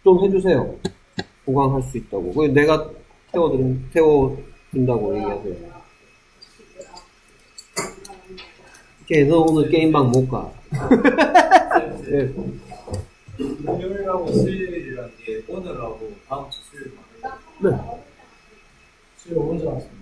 좀 해주세요. 보강할 수 있다고. 그 내가 태워준다고 얘기하세요. 오케이, 너 오늘 게임방 못 가. 네. 금요일하고 수요일이란 게 오늘하고 다음 주 수요일 말이에요. 네. 수요일 언제 왔습니다.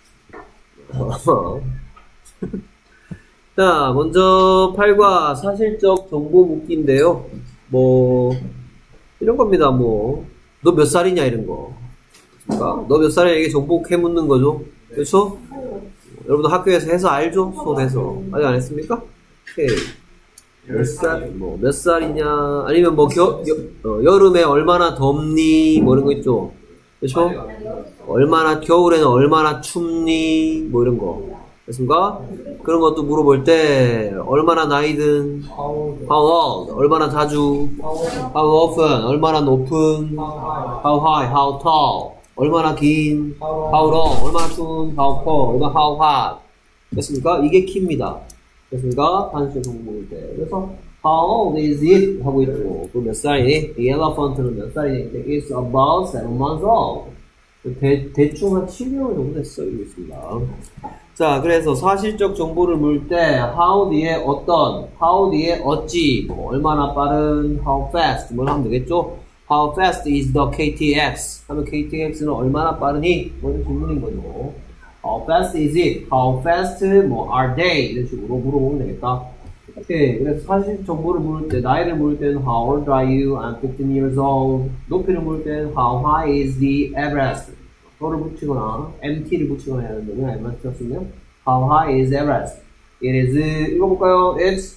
자, 먼저 8과 사실적 정보 묻기인데요. 뭐 이런 겁니다. 뭐 너 몇 살이냐 이런 거. 그러니까 너 몇 살이냐 이게 정보 캐 묻는 거죠. 그렇죠? 여러분도 학교에서 해서 알죠? 수업에서 아직 안 했습니까? 오케이. 몇 살? 뭐 몇 살이냐? 아니면 뭐 여름에 얼마나 덥니? 뭐 이런 거 있죠. 그렇죠? 얼마나 겨울에는 얼마나 춥니? 뭐 이런 거. 됐습니까? 그런 것도 물어볼 때 얼마나 나이든 how old 얼마나 자주 how often 얼마나 높은 how high how tall 얼마나 긴 how long 얼마나 추운 how cold 얼마나 how hot 됐습니까? 이게 키입니다. 됐습니까? 단수 정보 볼 때. 그래서 how old is it 하고 있고 그 몇 살이니? The elephant는 몇 살이니? It's about 7 months old. 대충 한 7개월 정도 됐어요. 이거 있습니다. 자, 그래서 사실적 정보를 물 때 how 뒤에 어떤, how 뒤에 어찌, 뭐 얼마나 빠른, how fast 뭘 하면 되겠죠? How fast is the KTX? 하면 KTX는 얼마나 빠르니? 뭐 이런 질문인 거죠. How fast is it? How fast 뭐 are they? 이런 식으로 물어보면 되겠다. 오케이. 그래서 사실 정보를 물을 때, 나이를 물을 때는 how old are you? I'm 15 years old. 높이를 물을 때는 how high is the Everest? 를 붙이거나 MT를 붙이거나 해야 되는데 왜 M만 썼으면 how high is Everest? It is 읽어볼까요? It's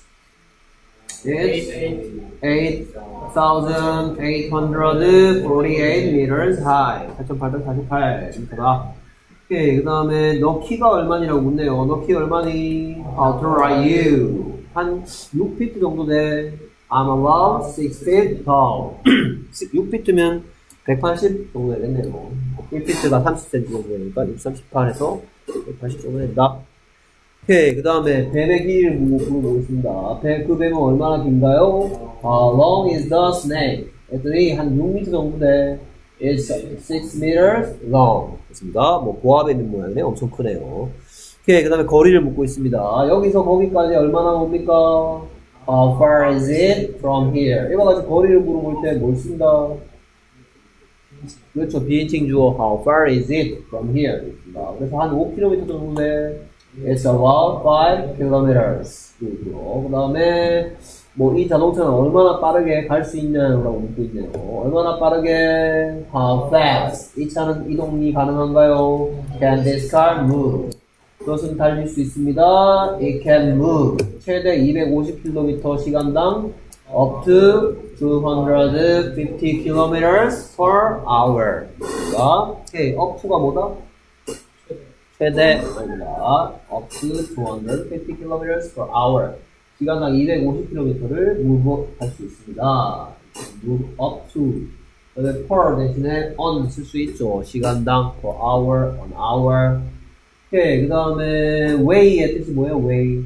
8,848 meters high 8,848m다. 오케이. 그 다음에 너 키가 얼마니라고 묻네요. 너 키 얼마니? How tall are you? 한 6피트 정도 돼. I'm about 6 feet tall 6피트면 180 정도 되겠네요. 1피트가 30cm 정도 되니까 638에서 180 정도 된다. 오케이. 그 다음에 뱀의 길이를 물어보겠습니다. 그 뱀은 얼마나 긴가요? How long is the snake? 했더니 한 6m 정도 돼. It's 6 meters long. 됐습니다. 뭐 보아뱀 있는 모양이네. 엄청 크네요. 오케이. 그 다음에 거리를 묻고 있습니다. 여기서 거기까지 얼마나 뭡니까? How far is it from here? 이와 같이 거리를 물어볼 때 뭘 쓴다? 그렇죠. 비인칭 주어 how far is it from here? 그래서 한 5km 정도 돼. It's about 5 kilometers. 그 다음에 뭐 이 자동차는 얼마나 빠르게 갈 수 있냐라고 묻고 있네요. 얼마나 빠르게? How fast? 이 차는 이동이 가능한가요? Can this car move? 그것은 달릴 수 있습니다. It can move. 최대 250km 시간당 up to 250 kilometers per hour. 오케이, up to가 뭐다? 최대 아닙니다. up to 250 kilometers per hour. 시간당 250km를 move 할 수 있습니다. move up to. 그다음에 per 대신에 on 쓸 수 있죠. 시간당 per hour, on hour. 오케이, 그 다음에 weigh의 뜻이 뭐예요? weigh.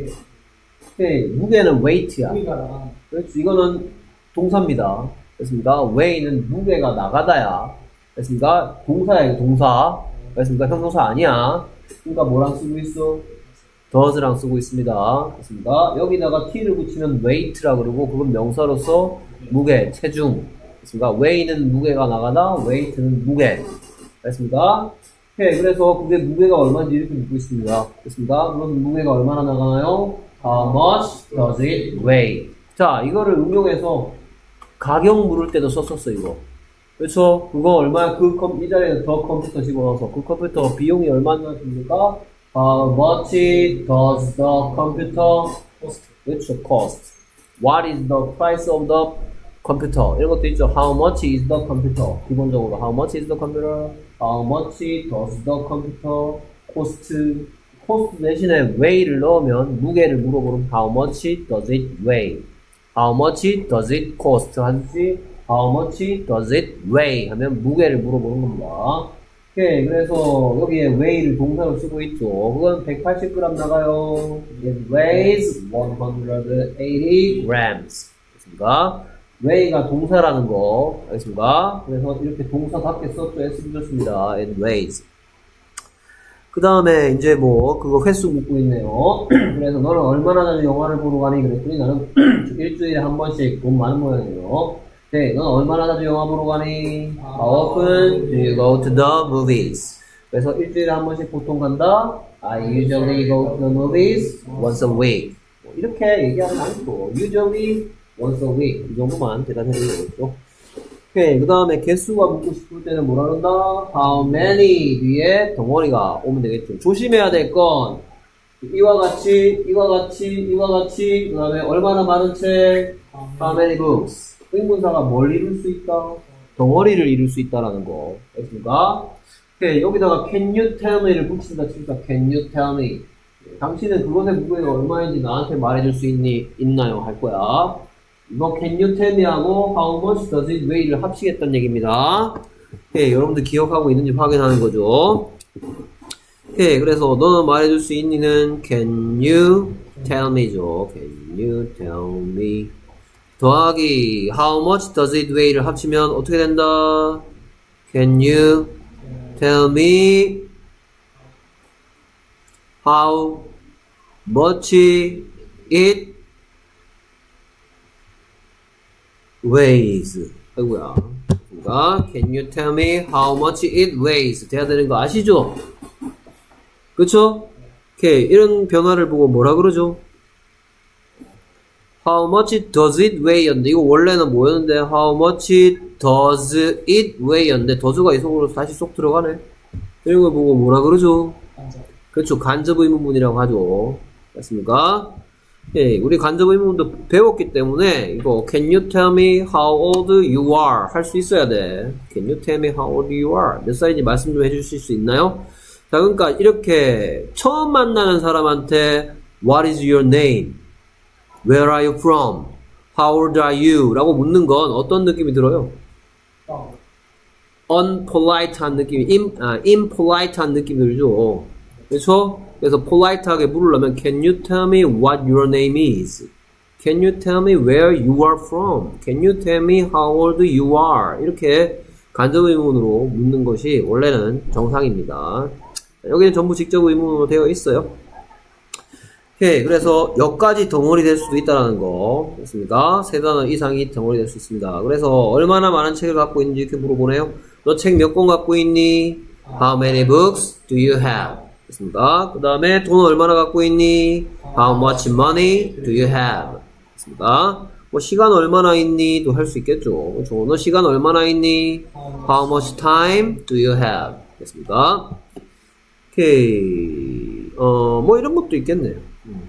오케이, 무게는 weight야. 그렇지, 이거는 동사입니다. 됐습니까? weigh는 무게가 나가다야. 됐습니까? 동사야, 동사. 됐습니까? 형용사 아니야. 그러니까 뭐랑 쓰고 있어? does랑 쓰고 있습니다. 됐습니까? 여기다가 t를 붙이면 weight라 그러고 그건 명사로서 무게, 체중. 됐습니까? weigh는 무게가 나가다, weight는 무게. 됐습니까? 오케이, 그래서 그게 무게가 얼마인지 이렇게 묻고 있습니다. 됐습니까? 그럼 무게가 얼마나 나가나요? How much does it weigh? 자, 이거를 응용해서 가격 물을 때도 썼었어, 이거. 그렇죠? 그거 얼마야? 이 자리에 더 컴퓨터 집어넣어서 그 컴퓨터 비용이 얼마나 듭니까? How much does the computer cost? 그렇죠, cost. What is the price of the computer? 이런 것도 있죠. How much is the computer? 기본적으로 How much is the computer? How much does the computer cost? cost 대신에 weigh를 넣으면 무게를 물어보면 How much does it weigh? How much does it cost? 하듯이 How much does it weigh? 하면 무게를 물어보는 겁니다. 오케이, 그래서 여기에 weigh를 동사로 쓰고 있죠. 그건 180g 나가요. It weighs 180 grams. 됐습니까? way가 동사라는 거 알겠습니까? 그래서 이렇게 동사답게 썼죠. S 붙였습니다. and ways. 그 다음에 이제 뭐 그거 횟수 묻고 있네요. 그래서 너는 얼마나 자주 영화를 보러 가니? 그랬더니 나는 일주일에 한 번씩 돈 많은 모양이에요. 네, 넌 얼마나 자주 영화 보러 가니? How often do you go to the movies? 그래서 일주일에 한 번씩 보통 간다. I usually go to the movies once a week. 뭐 이렇게 얘기하지 않고 usually once a week 이 정도만 대답해 주는 거죠. 오케이, 그 다음에 개수가 묻고 싶을 때는 뭐라 그런다? How many 뒤에 덩어리가 오면 되겠죠. 조심해야 될 건 이와 같이, 이와 같이, 이와 같이, 그 다음에 얼마나 많은 책? How many books? 의문사가 뭘 이룰 수 있다? 덩어리를 이룰 수 있다라는 거. 알겠습니까? 오케이, 여기다가 can you tell me를 붙인다 치니까 can you tell me? 당신은 그것의 무게가 얼마인지 나한테 말해줄 수 있나요? 할 거야. 이거 can you tell me 하고 how much does it weigh를 합치겠다는 얘기입니다. 오케이, 여러분들 기억하고 있는지 확인하는 거죠. 오케이, 그래서 너는 말해줄 수 있니는 can you tell me죠. can you tell me 더하기 how much does it weigh를 합치면 어떻게 된다? can you tell me how much it weighs. 아이고야. 그러니까 can you tell me how much it weighs 돼야 되는 거 아시죠? 그쵸? 오케이, 이런 변화를 보고 뭐라 그러죠? How much does it weigh 였는데 이거 원래는 뭐였는데 how much does it weigh 였는데 does가 이 속으로 다시 쏙 들어가네. 이런 걸 보고 뭐라 그러죠? 그렇죠, 간접 의문문이라고 하죠. 맞습니까? 예, 우리 간접 의문문도 배웠기 때문에 이거 can you tell me how old you are 할 수 있어야 돼. Can you tell me how old you are? 몇 살인지 말씀 좀 해주실 수 있나요? 자, 그러니까 이렇게 처음 만나는 사람한테 What is your name? Where are you from? How old are you? 라고 묻는 건 어떤 느낌이 들어요? unpolite한 느낌이, impolite한 느낌이 들죠. 그렇죠? 그래서 polite하게 물으려면 Can you tell me what your name is? Can you tell me where you are from? Can you tell me how old you are? 이렇게 간접 의문으로 묻는 것이 원래는 정상입니다. 여기는 전부 직접 의문으로 되어 있어요. 오케이, 그래서 여기까지 덩어리 될 수도 있다는 거 됐습니까? 세 단어 이상이 덩어리 될 수 있습니다. 그래서 얼마나 많은 책을 갖고 있는지 이렇게 물어보네요. 너 책 몇 권 갖고 있니? How many books do you have? 됐습니까? 그 다음에 돈 얼마나 갖고 있니? How much money do you have? 됐습니까? 뭐 시간 얼마나 있니? 도 할 수 있겠죠. 그렇죠? 너 시간 얼마나 있니? How much time do you have? 됐습니까? 오케이, 뭐 이런 것도 있겠네요.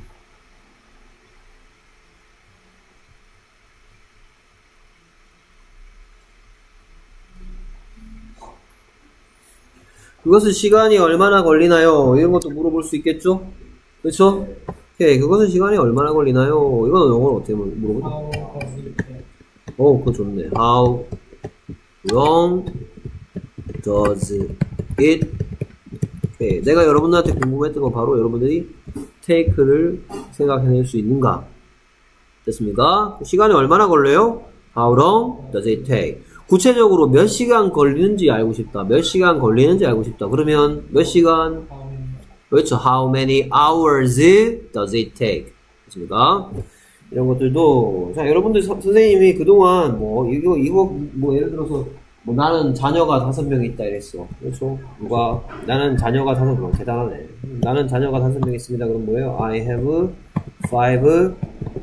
그것은 시간이 얼마나 걸리나요? 이런 것도 물어볼 수 있겠죠? 그렇죠? 오케이, 그것은 시간이 얼마나 걸리나요? 이거는 영어로 어떻게 물어보죠? 그거 좋네. How long does it? 오케이, 내가 여러분들한테 궁금했던 거 바로 여러분들이 take를 생각해낼 수 있는가? 됐습니까? 시간이 얼마나 걸려요? How long does it take? 구체적으로 몇 시간 걸리는지 알고 싶다. 몇 시간 걸리는지 알고 싶다. 그러면 몇 시간? 그렇죠. How many hours does it take? 그렇습니까? 이런 것들도, 자, 여러분들 선생님이 그동안 이거 예를 들어서 나는 자녀가 5명 있다 이랬어. 그렇죠? 나는 자녀가 5명, 대단하네. 나는 자녀가 5명 있습니다. 그럼 뭐예요? I have 5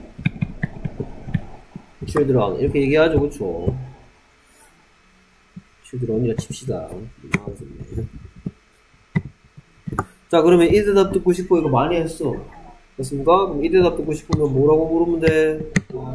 children. 이렇게 얘기하죠. 그렇죠? children이라 칩시다. 자, 그러면 이 대답 듣고 싶어. 이거 많이 했어. 됐습니까? 그럼 이 대답 듣고 싶으면 뭐라고 물으면 돼?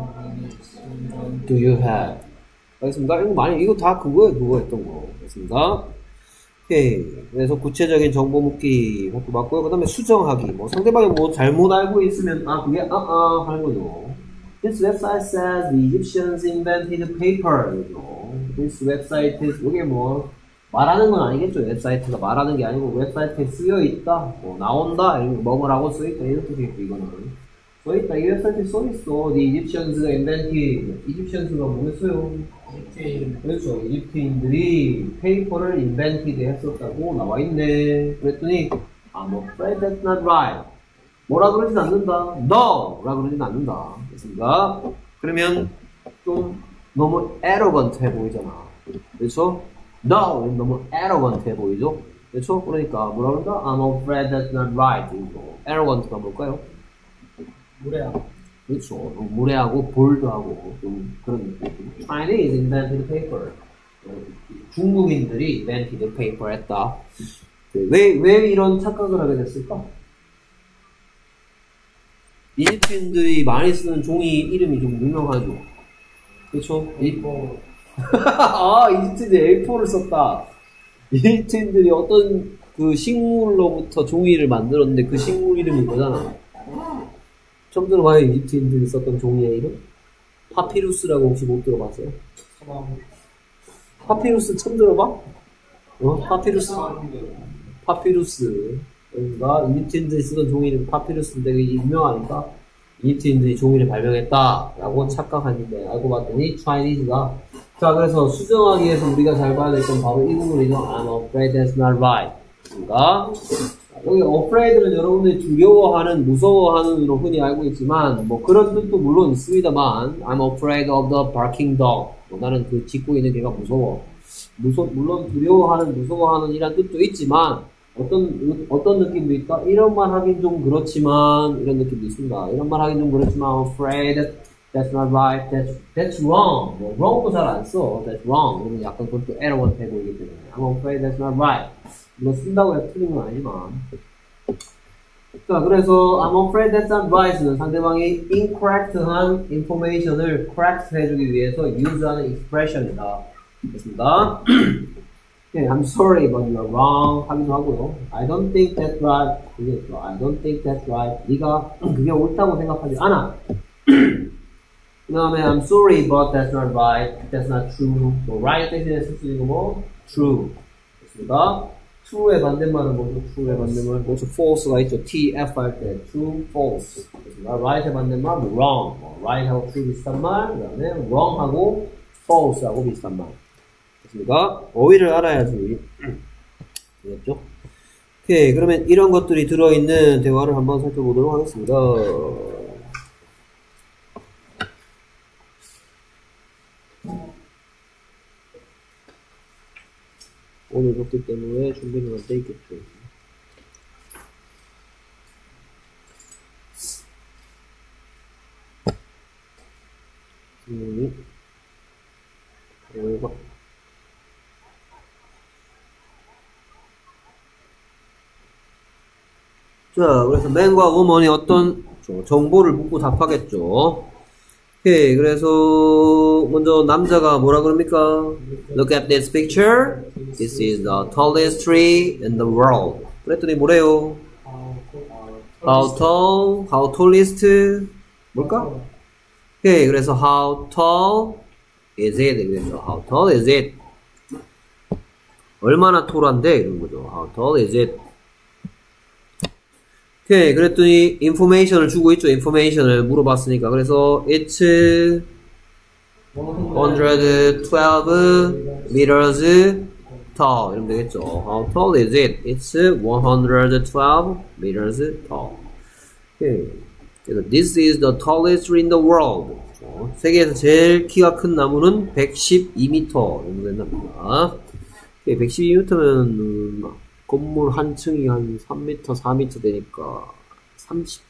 Do you have? 알겠습니까? 이거 다 그거 했던 거. 됐습니까? 오케이. 그래서 구체적인 정보 묻기 그것도 맞고요. 그 다음에 수정하기. 상대방이 잘못 알고 있으면, 그게, 하는 거죠. This website says the Egyptians invented paper. This website is, 이게 말하는 건 아니겠죠. 웹사이트가 말하는 게 아니고 웹사이트에 쓰여 있다, 나온다, 뭐뭐라고 쓰여 있다, 이런 뜻이겠죠. 이거는 써있다. 이 웹사이트에 써있어. The Egyptians invented. Egyptians가 뭐였어요? 이집트인 그렇죠. 이집트인들이 페이퍼를 invented 했었다고 나와있네. 그랬더니 I'm afraid that's not right. 뭐라 그러진 않는다. No! 라 그러진 않는다. 됐습니다. 그러면 좀 너무 arrogant 해 보이잖아. 그렇죠? No! 너무 arrogant 해 보이죠? 그렇죠? 그러니까 뭐라 그런다? I'm afraid that's not right. arrogant가 뭘까요? 무례함. 그렇죠. 무례하고 볼드하고 좀 그런 느낌. Chinese invented paper. 중국인들이 invented paper 했다. 왜 이런 착각을 하게 됐을까? 이집트인들이 많이 쓰는 종이 이름이 좀 유명하죠. 그렇죠? 아, 이집트인들이 A4를 썼다. 이집트인들이 어떤 그 식물로부터 종이를 만들었는데 그 식물 이름이 뭐잖아. 처음 들어봐요? 이집트인들이 썼던 종이의 이름? 파피루스라고 혹시 못 들어봤어요? 파피루스 처음 들어봐? 파피루스. 그러니까 이집트인들이 쓰던 종이 이름 파피루스인데 그게 유명하니까 이집트인들이 종이를 발명했다라고 착각했는데 알고 봤더니 Chinese가. 자, 그래서 수정하기 위해서 우리가 잘 봐야 될 건 바로 이 부분이죠. I'm afraid that's not right. 그러니까 여기 afraid는 여러분들이 두려워하는, 무서워하는으로 흔히 알고 있지만 뭐 그런 뜻도 물론 있습니다만 I'm afraid of the barking dog. 나는 그 짖고 있는 개가 무서워. 물론 두려워하는, 무서워하는 이란 뜻도 있지만 어떤 느낌도 있다? 이런 말 하긴 좀 그렇지만 이런 느낌도 있습니다. 이런 말 하긴 좀 그렇지만 I'm afraid that's not right. That's wrong. 뭐 wrong도 잘 안 써. That's wrong. 그러면 약간 그것도 arrogant 해 보이기 때문에 I'm afraid that's not right. 물론 쓴다고 해서 틀린 건 아니지만. 자, 그래서 I'm afraid that's not right는 상대방이 incorrect한 information을 correct 해주기 위해서 use하는 expression이다. 됐습니다. 네, I'm sorry, but you're wrong 하기도 하고요. I don't think that's right. 그게 I don't think that's right. 네가 그게 옳다고 생각하지 않아. 그 다음에 I'm sorry, but that's not right. That's not true. 뭐 right 대신에 쓸 수 있는 거 뭐? true. 됐습니다. true의 반대말은 뭐죠? true의 반대말 뭐죠? false가 있죠. TF 할 때 true, false. 됐습니다. right의 반대말 뭐 wrong. 뭐 right하고 true 비슷한 말. 그 다음에 wrong하고 false하고 비슷한 말. 됐습니까? 어휘를 알아야지. 되겠죠? 오케이. 그러면 이런 것들이 들어있는 대화를 한번 살펴보도록 하겠습니다. 오늘 줬기 때문에 준비는 안 돼 있겠죠. 자, 그래서 man과 woman이 어떤 정보를 묻고 답하겠죠. 오케이, 그래서 먼저 남자가 뭐라 그럽니까? Look at this picture. This is the tallest tree in the world. 그랬더니 뭐래요? How tall? How tallest? 뭘까? 오케이, 그래서 how tall is it? 그래서 how tall is it? 얼마나 톨한데? 이런 거죠. How tall is it? 오케이, 그랬더니 information을 주고 있죠. information을 물어봤으니까. 그래서 it's 112 meters tall 이러면 되겠죠. How tall is it? It's 112 meters tall. 오케이. 그래서 this is the tallest tree in the world. 세계에서 제일 키가 큰 나무는 112m 정도 된답니다. 오케이, 112m면 건물 한 층이 한 3m, 4m 되니까 30.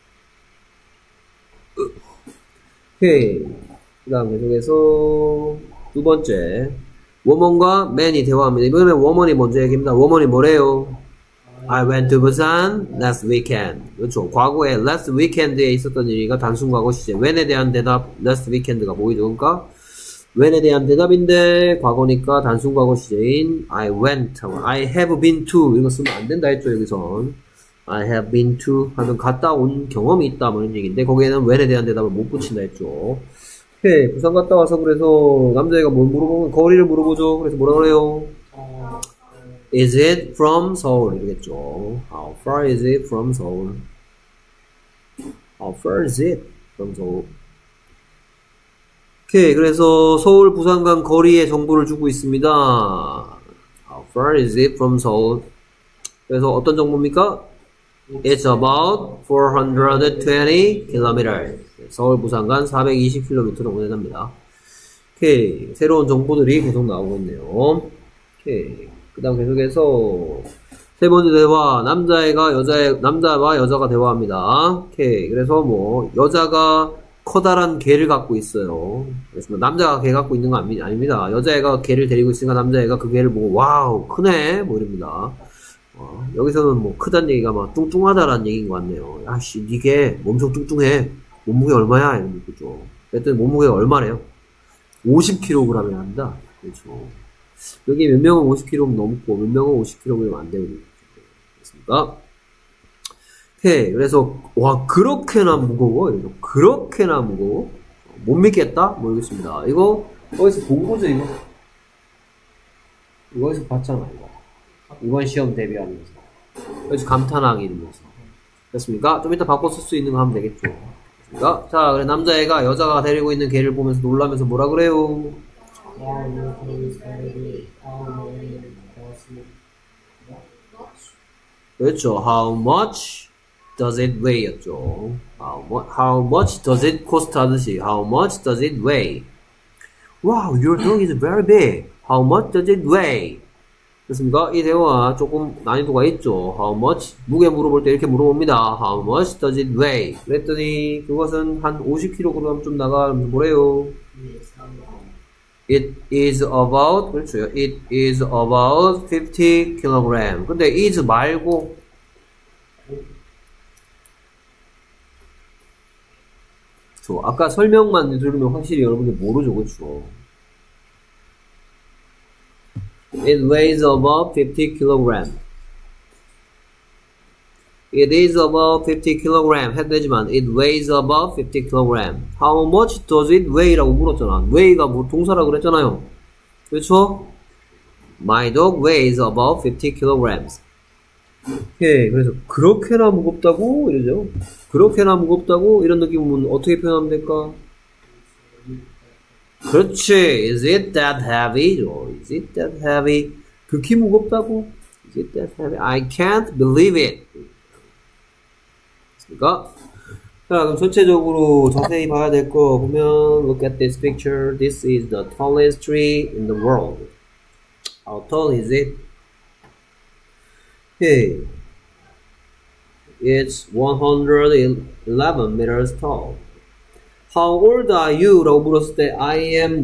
오케이. 그 다음 계속해서 두 번째 woman과 man이 대화합니다. 이번에는 woman이 먼저 얘기합니다. woman이 뭐래요? I went to Busan last weekend. 그렇죠. 과거에 last weekend에 있었던 일이가 단순 과거 시제. when에 대한 대답 last weekend가 보이죠. 그러니까 when에 대한 대답인데 과거니까 단순 과거 시제인 I went, I have been to 이거 쓰면 안 된다 했죠. 여기선 I have been to 하면 갔다 온 경험이 있다 뭐 이런 얘기인데 거기에는 when에 대한 대답을 못 붙인다 했죠. 오케이, 부산 갔다 와서 그래서 남자애가 뭘 물어보면 거리를 물어보죠. 그래서 뭐라 그래요? Is it from Seoul? 이러겠죠. How far is it from Seoul? How How far is it from 서울? 오케이, 그래서 서울 부산 간 거리의 정보를 주고 있습니다. How far is it from 서울? 그래서 어떤 정보입니까? It's about 420 km. 서울 부산 간 420km 정도 된답니다. 오케이, 새로운 정보들이 계속 나오고 있네요. 오케이, 그 다음 계속해서 세 번째 대화, 남자와 여자가 대화합니다. 오케이, 그래서 뭐 여자가 커다란 개를 갖고 있어요. 그래서 남자가 개 갖고 있는 거 아닙니다. 여자애가 개를 데리고 있으니까 남자애가 그 개를 보고 와우 크네 뭐 이럽니다. 여기서는 뭐 크단 얘기가 막 뚱뚱하다라는 얘기인 것 같네요. 야씨 니 개 엄청 뚱뚱해. 몸무게 얼마야? 이런 거죠. 그랬더니 몸무게가 얼마래요? 50kg이나 합니다. 그렇죠. 여기 몇 명은 50kg 넘고 몇 명은 50kg 안 되고 그렇습니까? 오케이, 그래서 와 그렇게나 무거워? 이거 그렇게나 무거워? 못 믿겠다? 모르겠습니다. 이거 어디서 본 거죠 이거? 이거 어디서 봤잖아 이거. 이번 시험 대비하면서 여기서 감탄하기 이러면서 됐습니까? 좀 이따 바꿔 쓸 수 있는 거 하면 되겠죠. 됐습니까? 자, 그래 남자애가 여자가 데리고 있는 개를 보면서 놀라면서 뭐라 그래요? 그렇죠. How much does it weigh? 였죠. How much does it cost? 하듯이 How much does it weigh? Wow, your dog is very big. How much does it weigh? 됐습니까? 이 대화 조금 난이도가 있죠. How much? 무게 물어볼 때 이렇게 물어봅니다. How much does it weigh? 그랬더니 그것은 한 50kg 좀 나가면 뭐래요? It is about, 그렇죠. It is about 50kg. 근데 is 말고 아까 설명만 들으면 확실히 여러분들 모르죠, 그렇죠? It weighs about 50kg. It is about 50kg. 해도 되지만 it weighs about 50kg. How much does it weigh? 라고 물었잖아. weigh가 뭐 동사라 그랬잖아요. 그렇죠? My dog weighs about 50kg. 오케이, 그래서 그렇게나 무겁다고 이러죠. 그렇게나 무겁다고 이런 느낌은 어떻게 표현하면 될까? 그렇지. Is it that heavy? Is it that heavy? 극히 무겁다고? Is it that heavy? I can't believe it. 됐습니까? 자, 그럼 전체적으로 자세히 봐야 될 거 보면 look at this picture. This is the tallest tree in the world. How tall is it? Okay. It's 111 meters tall. How old are you? 라고 물었을 때 I am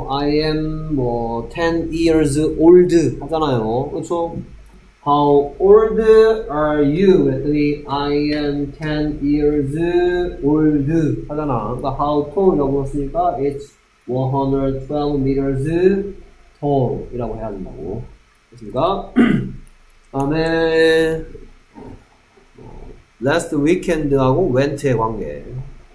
10 years old 하잖아요. 그렇죠? How old are you? 그랬더니 I am 10 years old 하잖아. 그러니까 how tall 라고 물었으니까 it's 112 meters tall 이라고 해야 된다고. 됐습니까? 다음에 last weekend하고 went의 관계.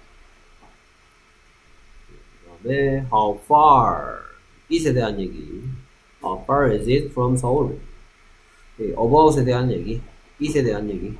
네, how far it에 대한 얘기. How far is it from 서울? 네, about에 대한 얘기. it에 대한 얘기.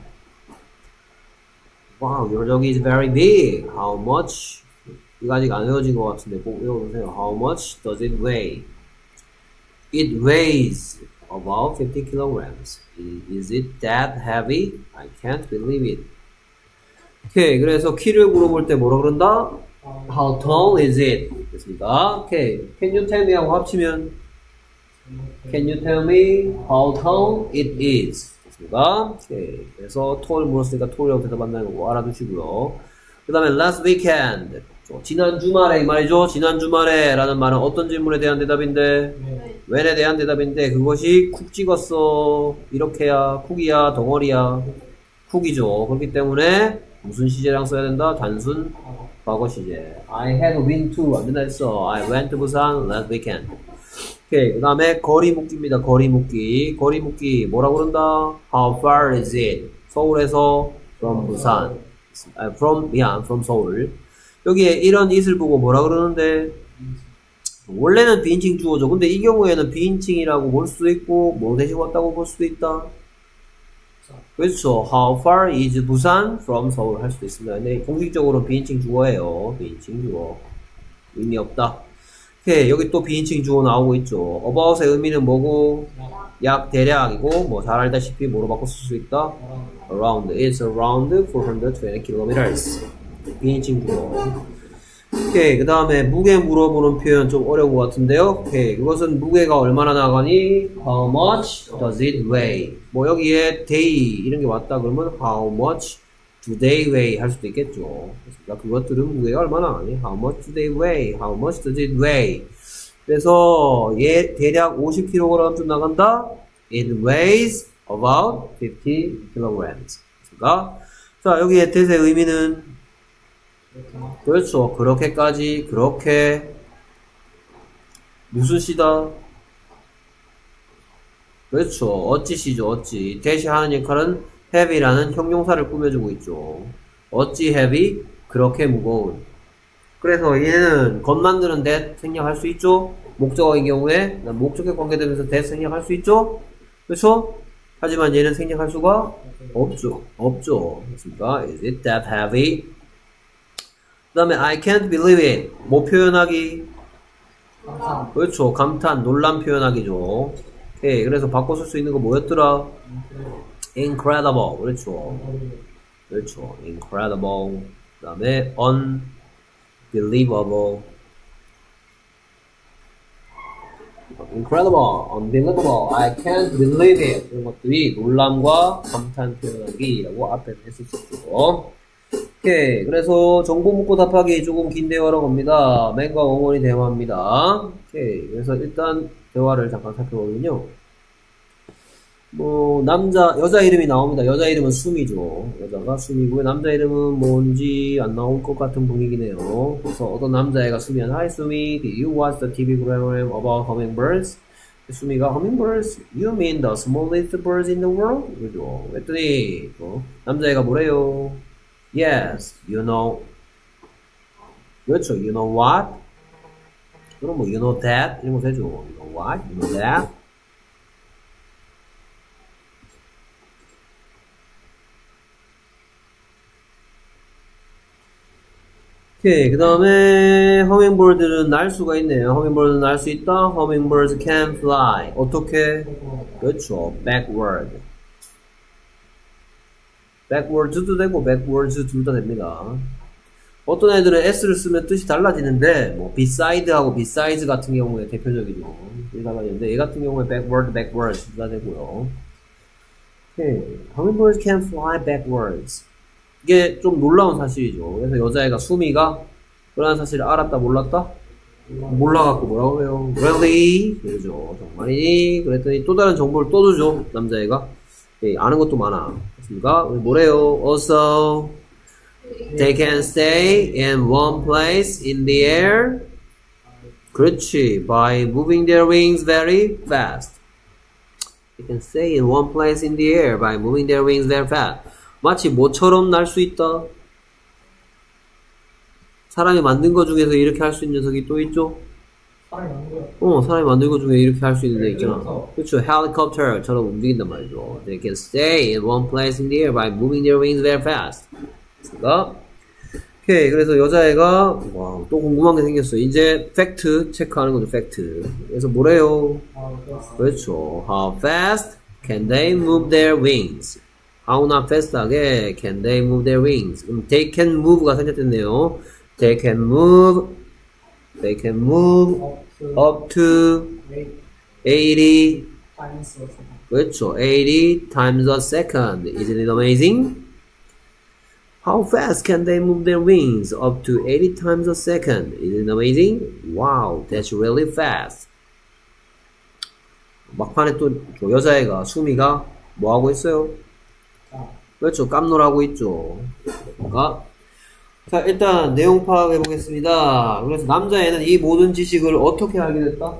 Wow, your dog is very big. How much? 이거 아직 안 외워진 것 같은데 꼭 외워보세요. How much does it weigh? It weighs about 50 kilograms. Is it that heavy? I can't believe it. 오케이, 그래서 키를 물어볼 때 뭐라 그런다? How tall is it? 됐습니다. 오케이. Can you tell me 하고 합치면 Can you tell me how tall it is? 됐습니다. 오케이. 그래서 tall 물었으니까 tall이라고 대답한다는 거 알아두시고요. 그 다음에 last weekend. 지난 주말에 이 말이죠. 지난 주말에 라는 말은 어떤 질문에 대한 대답인데 when에 대한 대답인데 그것이 쿡 찍었어. 이렇게야 쿡이야 덩어리야 쿡이죠. 그렇기 때문에 무슨 시제랑 써야 된다? 단순 과거 시제. I had been to 안 된다 했어. I went to Busan last weekend. 오케이. 그 다음에 거리 묻기입니다. 거리 묻기. 거리 묻기 뭐라고 그런다? How far is it? 서울에서 from Busan. from 서울. 여기에 이런 it을 보고 뭐라 그러는데 원래는 비인칭 주어죠. 근데 이 경우에는 비인칭이라고 볼 수도 있고 뭐 대신 왔다고 볼 수도 있다. 그렇죠. How far is 부산 from 서울 할 수도 있습니다. 근데 공식적으로는 비인칭 주어예요. 비인칭 주어. 의미 없다. 오케이. 여기 또 비인칭 주어 나오고 있죠. about의 의미는 뭐고? 약 대략이고 뭐 잘 알다시피 뭐로 바꿔 쓸 수 있다? around. It's around 420 kilometers. 비인칭 주어. 오케이. 그 다음에 무게 물어보는 표현 좀 어려운 것 같은데요. 오케이. 그것은 무게가 얼마나 나가니? How much does it weigh? 뭐 여기에 day 이런 게 왔다 그러면 how much do they weigh 할 수도 있겠죠. 그러니까 그것들은 무게가 얼마나 나가니? How much do they weigh? How much does it weigh? 그래서 얘 대략 50kg쯤 나간다. It weighs about 50 kilograms. 그러니까 자 여기에 대세 의미는 그렇죠. 그렇게까지 그렇게 무슨 시다? 그렇죠. 어찌시죠. 어찌. 대시하는 역할은 heavy라는 형용사를 꾸며주고 있죠. 어찌 heavy? 그렇게 무거운. 그래서 얘는 것 만드는 that 생략할 수 있죠. 목적어인 경우에 목적에 관계되면서 that 생략할 수 있죠. 그렇죠? 하지만 얘는 생략할 수가 없죠. 없죠. 그렇습니까? Is it that heavy? 그 다음에 I can't believe it. 뭐 표현하기? 감탄. 그렇죠. 감탄, 논란 표현하기죠. 오케이. 그래서 바꿔 쓸 수 있는 거 뭐였더라? incredible. 그렇죠. 그렇죠. incredible. 그 다음에 unbelievable. incredible, unbelievable, I can't believe it. 이런 것들이 논란과 감탄 표현하기라고 앞에 했었죠. 오케이. 그래서 정보 묻고 답하기 조금 긴 대화로 갑니다. 맨과 어머니 대화입니다. 오케이. 그래서 일단 대화를 잠깐 살펴보면요. 뭐, 여자 이름이 나옵니다. 여자 이름은 수미죠. 여자가 수미고요. 남자 이름은 뭔지 안 나올 것 같은 분위기네요. 그래서 어떤 남자애가 수미한테 Hi 수미, did you watch the TV program about hummingbirds? 수미가 hummingbirds? You mean the smallest birds in the world? 그죠. 그랬더니 남자애가 뭐래요? Yes, you know. 그렇죠. You know what? 그럼 뭐 you know that? 이런 거 되죠. You know what? You know that? 오케이. 그 다음에 허밍버드는 날 수가 있네요. 허밍버드는 날 수 있다. Hummingbirds can fly. 어떻게? 그렇죠. backward. backwards도 되고 backwards 둘 다 됩니다. 어떤 애들은 s를 쓰면 뜻이 달라지는데 뭐 beside하고 besides 같은 경우에 대표적이죠. 뜻이 달라지는데 얘 같은 경우에 backward, backwards 둘 다 되고요. 오케이. Hummingbirds can fly backwards. 이게 좀 놀라운 사실이죠. 그래서 여자애가 수미가 그런 사실을 알았다 몰랐다? 몰라갖고 뭐라고 해요? Really? 그러죠. 정말이니? 그랬더니 또 다른 정보를 또 주죠. 남자애가. 예, 아는 것도 많아. 그렇습니까? 뭐래요? Also, they can stay in one place in the air. 그렇지. By moving their wings very fast. They can stay in one place in the air by moving their wings very fast. 마치 뭐처럼 날 수 있다. 사람이 만든 것 중에서 이렇게 할 수 있는 녀석이 또 있죠? 사람이 만든 거야. 사람이 만든 것 중에 이렇게 할 수 있는 애 있잖아. 그렇죠. 헬리콥터처럼 움직인단 말이죠. They can stay in one place in the air by moving their wings very fast. 그러니까 오케이. 그래서 여자애가 와, 또 궁금한 게 생겼어. 이제 팩트 체크하는 거죠. 팩트. 그래서 뭐래요? 그렇죠. How fast can they move their wings? How나 fast하게 can they move their wings? 그럼 they can move가 생겼겠네요. They can move up to 80 그렇죠. 80 times a second. Isn't it amazing? How fast can they move their wings up to 80 times a second? Isn't it amazing? Wow, that's really fast. 막판에 또 여자애가 수미가 뭐 하고 있어요? 그렇죠. 깜놀하고 있죠. 그러니까 자, 일단 내용 파악해 보겠습니다. 그래서 남자애는 이 모든 지식을 어떻게 알게 됐다?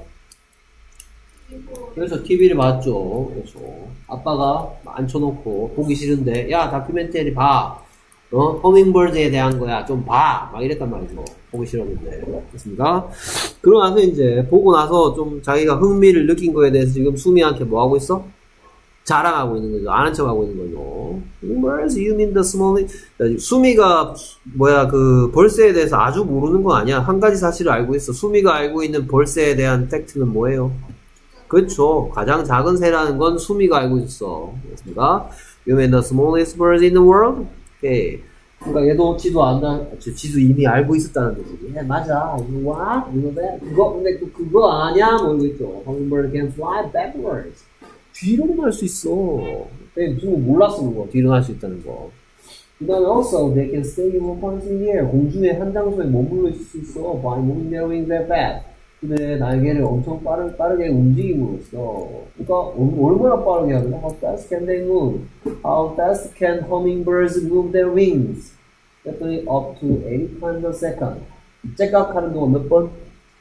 그래서 TV를 봤죠. 그렇죠. 아빠가 앉혀놓고 보기 싫은데 야 다큐멘터리 봐. 허밍버드에 대한 거야. 좀 봐. 막 이랬단 말이죠. 보기 싫었는데. 그렇습니까? 그러고 나서 이제 보고 나서 좀 자기가 흥미를 느낀 거에 대해서 지금 수미한테 뭐 하고 있어? 자랑하고 있는 거죠. 아는 척하고 있는 거죠. Hummingbirds, you mean the smallest? 수미가 그 벌새에 대해서 아주 모르는 건 아니야. 한 가지 사실을 알고 있어. 수미가 알고 있는 벌새에 대한 팩트는 뭐예요? 그렇죠. 가장 작은 새라는 건 수미가 알고 있어. 그렇습니까? You mean the smallest birds in the world? 오케이. 그러니까 얘도 지도 안다. 지도 이미 알고 있었다는 거지. 네, 맞아. You what? You know that? 근데 그거 아냐? 모르겠죠. Hummingbird can fly backwards. 뒤로도 날 수 있어. 무슨 몰랐어, 그거. 뒤로 날 수 있다는 거. 그 다음에 also they can stay in one place in the air. 공중에 한 장소에 머물러 있을 수 있어. By moving their wings that fast. 근데 날개를 엄청 빠르게 움직임으로써. 그러니까 얼마나 빠르게 하면 How fast can they move? How fast can hummingbirds move their wings? 그랬더니 up to 80 times a second. 째깍하는 동안 몇 번?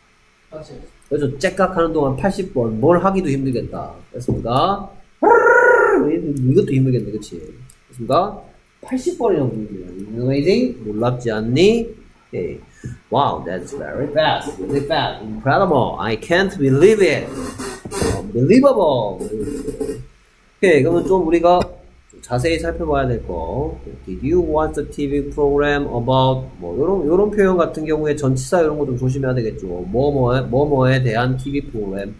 그래서 째깍하는 동안 80번. 뭘 하기도 힘들겠다. 그렇습니까? 이것도 힘들겠네, 그치? 그렇습니까? 80번이라고 부릅니다. Amazing? 놀랍지 않니? Okay. Wow, that's very fast. Really fast. Incredible. I can't believe it. Unbelievable. Okay, 그러면 좀 우리가 자세히 살펴봐야 될 거. Did you watch the TV program about 요런 표현 같은 경우에 전치사 이런 거 좀 조심해야 되겠죠. 뭐뭐에 대한 TV program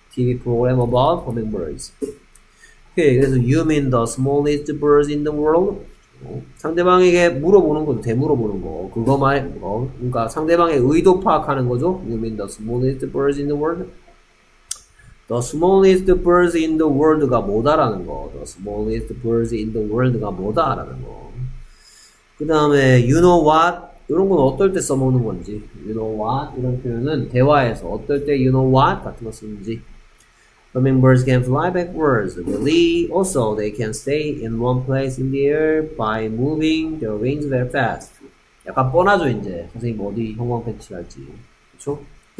about hummingbirds. Okay, 그래서 you mean the smallest birds in the world? 상대방에게 물어보는 거죠. 되물어보는 거. 그거 그러니까 상대방의 의도 파악하는 거죠. You mean the smallest birds in the world? The smallest birds in the world가 뭐다라는 거. The smallest birds in the world가 뭐다라는 거. 그 다음에 you know what? 이런 건 어떨 때 써먹는 건지. You know what? 이런 표현은 대화에서 어떨 때 you know what? 같은 거 쓰는지. Hummingbirds can fly backwards. Really, also they can stay in one place in the air by moving their wings very fast. 약간 뻔하죠, 이제. 선생님 어디 형광펜 칠할지. 그쵸?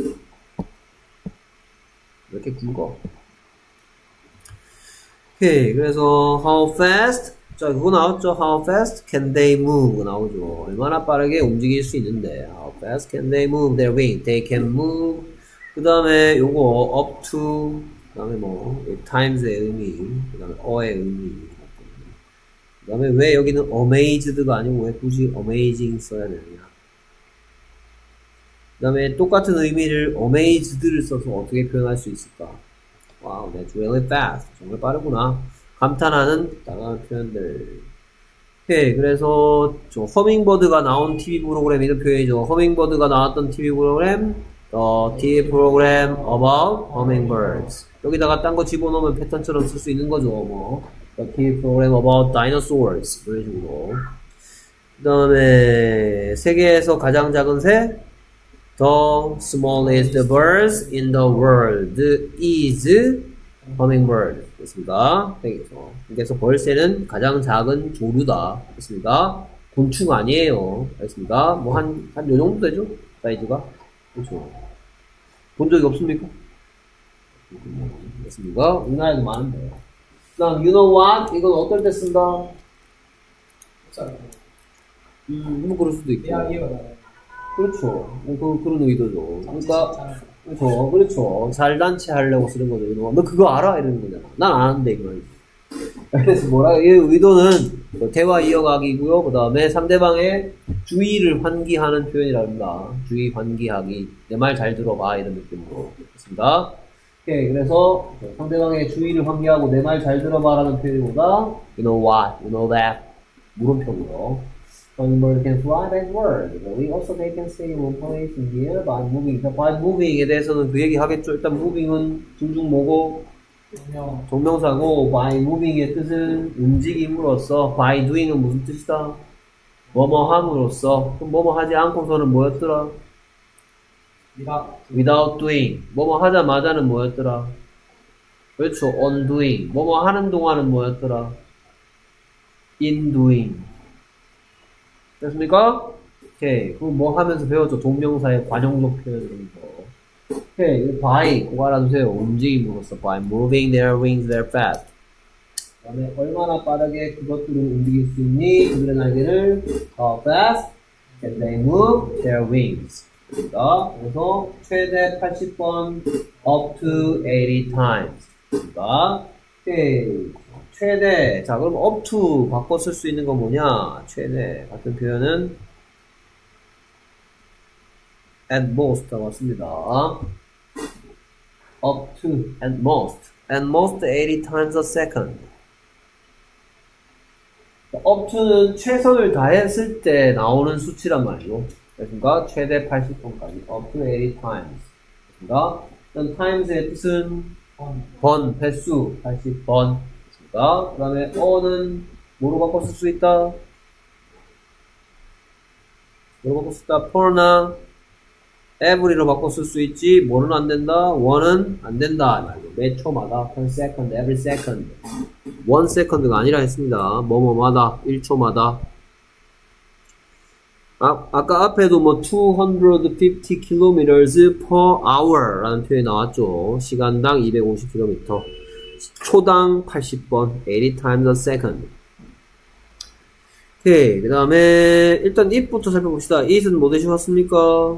왜 이렇게 굵어? 오케이, 그래서 how fast? 자, 그거 나왔죠? How fast can they move? 나오죠. 얼마나 빠르게 움직일 수 있는데. How fast can they move their wings? They can move. 그 다음에 요거 up to 그 다음에 times의 의미, 그 다음에 어의 의미. 그 다음에 왜 여기는 amazed가 아니고 왜 굳이 amazing 써야 되느냐. 그 다음에 똑같은 의미를 amazed를 써서 어떻게 표현할 수 있을까. Wow, that's really fast. 정말 빠르구나. 감탄하는 다양한 표현들. 오케이, 그래서 허밍버드가 나온 TV 프로그램 이런 표현이죠. 허밍버드가 나왔던 TV 프로그램, TV program about hummingbirds. 여기다가 딴 거 집어넣으면 패턴처럼 쓸 수 있는 거죠. TV program about dinosaurs. 이런 식으로. 그 다음에 세계에서 가장 작은 새, The smallest birds in the world is hummingbird. 됐습니다. 그래서 벌새는 가장 작은 조류다. 됐습니다. 곤충 아니에요. 됐습니다. 한 요 정도 되죠? 사이즈가? 그렇죠. 본 적이 없습니까? 됐습니까? 우리나라에도 많은데. 그 다음, you know what? 이건 어떨 때 쓴다? 그럴 수도 있고. 그렇죠. 그런 의도죠. 그러니까, 그렇죠. 살단체 하려고 쓰는 거죠. 너 그거 알아? 이러는 거잖아. 난 아는데, 이거. 그래서 이 의도는 대화 이어가기고요. 그 다음에 상대방의 주의를 환기하는 표현이랍니다. 주의 환기하기. 내 말 잘 들어봐. 이런 느낌으로. 됐습니다. 오케이. 그래서 상대방의 주의를 환기하고 내 말 잘 들어봐라는 표현보다 you know what, you know that 물음표고요. Hummingbird can fly backward. Also they can stay in one place in the air by moving. by moving에 대해서는 그 얘기 하겠죠. 일단 moving은 중중 뭐고 동명사고 by moving의 뜻은 움직임으로써. by doing은 무슨 뜻이다? 뭐뭐함으로써. 그럼 뭐뭐 하지 않고서는 뭐였더라? without doing. 뭐뭐 하자마자는 뭐였더라? 그렇죠. on doing. 뭐뭐 하는 동안은 뭐였더라? in doing. 됐습니까? 오케이. 그럼 뭐 하면서 배웠죠? 동명사의 관용적 표현 이런 거. 오케이. by. 그거 알아두세요. 움직임으로써. by moving their wings very fast. 그 다음에 얼마나 빠르게 그것들을 움직일 수 있니? 그들의 날개를 how fast can they move their wings. 그래서 최대 80번 up to 80 times. 오케이. 최대. 자, 그럼 up to 바꿔 쓸 수 있는 건 뭐냐? 최대. 같은 표현은 at most 맞습니다. up to, at most. at most 80 times a second. up to는 최선을 다했을 때 나오는 수치란 말이죠. 그러니까 최대 80번까지. up to 80 times. 그러니까 times의 뜻은 번, 횟수, 80번. 그 다음에 어는 뭐로 바꿔 쓸 수 있다? 뭐로 바꿔 쓸 수 있다? per나 every로 바꿔 쓸 수 있지. 뭐는 안 된다? one은 안 된다. 몇 초마다 per second, every second. 1 second가 아니라 했습니다. 뭐뭐마다 1초마다. 아까 앞에도 뭐 250 kilometers per hour 라는 표현이 나왔죠. 시간당 250km. 초당 80번, 80 times a second. 오케이. 그 다음에, 일단 it부터 살펴봅시다. it은 뭐 대신왔습니까?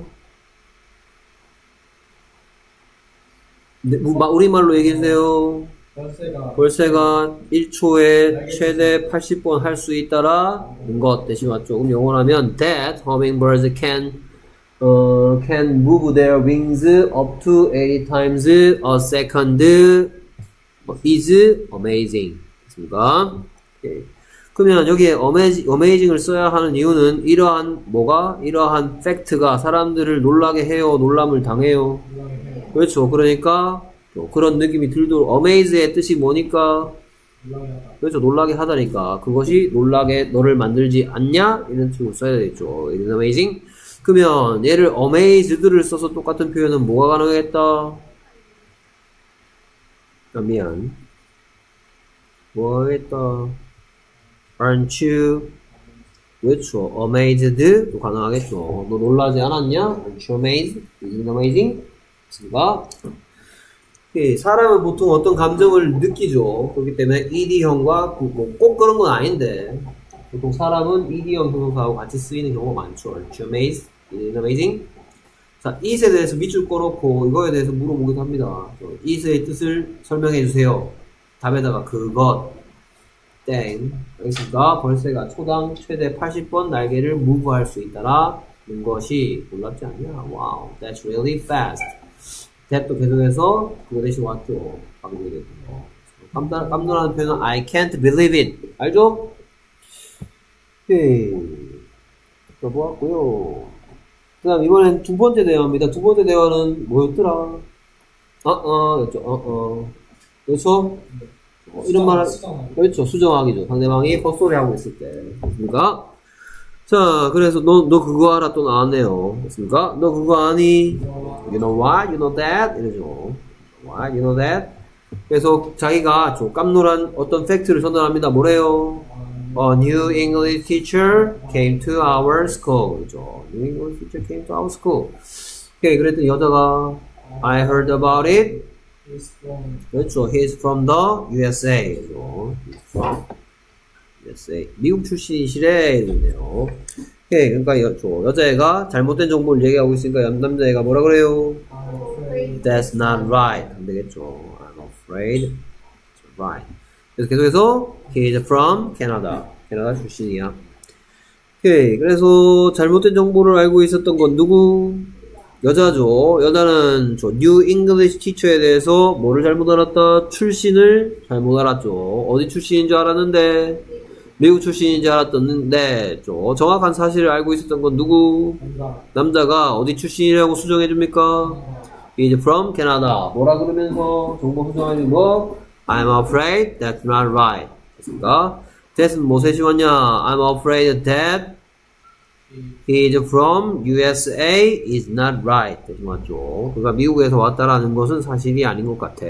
네, 우리말로 얘기해주세요. 벌새가 1초에 최대 80번 할 수 있다라는 것 대신 왔죠. 그럼 영어로 하면 that hummingbirds can move their wings up to 80 times a second is amazing. 됐습니까? 오케이. 그러면 여기에 amazing을 써야 하는 이유는 이러한 팩트가 사람들을 놀라게 해요, 놀람을 당해요. 그렇죠. 그러니까 그런 느낌이 들도록 amaze의 뜻이 뭐니까? 그렇죠. 놀라게 하다니까. 그것이 놀라게 너를 만들지 않냐? 이런 식으로 써야 되겠죠. It is amazing. 그러면 얘를 amazed를 써서 똑같은 표현은 뭐가 가능하겠다? 미안. 뭐가 하겠다? Aren't you? 그렇죠. amazed도 가능하겠죠. 너 놀라지 않았냐? Aren't you amazed? Is it amazing? 가 사람은 보통 어떤 감정을 느끼죠. 그렇기 때문에 ed형과 꼭 그런 건 아닌데 보통 사람은 ed형 형용사하고 같이 쓰이는 경우가 많죠. Aren't you amazed? Is it amazing? 자, it에 대해서 밑줄 꺼놓고 이거에 대해서 물어보기도 합니다. it의 뜻을 설명해 주세요. 답에다가 그것 땡. 알겠습니까? 벌새가 초당 최대 80번 날개를 muve할 수 있다라는 것이 놀랍지 않냐? Wow, that's really fast. that도 계속해서 그거 대신 왔죠. 방금 얘기했던 거. 깜놀하는 표현은 I can't believe it. 알죠? 오케이. 써보았고요. 그 다음 이번엔 두 번째 대화입니다. 두 번째 대화는 뭐였더라? 였죠. 그렇죠? 이런 말, 그렇죠. 수정하기죠. 상대방이 헛소리 하고 있을 때. 됐습니까? 자, 그래서 너 그거 알아? 또 나왔네요. 됐습니까? 너 그거 아니? You know what? You know that? 이러죠. What? You know that? 그래서 자기가 좀 깜놀한 어떤 팩트를 전달합니다. 뭐래요? A new English teacher came to our school. 그죠? New English teacher came to our school. 오케이, 그랬더니 여자가 I heard about it. 그렇죠. He's from the USA. 그죠? He's from USA. 미국 출신이시래. 이러네요. 오케이, 그러니까 여자애가 잘못된 정보를 얘기하고 있으니까 남자애가 뭐라 그래요? That's not right. 안 되겠죠. I'm afraid. That's right. 그래서 계속해서 He's from Canada. 캐나다 출신이야. 오케이, 그래서 잘못된 정보를 알고 있었던 건 누구? 여자죠. 여자는 저 New English Teacher에 대해서 뭐를 잘못 알았다? 출신을 잘못 알았죠. 어디 출신인 줄 알았는데 미국 출신인 줄 알았던데 정확한 사실을 알고 있었던 건 누구? 남자가 어디 출신이라고 수정해줍니까? He's from Canada. 뭐라 그러면서 정보 수정해주는 거? I'm afraid that's not right. 됐습니까? that은 무엇에 지웠냐? I'm afraid that he is from USA is not right. 대신 맞죠. 그러니까 미국에서 왔다라는 것은 사실이 아닌 것 같아.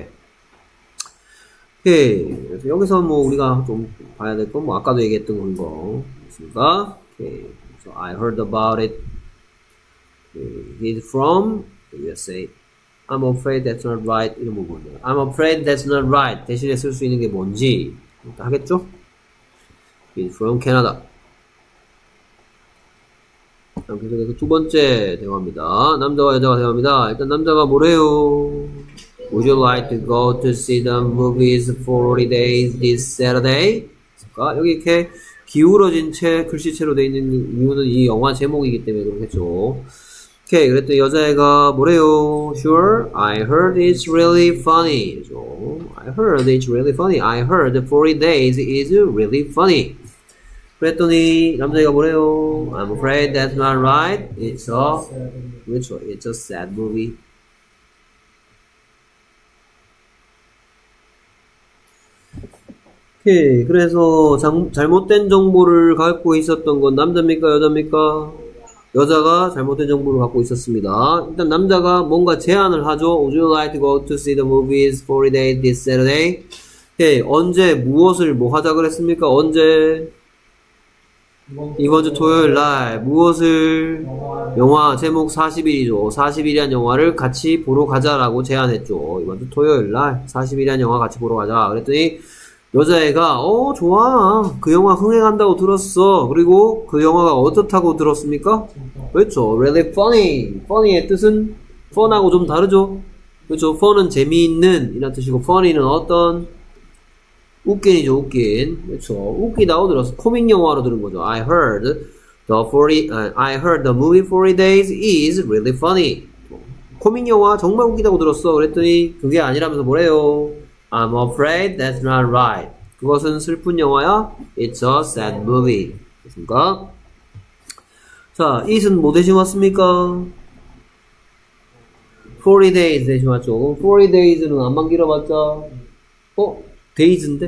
오케이. 그래서 여기서 뭐 우리가 좀 봐야 될 건 뭐 아까도 얘기했던 거 있습니까? 오케이. So I heard about it. He's from USA. I'm afraid that's not right. 이런 부분이에요. I'm afraid that's not right. 대신에 쓸 수 있는 게 뭔지 하겠죠? He's from Canada. 계속해서 두 번째 대화입니다. 남자와 여자가 대화입니다. 일단 남자가 뭐래요? Would you like to go to see the movies 40 days this Saturday? 여기 이렇게 기울어진 채 글씨체로 되어 있는 이유는 이 영화 제목이기 때문에 그렇겠죠. 오케이, 그랬더니 여자애가 뭐래요? Sure, I heard it's really funny. I heard it's really funny. I heard 40 days is really funny. 그랬더니 남자애가 뭐래요? I'm afraid that's not right. It's a sad movie. 오케이, 그래서 잘못된 정보를 갖고 있었던 건 남자입니까? 여자입니까? 여자가 잘못된 정보를 갖고 있었습니다. 일단 남자가 뭔가 제안을 하죠. Would you like to go to see the movies 40 days this Saturday? 오케이, 언제 무엇을 뭐 하자 그랬습니까? 언제? 이번 주 토요일 날 무엇을? 영화 제목 40일이죠. 40일이란 영화를 같이 보러 가자라고 제안했죠. 이번 주 토요일 날 40일이란 영화 같이 보러 가자. 그랬더니 여자애가 좋아. 그 영화 흥행한다고 들었어. 그리고 그 영화가 어떻다고 들었습니까? 그렇죠. Really funny. funny의 뜻은 fun하고 좀 다르죠. 그렇죠. fun은 재미있는 이란 뜻이고 funny는 어떤? 웃긴이죠. 웃긴. 그렇죠. 웃기다고 들었어. 코믹 영화로 들은 거죠. I heard the movie 40 days is really funny. 코믹 영화 정말 웃기다고 들었어. 그랬더니 그게 아니라면서 뭐래요? I'm afraid that's not right. 그것은 슬픈 영화야. It's a sad movie. 됐습니까? 자, it은 뭐 대신 왔습니까? 40 days 대신 왔죠. 그럼 40 days는 안만 길어봤자 days인데?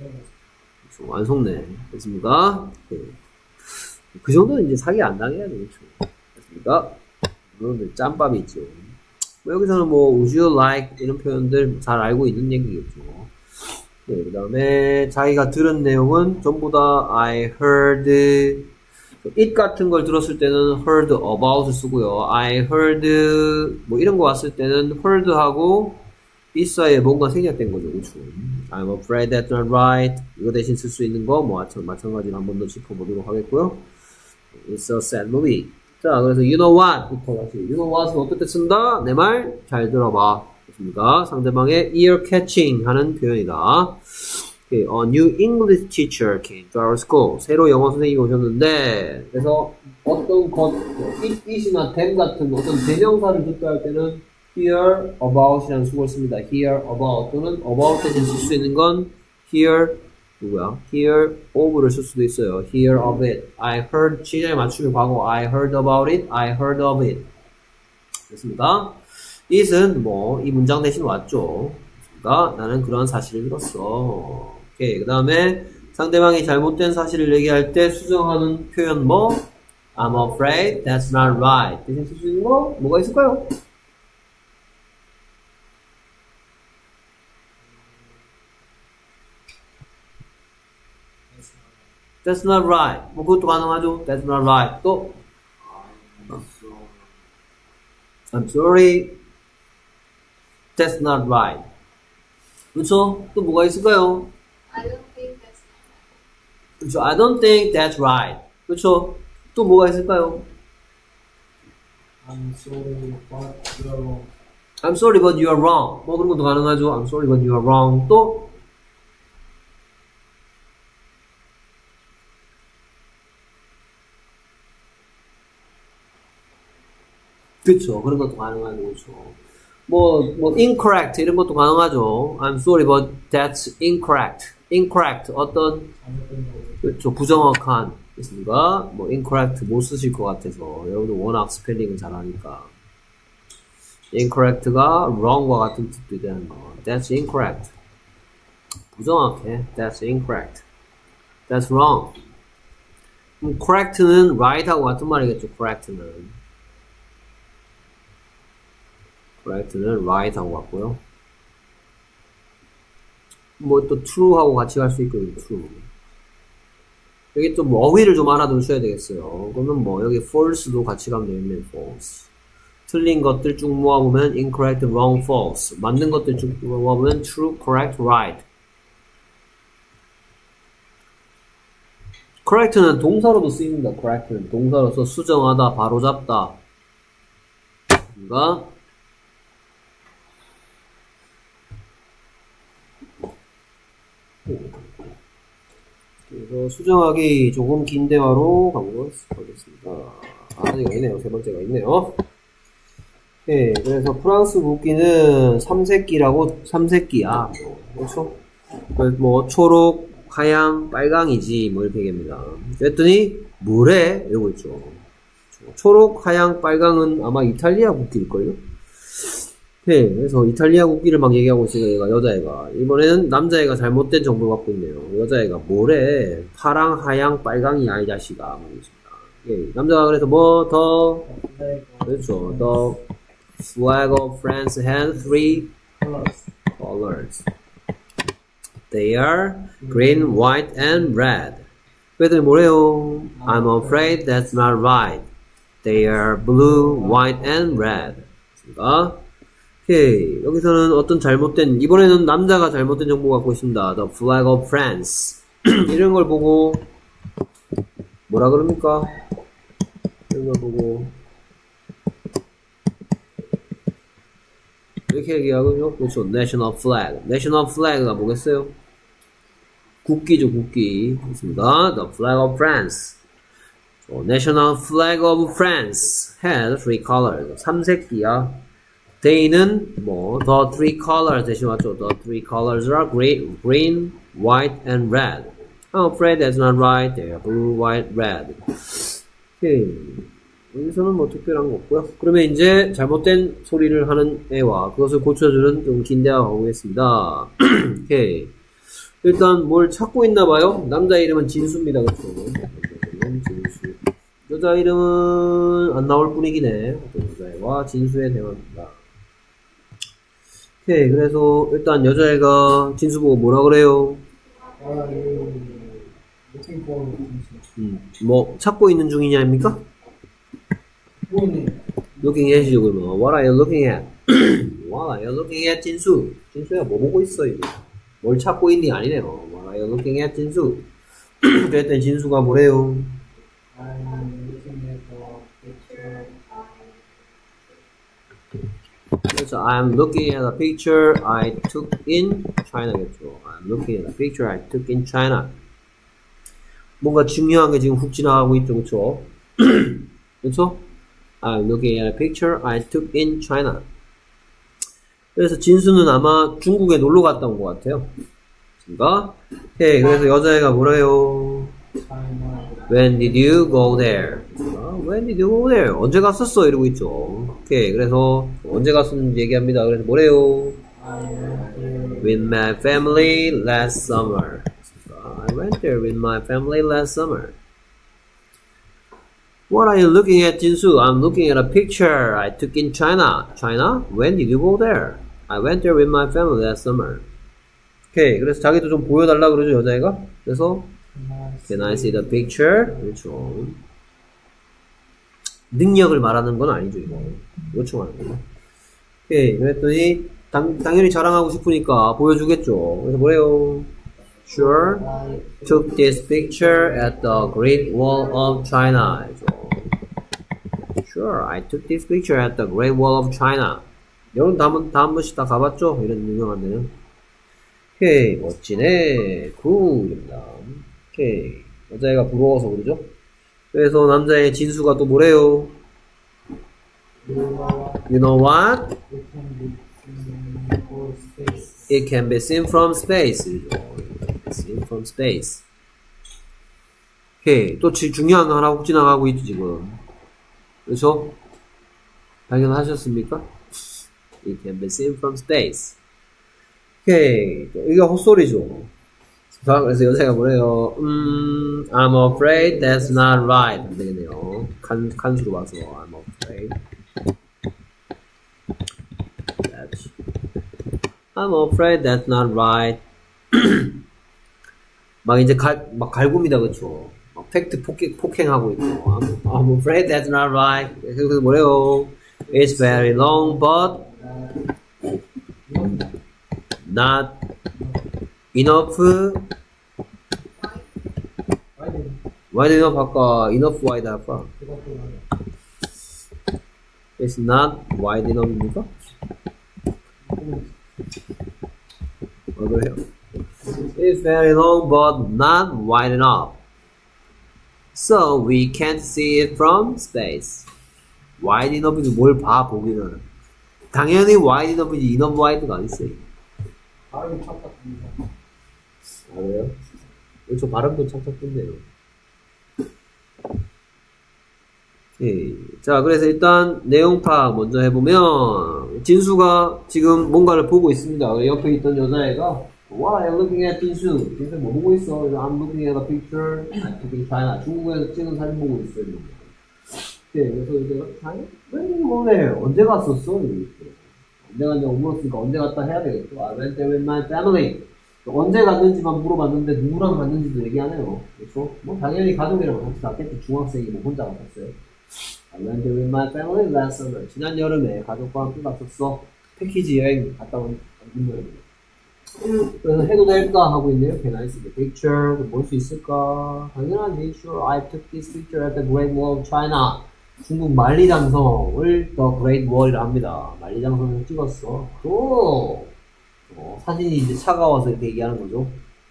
완성네. 됐습니까? 네. 그 정도는 이제 사기 안 당해야 되겠죠. 됐습니까? 여러분들 짬밥이 있죠. 여기서는 would you like 이런 표현들 잘 알고 있는 얘기겠죠. 네, 그 다음에 자기가 들은 내용은 전부 다 I heard it 같은 걸 들었을 때는 heard about을 쓰고요. I heard 이런 거 왔을 때는 heard하고 it 사이에 뭔가 생략된 거죠. 그렇죠? I'm afraid that's not right. 이거 대신 쓸 수 있는 거 마찬가지로 한 번 더 짚어보도록 하겠고요. It's a sad movie. 자, 그래서 you know what 부터 다시 you know what은 어떨 때 쓴다? 내 말 잘 들어봐. 됐습니까? 상대방의 ear catching 하는 표현이다. Okay, a new English teacher came to our school. 새로 영어 선생님이 오셨는데, 그래서 어떤 것, it이나 them 같은 어떤 대명사를 뒷배할 때는 hear about이라는 수고를 씁니다. hear about 또는 about 대신 쓸 수 있는 건 hear hear of를 쓸 수도 있어요. hear of it. I heard 시제에 맞추면 과거 I heard about it. I heard of it. 됐습니까? it은 이 문장 대신 왔죠. 됐습니까? 나는 그런 사실을 들었어. 오케이. 그 다음에 상대방이 잘못된 사실을 얘기할 때 수정하는 표현 I'm afraid that's not right. 대신 쓸 수 있는 거 뭐가 있을까요? That's not right. 그것도 가능하죠. That's not right. 또 I'm sorry. That's not right. 그렇죠? 또 뭐가 있을까요? I don't think that's right. 그렇죠. I don't think that's right. 그렇죠? 또 뭐가 있을까요? I'm sorry, but you're wrong. I'm sorry, but you are wrong. 그런 것도 가능하죠. I'm sorry, but you are wrong. 또 그쵸. 그런 것도 가능하죠. 그쵸. incorrect, 이런 것도 가능하죠. I'm sorry, but that's incorrect. incorrect, 어떤, 그쵸. 부정확한. 있습니까? incorrect 못 쓰실 것 같아서. 여러분들 워낙 스펠링을 잘하니까. incorrect가 wrong과 같은 뜻도 되는 거. That's incorrect. 부정확해. That's incorrect. That's wrong. correct는 right하고 같은 말이겠죠. correct는 right하고 같고요. 또 true하고 같이 갈 수 있거든요. true. 여기 또 어휘를 좀 알아두셔야 되겠어요. 그러면 여기 false도 같이 가면 되겠네요. false. 틀린 것들 쭉 모아보면 incorrect, wrong, false. 맞는 것들 쭉 모아보면 true, correct, right. correct는 동사로도 쓰입니다. correct는 동사로서 수정하다, 바로잡다. 그러니까 그래서 수정하기 조금 긴 대화로 가보도록 하겠습니다. 아, 이거 있네요. 세 번째가 있네요. 네, 그래서 프랑스 국기는 삼색기라고, 삼색기야. 그렇죠? 뭐, 초록, 하양, 빨강이지, 뭐, 이렇게 얘기합니다. 그랬더니, 뭐래? 이러고 있죠. 초록, 하양, 빨강은 아마 이탈리아 국기일걸요? 네, 그래서 이탈리아 국기를 막 얘기하고 있으니까 얘가 여자애가 이번에는 남자애가 잘못된 정보를 갖고 있네요. 여자애가 뭐래? 파랑, 하양, 빨강이야 이 자식아. 말했습니다. 예, 남자가 그래서 뭐 더 그렇죠. The flag of France has three colors. They are green, white, and red. 그랬더니 뭐래요? I'm afraid that's not right. They are blue, white, and red. 그러니까 오케이. 여기서는 어떤 잘못된, 이번에는 남자가 잘못된 정보 갖고 있습니다. The flag of France. 이런 걸 보고, 뭐라 그럽니까? 이런 걸 보고, 이렇게 얘기하거든요. 그렇죠. National flag. National flag가 뭐겠어요? 국기죠, 국기. 그렇습니다. The flag of France. National flag of France has three colors. 삼색기야. They는 뭐 the three colors 대신 맞죠? The three colors are green, white, and red. I'm afraid that's not right. They are blue, white, red. 오케이. 여기서는 뭐 특별한 거 없고요. 그러면 이제 잘못된 소리를 하는 애와 그것을 고쳐주는 좀 긴 대화가 오겠습니다. 오케이. 일단 뭘 찾고 있나봐요. 남자 이름은 진수입니다. 그렇죠? 진수. 여자 이름은 안 나올 뿐이기네. 어떤 여자애와 진수의 대화입니다. 오케이. 그래서 일단 여자애가 진수 보고 뭐라 그래요? 뭐 찾고 있는 중이냐입니까? looking at이죠. 그러면 what are you looking at? what are you looking at? 진수. 진수야 뭐 보고 있어 이제. 뭘 찾고 있니? 아니네요. what are you looking at? 진수. 그랬더니 진수가 뭐래요? 그래서 I'm looking at a picture I took in China겠죠. I'm looking at a picture I took in China. 뭔가 중요한 게 지금 훅 지나가고 있죠, 그렇죠? 그렇죠? I'm looking at a picture I took in China. 그래서 진수는 아마 중국에 놀러 갔다 온 것 같아요. 그러니까, 오케이, 그래서 여자애가 뭐래요? When did you go there? When did you go there? 언제 갔었어? 이러고 있죠. 오케이, 그래서 언제 갔었는지 얘기합니다. 그래서 뭐래요? With my family last summer. I went there with my family last summer. What are you looking at, 진수? I'm looking at a picture I took in China. China? When did you go there? I went there with my family last summer. 오케이, 그래서 자기도 좀 보여달라 그러죠, 여자애가. 그래서 Can I see the picture? 그렇죠. 능력을 말하는 건 아니죠, 이거. 요청하는 거. 오케이, 그랬더니 당연히 자랑하고 싶으니까 보여주겠죠. 그래서 뭐래요? Sure, took this picture at the Great Wall of China. Sure, I took this picture at the Great Wall of China. 여러분 다 한 번씩 다 가봤죠? 이런 유명한 데는. 오케이, 멋지네. 굿입니다. 오케이, 여자애가 부러워서 그러죠? 그래서 남자의 진수가 또 뭐래요? You know what? It can be seen from space. Seen from space. 오케이, 또 중요한 거 하나 훅 지나가고 있죠 지금. 그렇죠? 발견하셨습니까? It can be seen from space. 오케이, 이거 헛소리죠. 그래서 여자가 뭐래요? I'm afraid that's not right. 안 되겠네요. 칸수로 와서 I'm afraid. I'm afraid that's not right. 막 이제 막 갈굼이다, 그쵸? 막 팩트 폭행하고 있고. I'm afraid that's not right. 그래서 뭐래요? It's very long, but not enough. wide enough 할까? enough wide 할까? It's not wide enough입니까? 그래요? It's very long but not wide enough. So we can't see it from space. Wide enough이지 뭘 봐 보기는. 당연히 wide enough이지 enough wide가 아니었어요. 발음이 착각합니다. 아, 그래요? 저 발음도 착착했네요. 오케이. 자, 그래서 일단 내용 파악 먼저 해보면 진수가 지금 뭔가를 보고 있습니다. 옆에 있던 여자애가 What are you looking at, 진수? 진수 뭐 보고 있어? I'm looking at a picture I took in China. 중국에서 찍은 사진 보고 있어요. 오케이. 그래서 내가 China? When did you go there? 언제 갔었어? 언제 갔냐고 물었으니까 언제 갔다 해야 되겠죠. I went there with my family. 언제 갔는지만 물어봤는데 누구랑 갔는지도 얘기 안 해요. 그렇죠? 뭐 당연히 가족이랑 같이 갔겠지. 중학생이 뭐 혼자 갔었어요. I went there with my family last summer. 지난 여름에 가족과 함께 갔었어. 패키지 여행 갔다 온 분들입니다. 그래서 해도 될까 하고 있네요. Can I see the picture? 볼 수 있을까? 당연하지. Sure, I took this picture at the Great Wall of China. 중국 만리장성을 The Great Wall이라 합니다. 만리장성을 찍었어. 또 사진이 이제 차가워서 이렇게 얘기하는 거죠.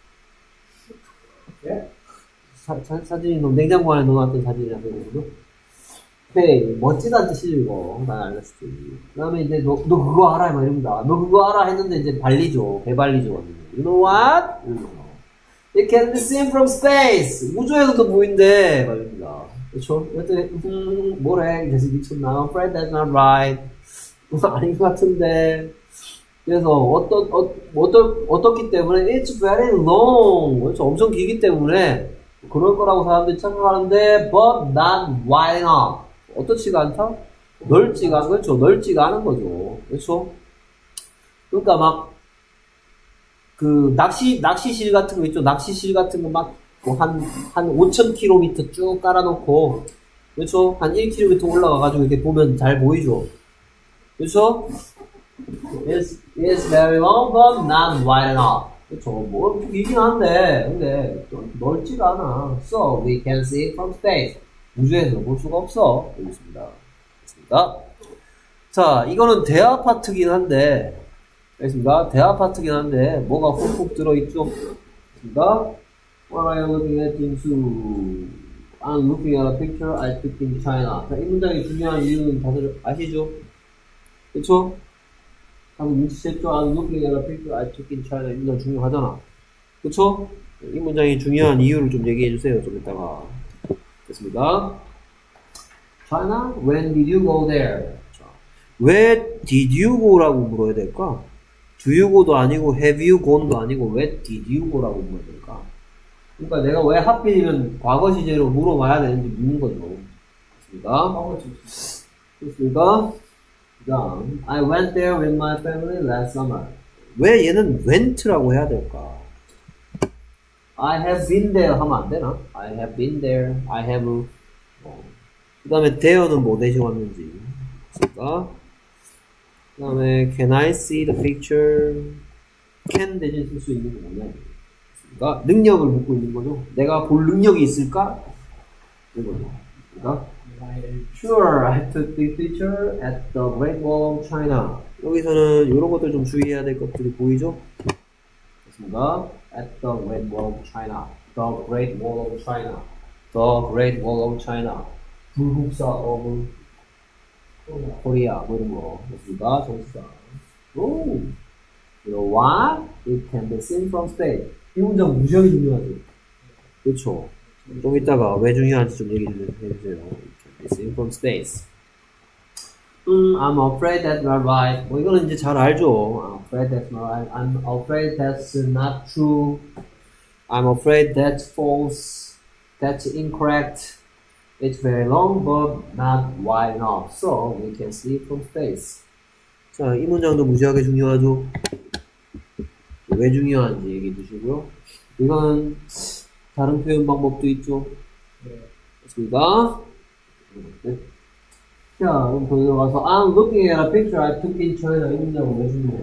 예? 사진이 냉장고 안에 넣어놨던 사진이라서 그러거든. 오케이, 멋지다는 뜻이지 이거. 난 알았을 때. 그 다음에 이제 너 그거 알아? 막 이럽니다. 너 그거 알아? 했는데 이제 발리죠. 배발리죠. You know what? It can be seen from space. 우주에서도 보인대. 말입니다. 그렇죠? 여튼 뭐래? 이 자식 미쳤나? I'm afraid that's not right. 아닌 것 같은데. 그래서 어떻기 때문에 it's very long. 그렇죠? 엄청 길기 때문에 그럴 거라고 사람들이 착각하는데 but not wide enough. 어떻지가 않다? 넓지가, 그렇죠? 넓지가 않은 거죠. 그렇죠? 그러니까 막 그 낚시실 같은 거 있죠? 낚시실 같은 거 막 한 5,000km 쭉 깔아놓고, 그렇죠? 한 1km 올라가가지고 이렇게 보면 잘 보이죠? 그렇죠? It's very long but not wide enough. 그렇죠? 뭐 길긴 한데 근데 좀 넓지가 않아. So we can see it from space. 우주에서 볼 수가 없어. 여기 있습니다. 됐습니까? 자, 이거는 대화 파트긴 한데, 알겠습니다. 대화 파트긴 한데 뭐가 훅훅 들어있죠? 됐습니다. What are you looking at, 진수? I'm looking at a picture I took in China. 자, 이 문장이 중요한 이유는 다들 아시죠? 그쵸? 방금 눈치챘죠? I'm looking at a picture I took in China. 이 문장 중요하잖아. 그쵸? 이 문장이 중요한 이유를 좀 얘기해주세요. 좀 이따가. 됐습니다. China, when did you go there? 자, 왜 did you go라고 물어야 될까? do you go도 아니고 have you gone도 아니고 왜 did you go라고 물어야 될까? 그러니까 내가 왜 하필이면 과거 시제로 물어봐야 되는지 묻는 거죠. 됐습니까? 됐습니까? 그 다음, I went there with my family last summer. 왜 얘는 went라고 해야 될까? I have been there 하면 안 되나? I have been there. I have. 그 다음에 there는 뭐 대신 왔는지. 됐습니까? 그 다음에 can I see the picture? can 대신 쓸 수 있는 거 뭐냐? 됐습니까? 능력을 묻고 있는 거죠. 내가 볼 능력이 있을까? 이거죠. 그러니까 Sure, I took this picture at the Great Wall of China. 여기서는 이런 것들 좀 주의해야 될 것들이 보이죠? 됐습니다. At the Great Wall of China. The Great Wall of China. The Great Wall of China. 불국사 of Korea. 뭐 이런 거. 됐습니다. 정치사. 오. You know what? It can be seen from space. 이 문장 무지하게 중요하죠. 그렇죠. 좀 이따가 왜 중요한지 좀 얘기 좀 해주세요. It's seen from space. I'm afraid that's not right. 뭐 이거는 이제 잘 알죠. I'm afraid that's not right. I'm afraid that's not true. I'm afraid that's false. That's incorrect. It's very long but not wide enough. So we can see it from space. 자, 이 문장도 무지하게 중요하죠. 왜 중요한지 얘기해 주시고요. 이거는 다른 표현 방법도 있죠. 됐습니다. 네. 자, 그럼 더 들어가서 I'm looking at a picture I took in China. 이 문장은 왜 중요해요?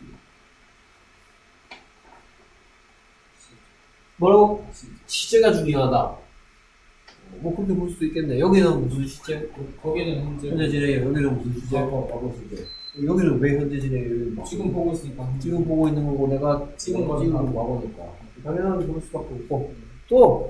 뭐라고? 시제가 중요하다. 뭐 그렇게 볼 수도 있겠네. 여기는 무슨 시제? 거기는 현재 현재 진행이에요. 여기는 무슨 시제? 과거 시제. 여기는 왜 현재 진행이에요? 지금 보고 있으니까. 지금 보고 있는 거고 내가 지금 보고 거니까. 와보니까 당연하게 그럴 수밖에 없고 또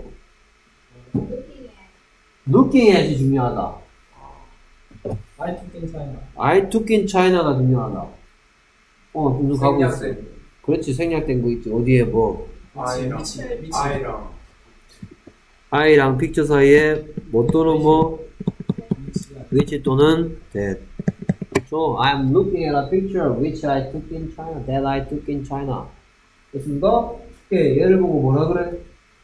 looking at이 중요하다. I took in China. I took in China가 중요하다. 좀 가고 있어. 생략된. 그렇지, 생략된 거 있지. 어디에 뭐 아이랑 미치. 아이랑 I랑 픽처 사이에 뭐 또는 뭐 which 또는 that. So I'm looking at a picture which I took in China. That I took in China. 됐습니까? 오케이, 얘를 보고 뭐라 그래?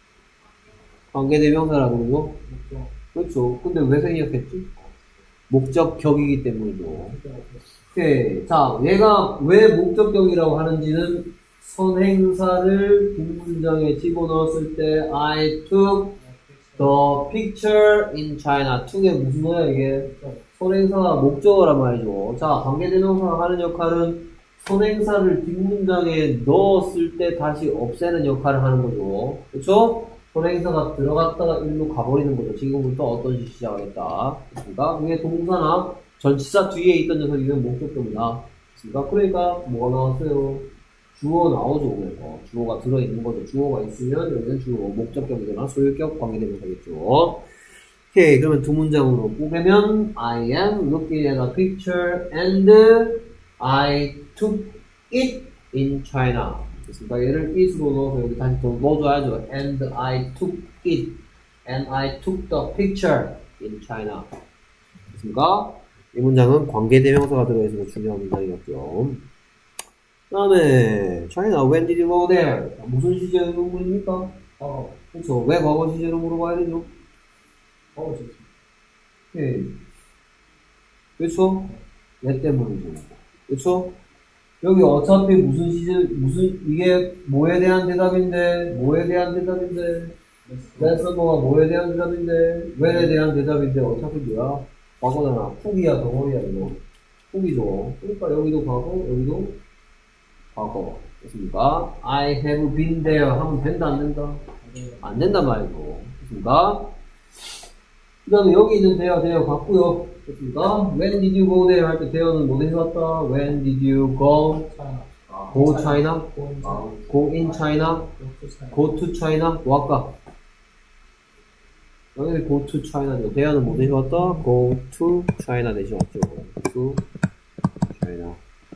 관계대명사라고 그러고. 그렇죠. 근데 왜 생략했지? 목적격이기 때문이죠. 오케이. 자, 얘가 왜 목적격이라고 하는지는 선행사를 뒷문장에 집어넣었을 때 I took the picture in China. took에 무슨 어야 이게? 선행사가 목적어란 말이죠. 자, 관계대명사가 하는 역할은 선행사를 뒷문장에 넣었을 때 다시 없애는 역할을 하는 거죠. 그렇죠? 선행사가 들어갔다가 일로 가버리는 거죠. 지금부터 어떤 짓이 시작하겠다. 그렇습니까? 그게 동사나 전치사 뒤에 있던 녀석이면 목적격이다. 그렇습니까? 그러니까 뭐가 나왔어요? 주어 나오죠. 그래서 주어가 들어있는 거죠. 주어가 있으면 여기는 주어, 목적격이거나 소유격 관계대명사겠죠. 오케이, 그러면 두 문장으로 꾸며면 I am looking at a picture and I took it in China. 됐습니까? 얘를 it으로 넣어서 여기 다시 더 넣어줘야죠. And I took it. And I took the picture in China. 됐습니까? 이 문장은 관계대명사가 들어있어서 중요한 문장이었죠. 그 다음에 China, when did you go there? 무슨 시제로 물입니까? 그렇죠. 왜 과거 시제로 물어봐야 되죠? 예. 그렇죠? 왜 때문이죠? 그렇죠? 여기 어차피 무슨 시제, 이게 뭐에 대한 대답인데, 레서버가 뭐에 대한 대답인데, when에 대한 대답인데, 어차피 뭐야? 과거잖아. 푹이야, 덩어리야, 이거. 푹이죠. 그러니까 여기도 과거, 여기도 과거. 됐습니까? I have been there 하면 된다, 안 된다? 안 된단 말이죠. 됐습니까? 그 다음에 여기 있는 대어 같고요. 됐습니까? When did you go there 할 때 대어는 뭐 해봤다? When did you go? Go China? Go in China? Go to China? 뭐 할까? 여기 go to China죠. 대어는 뭐 해봤다? Go to China 대신 왔죠. to China.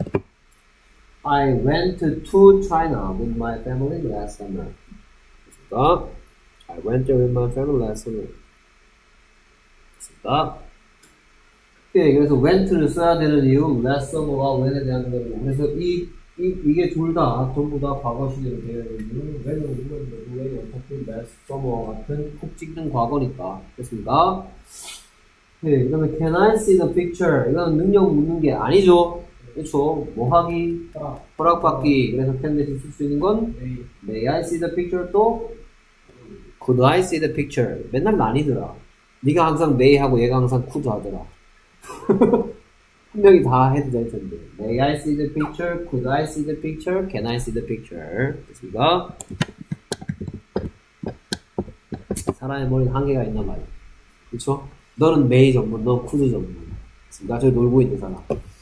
I went to China with my family last summer. 됐습니까? I went there with my family last summer. 네, 그래서 went를 써야 되는 이유, last summer가 when에 대한 거고, 그래서 이게 둘 다, 전부 다 과거 시제로 되어 있는 이유는 when을 우는데, when이 어차피 last summer 같은 푹 찍는 과거니까. 됐습니까? 네, 그 다음에 can I see the picture? 이건 능력 묻는 게 아니죠. 그렇죠. 뭐 하기? 허락받기. 그래서 can 대신 쓸 수 있는 건 may I see the picture 또 could I see the picture. 맨날 나뉘더라. 네가 항상 may 하고 얘가 항상 could 하더라. 한 명이 다 해도 될 텐데. May I see the picture? Could I see the picture? Can I see the picture? 됐습니까? 사람의 머리는 한계가 있단 말이야. 그쵸? 너는 may 전문, 넌 could 전문. 됐습니까? 저기 놀고 있는 사람.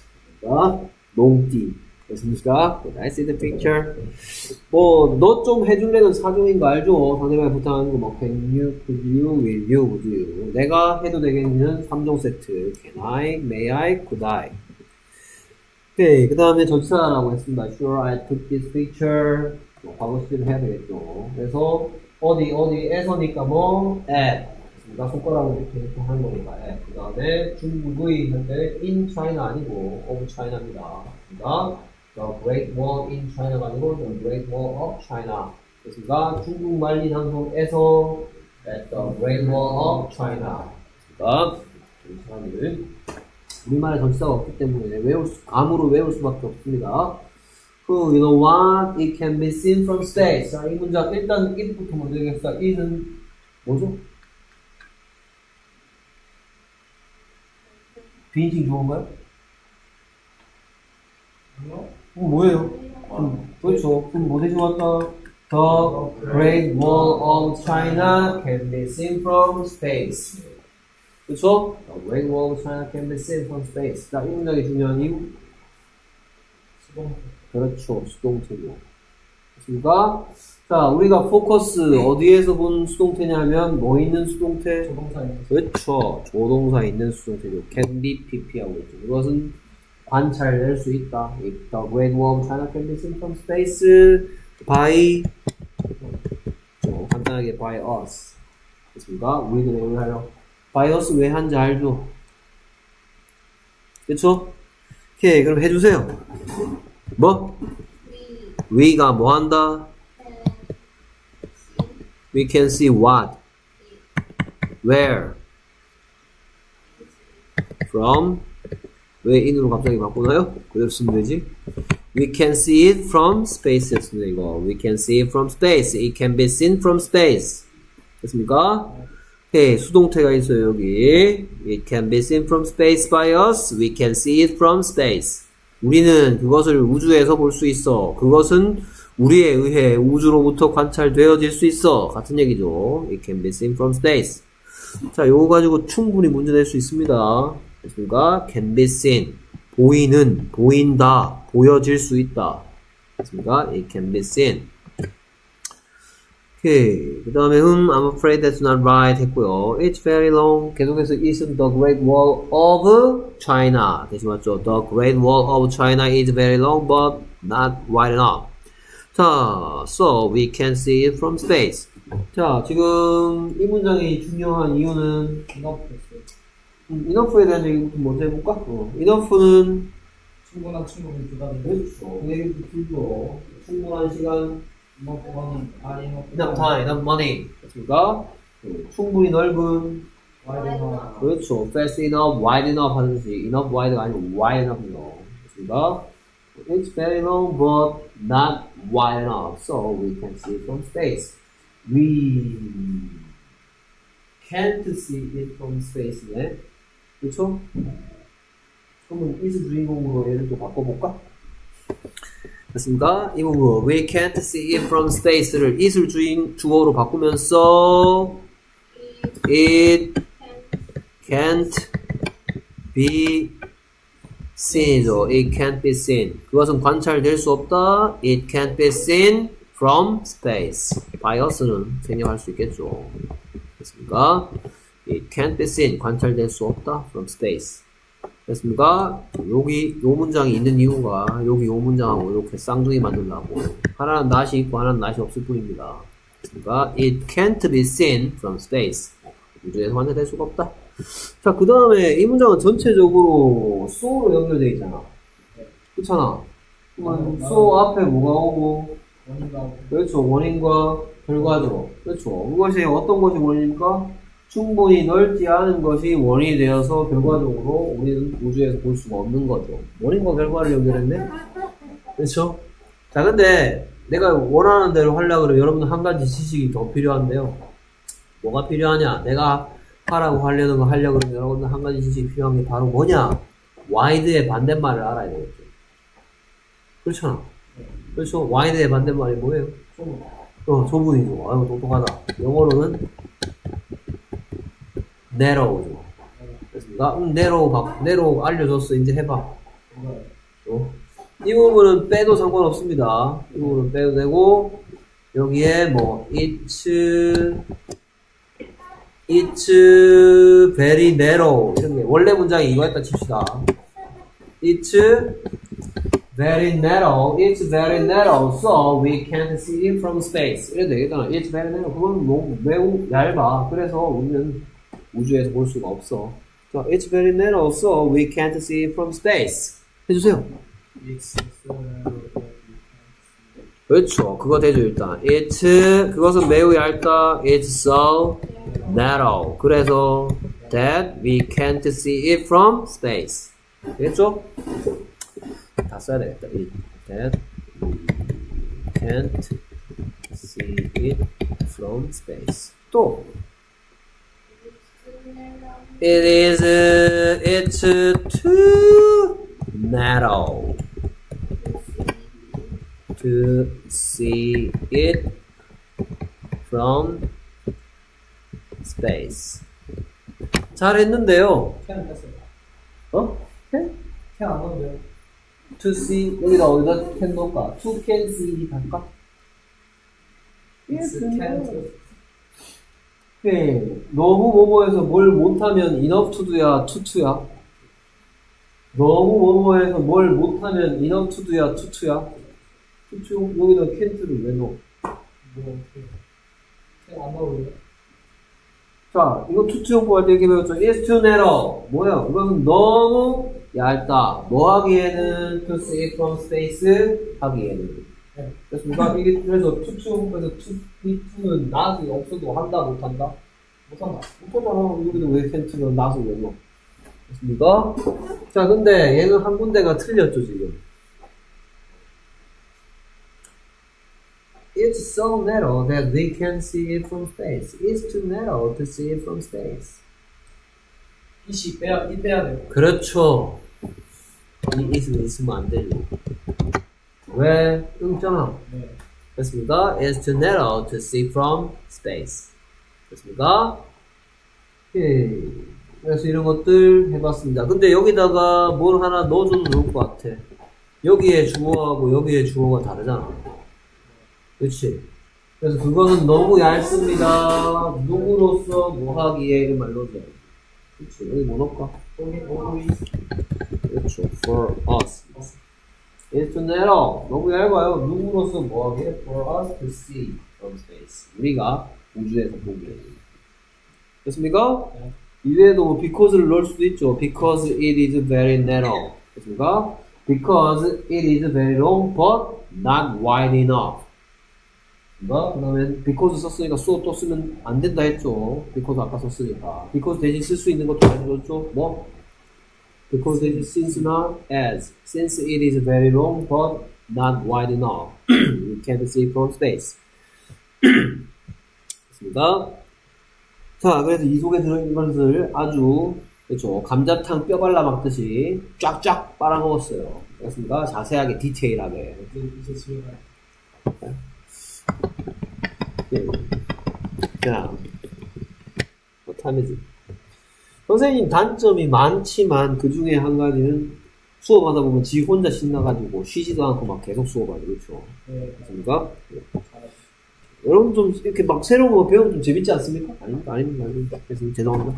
농띠. 됐습니까? Could I see the picture? 뭐, 너 좀 해줄래는 사정인 거 알죠? 상대방이 부탁하는 거, 뭐, can you, could you, will you, would you. 내가 해도 되겠는 3종 세트. Can I, may I, could I. 오케이. 그 다음에 전치사라고 했습니다. Sure, I took this picture. 뭐, 과거 시제를 해야 되겠죠. 그래서, 어디에서니까 뭐, at. 그러니까 손가락으로 이렇게 하는 거니까. 그 다음에 중국의 현재 in China 아니고 of China입니다. 그러니까 the Great Wall in China가 아니고 the Great Wall of China. 그러니까 중국 만리 장성에서 at the Great Wall of China. 그러니까 사람들은 우리말에 전치사가 없기 때문에 감으로 외울 수밖에 없습니다. You know what? It can be seen from space. 자, 이 문장 일단 it부터 먼저 얘기합시다. it은 뭐죠? 비인칭 좋은가요? 뭐예요? 그렇죠. 그럼 뭐 대신 왔다? The Great Wall of China can be seen from space. 그렇죠? The Great Wall of China can be seen from space. 자, 이 문장이 중요한 이유. 수동. 그렇죠. 수동태죠. 됐습니까? 자, 우리가 포커스 어디에서 본 수동태냐면 뭐 있는 수동태? 조동사에. 그렇죠. 조동사 있는 수동태죠. can be pp하고 있죠. 이것은 관찰될 수 있다. The Great Wall of China can be seen from space by 간단하게 by us. 됐습니까? 우리들에 의하여. by us 왜 한지 알죠? 그쵸? 오케이, 그럼 해주세요. 뭐? we가 뭐 한다? We can see what? Where? From? 왜 in으로 갑자기 바꾸나요? 그대로 쓰면 되지. We can see it from space 였습니다, 이거. We can see it from space. It can be seen from space. 됐습니까? 오케이, 수동태가 있어요, 여기. It can be seen from space by us. We can see it from space. 우리는 그것을 우주에서 볼 수 있어. 그것은 우리에 의해 우주로부터 관찰되어질 수 있어. 같은 얘기죠. It can be seen from space. 자, 요거 가지고 충분히 문제 낼 수 있습니다. 됐습니까? Can be seen. 보이는, 보인다, 보여질 수 있다. 됐습니까? It can be seen. 오케이. 그 다음에 I'm afraid that's not right 했고요. It's very long. 계속해서 isn't the Great Wall of China. 대신 맞죠? The Great Wall of China is very long but not wide enough. 자, so we can see it from space. 자, 지금 이 문장이 중요한 이유는 enough에 대한 얘기부터 먼저 해볼까? enough는 충분한 충분히 부담이. 그렇죠. 그 얘기도 길죠. 충분한 시간, enough money, enough time, enough money. 됐습니까? 충분히 넓은, 그렇죠. fast enough, wide enough 하는 것이 enough wide가 아니고 wide enough이요. 됐습니까? It's very long but not wide enough, so we can see it from space. We can't see it from space네. 그렇죠? 그러면 is 주인공으로 얘를 또 바꿔볼까? 됐습니까? 이 부분 we can't see it from space를 is를 주어로 바꾸면서 it can't be seen이죠. It can't be seen. 그것은 관찰될 수 없다. It can't be seen from space. by us는 생략할 수 있겠죠. 됐습니까? It can't be seen. 관찰될 수 없다. from space. 됐습니까? 여기 요 문장이 있는 이유가 여기 요 문장하고 이렇게 쌍둥이 만들려고 하나는 not이 있고 하나는 not이 없을 뿐입니다. 됐습니까? It can't be seen from space. 우주에서 관찰될 수가 없다. 자, 그 다음에 이 문장은 전체적으로 so로 연결되어 있잖아. 그렇잖아. 그러면 so 앞에 뭐가 오고? 그렇죠. 원인과 결과죠. 그렇죠. 그것이 어떤 것이 원인입니까? 충분히 넓지 않은 것이 원인이 되어서 결과적으로 우리는 우주에서 볼 수가 없는 거죠. 원인과 결과를 연결했네? 그렇죠? 자, 근데 내가 원하는 대로 하려고 그러면 여러분 한 가지 지식이 더 필요한데요. 뭐가 필요하냐? 내가 하라고 하려는 거 하려고 그러면 여러분들 한 가지 지식이 필요한 게 바로 뭐냐? wide의 반대말을 알아야 되겠죠. 그렇잖아. 그렇죠? wide의 반대말이 뭐예요? 좁은이죠. 아이고, 똑똑하다. 영어로는 narrow죠. 됐습니까? narrow 알려줬어. 이제 해봐. 이 부분은 빼도 상관없습니다. 이 부분은 빼도 되고, 여기에 뭐, it's very narrow. 이런 게, 원래 문장이 이거였다 칩시다. It's very narrow, so we can't see it from space. 이래도 되겠잖아. It's very narrow. 그건 너무 매우 얇아. 그래서 우리는 우주에서 볼 수가 없어. 자, it's very narrow, so we can't see it from space. 해주세요. 그렇죠. 그거 되죠, 일단. 그것은 매우 얇다. It's so narrow. 그래서 that we can't see it from space. 됐죠? 다 써야 되겠다. That we can't see it from space. 또 it's too narrow to see it from space. 잘했는데요. 어? 캔안 넣으면 돼요. to see 여기다 어디다 can 넣을까? to can see 할까? It's can't. 네, 너무 뭐뭐해서 뭘 못하면 enough to do야 to to야? 너무 뭐뭐해서 뭘 못하면 enough to do야 to to야? to to 여기다 can't를 왜 넣어? 뭐 어떻게 안 나오려? 자, 이거 to to 용법 할 때 이렇게 배웠죠? is too narrow 뭐야? 이것은 너무 얇다 뭐 하기에는 to see from space 하기에는 네. 됐습니까? 이게 그래서 to to 용법에서 to는 not이 없어도 한다 못한다? 못한다. 못하잖아. 여기도 왜 can't를 not을 왜 넣어? 됐습니까? 자, 근데 얘는 한 군데가 틀렸죠, 지금. It's so narrow that we can see it from space. It's too narrow to see it from space. 이씨 빼야 돼. 그렇죠. 이 it은 있으면 안 되죠. 왜? 끊잖아. 네. 됐습니까? It's too narrow to see from space. 됐습니까? 오케이. 그래서 이런 것들 해봤습니다. 근데 여기다가 뭘 하나 넣어줘도 좋을 것 같아. 여기에 주어하고 여기에 주어가 다르잖아. 그치? 그래서 그거는 너무 얇습니다. 누구로서 뭐 하기에 이런 말 넣어줘야 돼. 그치? 여기 뭐 넣을까? 그렇죠. For us. It's too narrow. 너무 얇아요. 누구로서 뭐 하기에? For us to see from space. 우리가 우주에서 보기에. 됐습니까? 네. 이외에도 뭐 because를 넣을 수도 있죠. Because it is very narrow. 됐습니까? Because it is very long but not wide enough. 그 다음에 because 썼으니까 so 또 쓰면 안 된다 했죠. because 아까 썼으니까. because 대신 쓸 수 있는 것도 알려줬죠. 뭐? because 대신 since나 as. Since it is very long but not wide enough. You can't see from space. 됐습니까? 자, 그래서 이 속에 들어있는 것을 아주, 그렇죠. 감자탕 뼈 발라 먹듯이 쫙쫙 빨아먹었어요. 그렇습니까? 자세하게, 디테일하게. 이제 집에 가요. 자, what time is it? 선생님 단점이 많지만 그 중에 한 가지는 수업하다 보면 지 혼자 신나가지고 쉬지도 않고 막 계속 수업하죠. 그렇죠. 네. 그렇습니까? 여러분 좀 이렇게 막 새로운 거 배우면 좀 재밌지 않습니까? 아닙니다. 그래서 죄송합니다.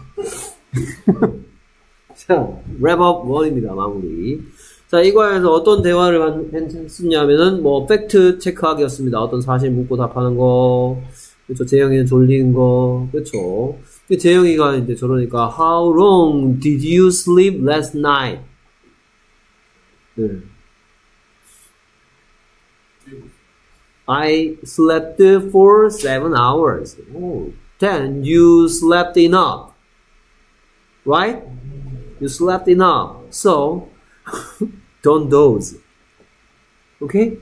자, 랩업 1입니다. 마무리. 자, 이과에서 어떤 대화를 했었냐면은 뭐 팩트 체크하기였습니다. 어떤 사실 묻고 답하는 거, 그렇죠. 재영이는 졸리는 거, 그렇죠. 재영이가 이제 저러니까 How long did you sleep last night? 네. I slept for 7 hours. Oh, then you slept enough. Right? You slept enough. So, don't doze. Okay?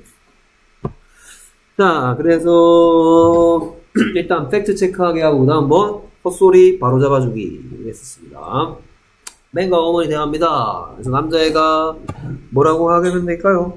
자, 그래서 일단 팩트 체크하게 하고 그다음 뭐 헛소리 바로 잡아주기 했었습니다. 맨과 어머니 대화입니다. 그래서 남자애가 뭐라고 하게 될까요?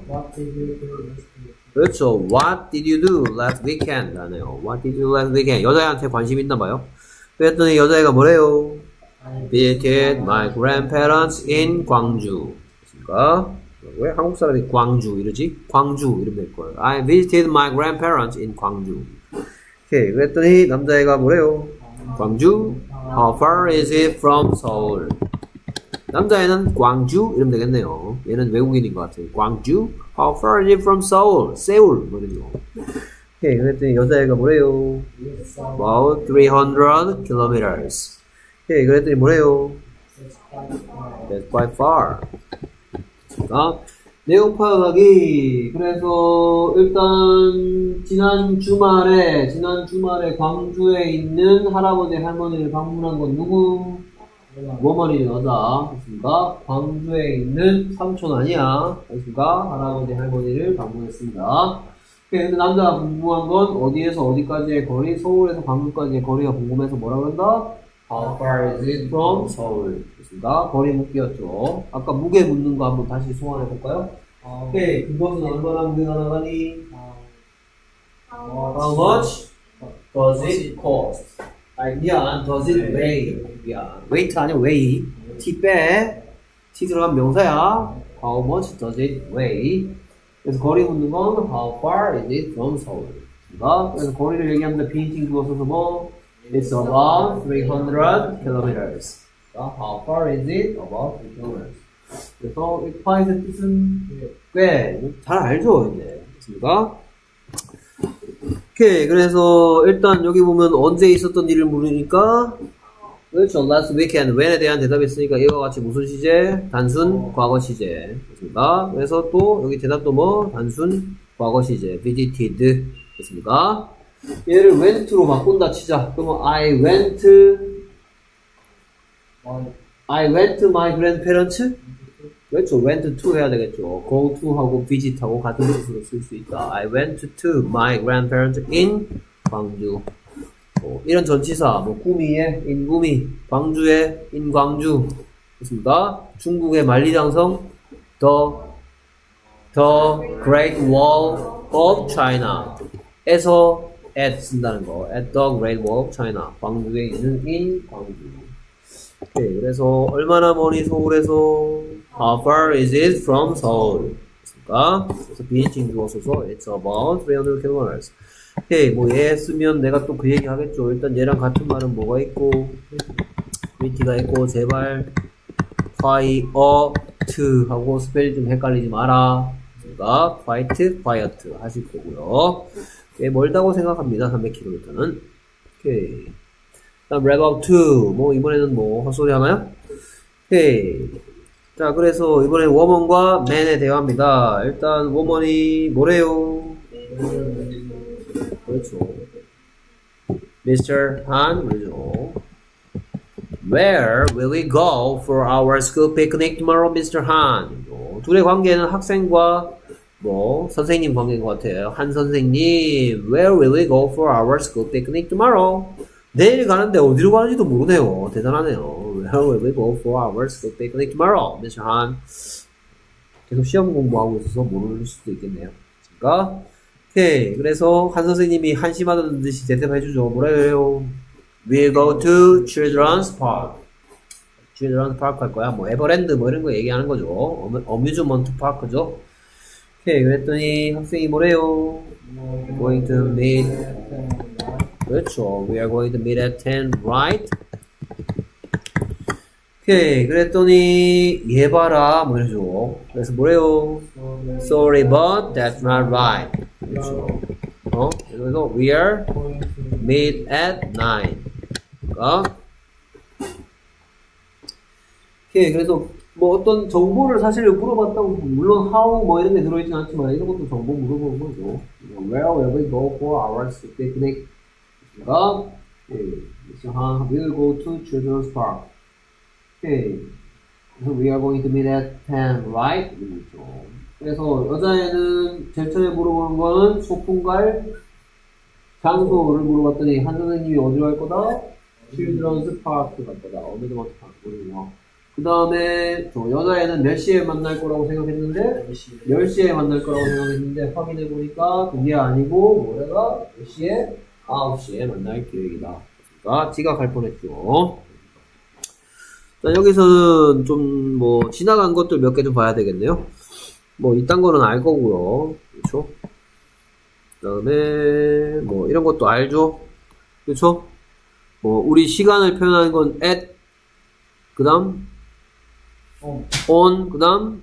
그렇죠. What did you do last weekend? 하네요. What did you do last weekend? 여자애한테 관심 있나봐요. 그랬더니 여자애가 뭐래요? Visited my grandparents in 광주. 그렇습니까? 왜 한국 사람이 광주 이러지? 광주 이러면 될 거예요. I visited my grandparents in 광주. 오케이. 그랬더니 남자애가 뭐래요? 광주? How far is it from Seoul? 남자애는 광주 이러면 되겠네요. 얘는 외국인인 것 같아요. 광주? How far is it from Seoul? 세울 뭐 이러죠. 오케이. 그랬더니 여자애가 뭐래요? About 300 kilometers. 오케이. 그랬더니 뭐래요? That's quite far. 자, 내용 파악하기. 그래서 일단 지난 주말에 광주에 있는 할아버지 할머니를 방문한 건 누구? 어머니 여자. 됐습니까? 광주에 있는 삼촌 아니야. 됐습니까? 할아버지 할머니를 방문했습니다. 근데 남자가 궁금한 건 어디에서 어디까지의 거리? 서울에서 광주까지의 거리가 궁금해서 뭐라 그런다? How far is it from Seoul? 됐습니다. 거리 묻기였죠. 아까 무게 묻는 거 한번 다시 소환해 볼까요? 오케이. 그것은 얼마나 무게가 나가니? How much does it cost? 미안, does it weigh? 미안. weight 아니야, weigh. T 빼. T 들어간 명사야. How how much does it weigh? 그래서 거리 묻는 건 how far is it from Seoul? 그래서 거리를 얘기합니다. 비인칭 주어 써서 뭐 it's about 300 kilometers. How far is it? About 3 kilometers. 그래서 quiet의 뜻은 꽤 잘 알죠, 이제. 됐습니까? 오케이. 그래서 일단 여기 보면 언제 있었던 일을 물으니까 그렇죠. last weekend, when에 대한 대답이 있으니까 이와 같이 무슨 시제? 단순 과거 시제. 됐습니까? 그래서 또 여기 대답도 뭐? 단순 과거 시제. visited. 됐습니까? 얘를 went로 바꾼다 치자. 그러면 I went to my grandparents? 그렇죠. went to 해야 되겠죠. go to 하고 visit 하고 같은 뜻으로 쓸 수 있다. I went to my grandparents in 광주. 이런 전치사, 뭐, 구미의 인구미, 광주의 인광주. 됐습니까? 중국의 만리장성, the Great Wall of China. 에서 at 쓴다는 거. at the Great Wall of China. 광주에 있는 in 광주. 오케이. 그래서 얼마나 멀리 서울에서 how far is it from Seoul? 됐습니까? 그래서 비인칭 주어서 it's about 300 kilometers. 오케이. 뭐 얘 쓰면 내가 또 그 얘기 하겠죠. 일단 얘랑 같은 말은 뭐가 있고 위티가 있고 제발 quiet 하고 스펠 좀 헷갈리지 마라. 그러니까 quiet 하실 거고요. 꽤 멀다고 생각합니다. 300km는. 오케이. 다음 wrap up 2. 뭐 이번에는 뭐 헛소리 하나요? 오케이. 자, 그래서 이번에 woman과 man에 대화합니다. 일단 woman이 뭐래요? 그렇죠. Mr. Han 그러죠. Where will we go for our school picnic tomorrow, Mr. Han? 둘의 관계는 학생과 뭐 선생님 관계인 것 같아요. 한 선생님, Where will we go for our school picnic tomorrow? 내일 가는데 어디로 가는지도 모르네요. 대단하네요. Where will we go for our school picnic tomorrow, Mr. Han? 계속 시험 공부하고 있어서 모를 수도 있겠네요. 그러니까 오케이. 그래서 한 선생님이 한심하다는 듯이 대답해주죠. 뭐래요? We'll go to Children's Park. Children's Park 갈 거야. 뭐 에버랜드 뭐 이런 거 얘기하는 거죠. 어뮤즈먼트 파크죠. 오케이. 그랬더니 학생이 뭐래요? Going to meet. 그렇죠. We are going to meet at 10, right? 오케이. 그랬더니 얘 봐라 뭐 이러죠. 그래서 뭐래요? Sorry, but that's not right. 그렇죠. 그래서 we are meet at 9. 그러니까 오케이. 그래서 뭐 어떤 정보를 사실 물어봤다고 물론 how 뭐 이런 게 들어있진 않지만 이런 것도 정보 물어보는 거죠. Where will we go for our picnic? 그러니까 Mr. Han will go to Children's Park. 오케이. 그래서 we are going to meet at 10, right? 그렇죠. 그래서 여자애는 제일 처음에 물어보는 거는 소풍 갈 장소를 물어봤더니 한 선생님이 어디로 갈 거다? Children's Park 갈 거다. 어뮤즈먼트 파크 모르겠네요. 그 다음에 여자애는 몇 시에 만날 거라고 생각했는데 10시에 만날 거라고 생각했는데 확인해 보니까 그게 아니고 뭐래가 몇 시에? 9시에 만날 계획이다. 그러니까 지각할 뻔했죠. 자, 여기서는 좀 뭐 지나간 것들 몇 개 좀 봐야 되겠네요. 뭐 이딴 거는 알 거고요. 그렇죠? 그 다음에 뭐 이런 것도 알죠? 그렇죠? 뭐 우리 시간을 표현하는 건 at 그 다음 on 그 다음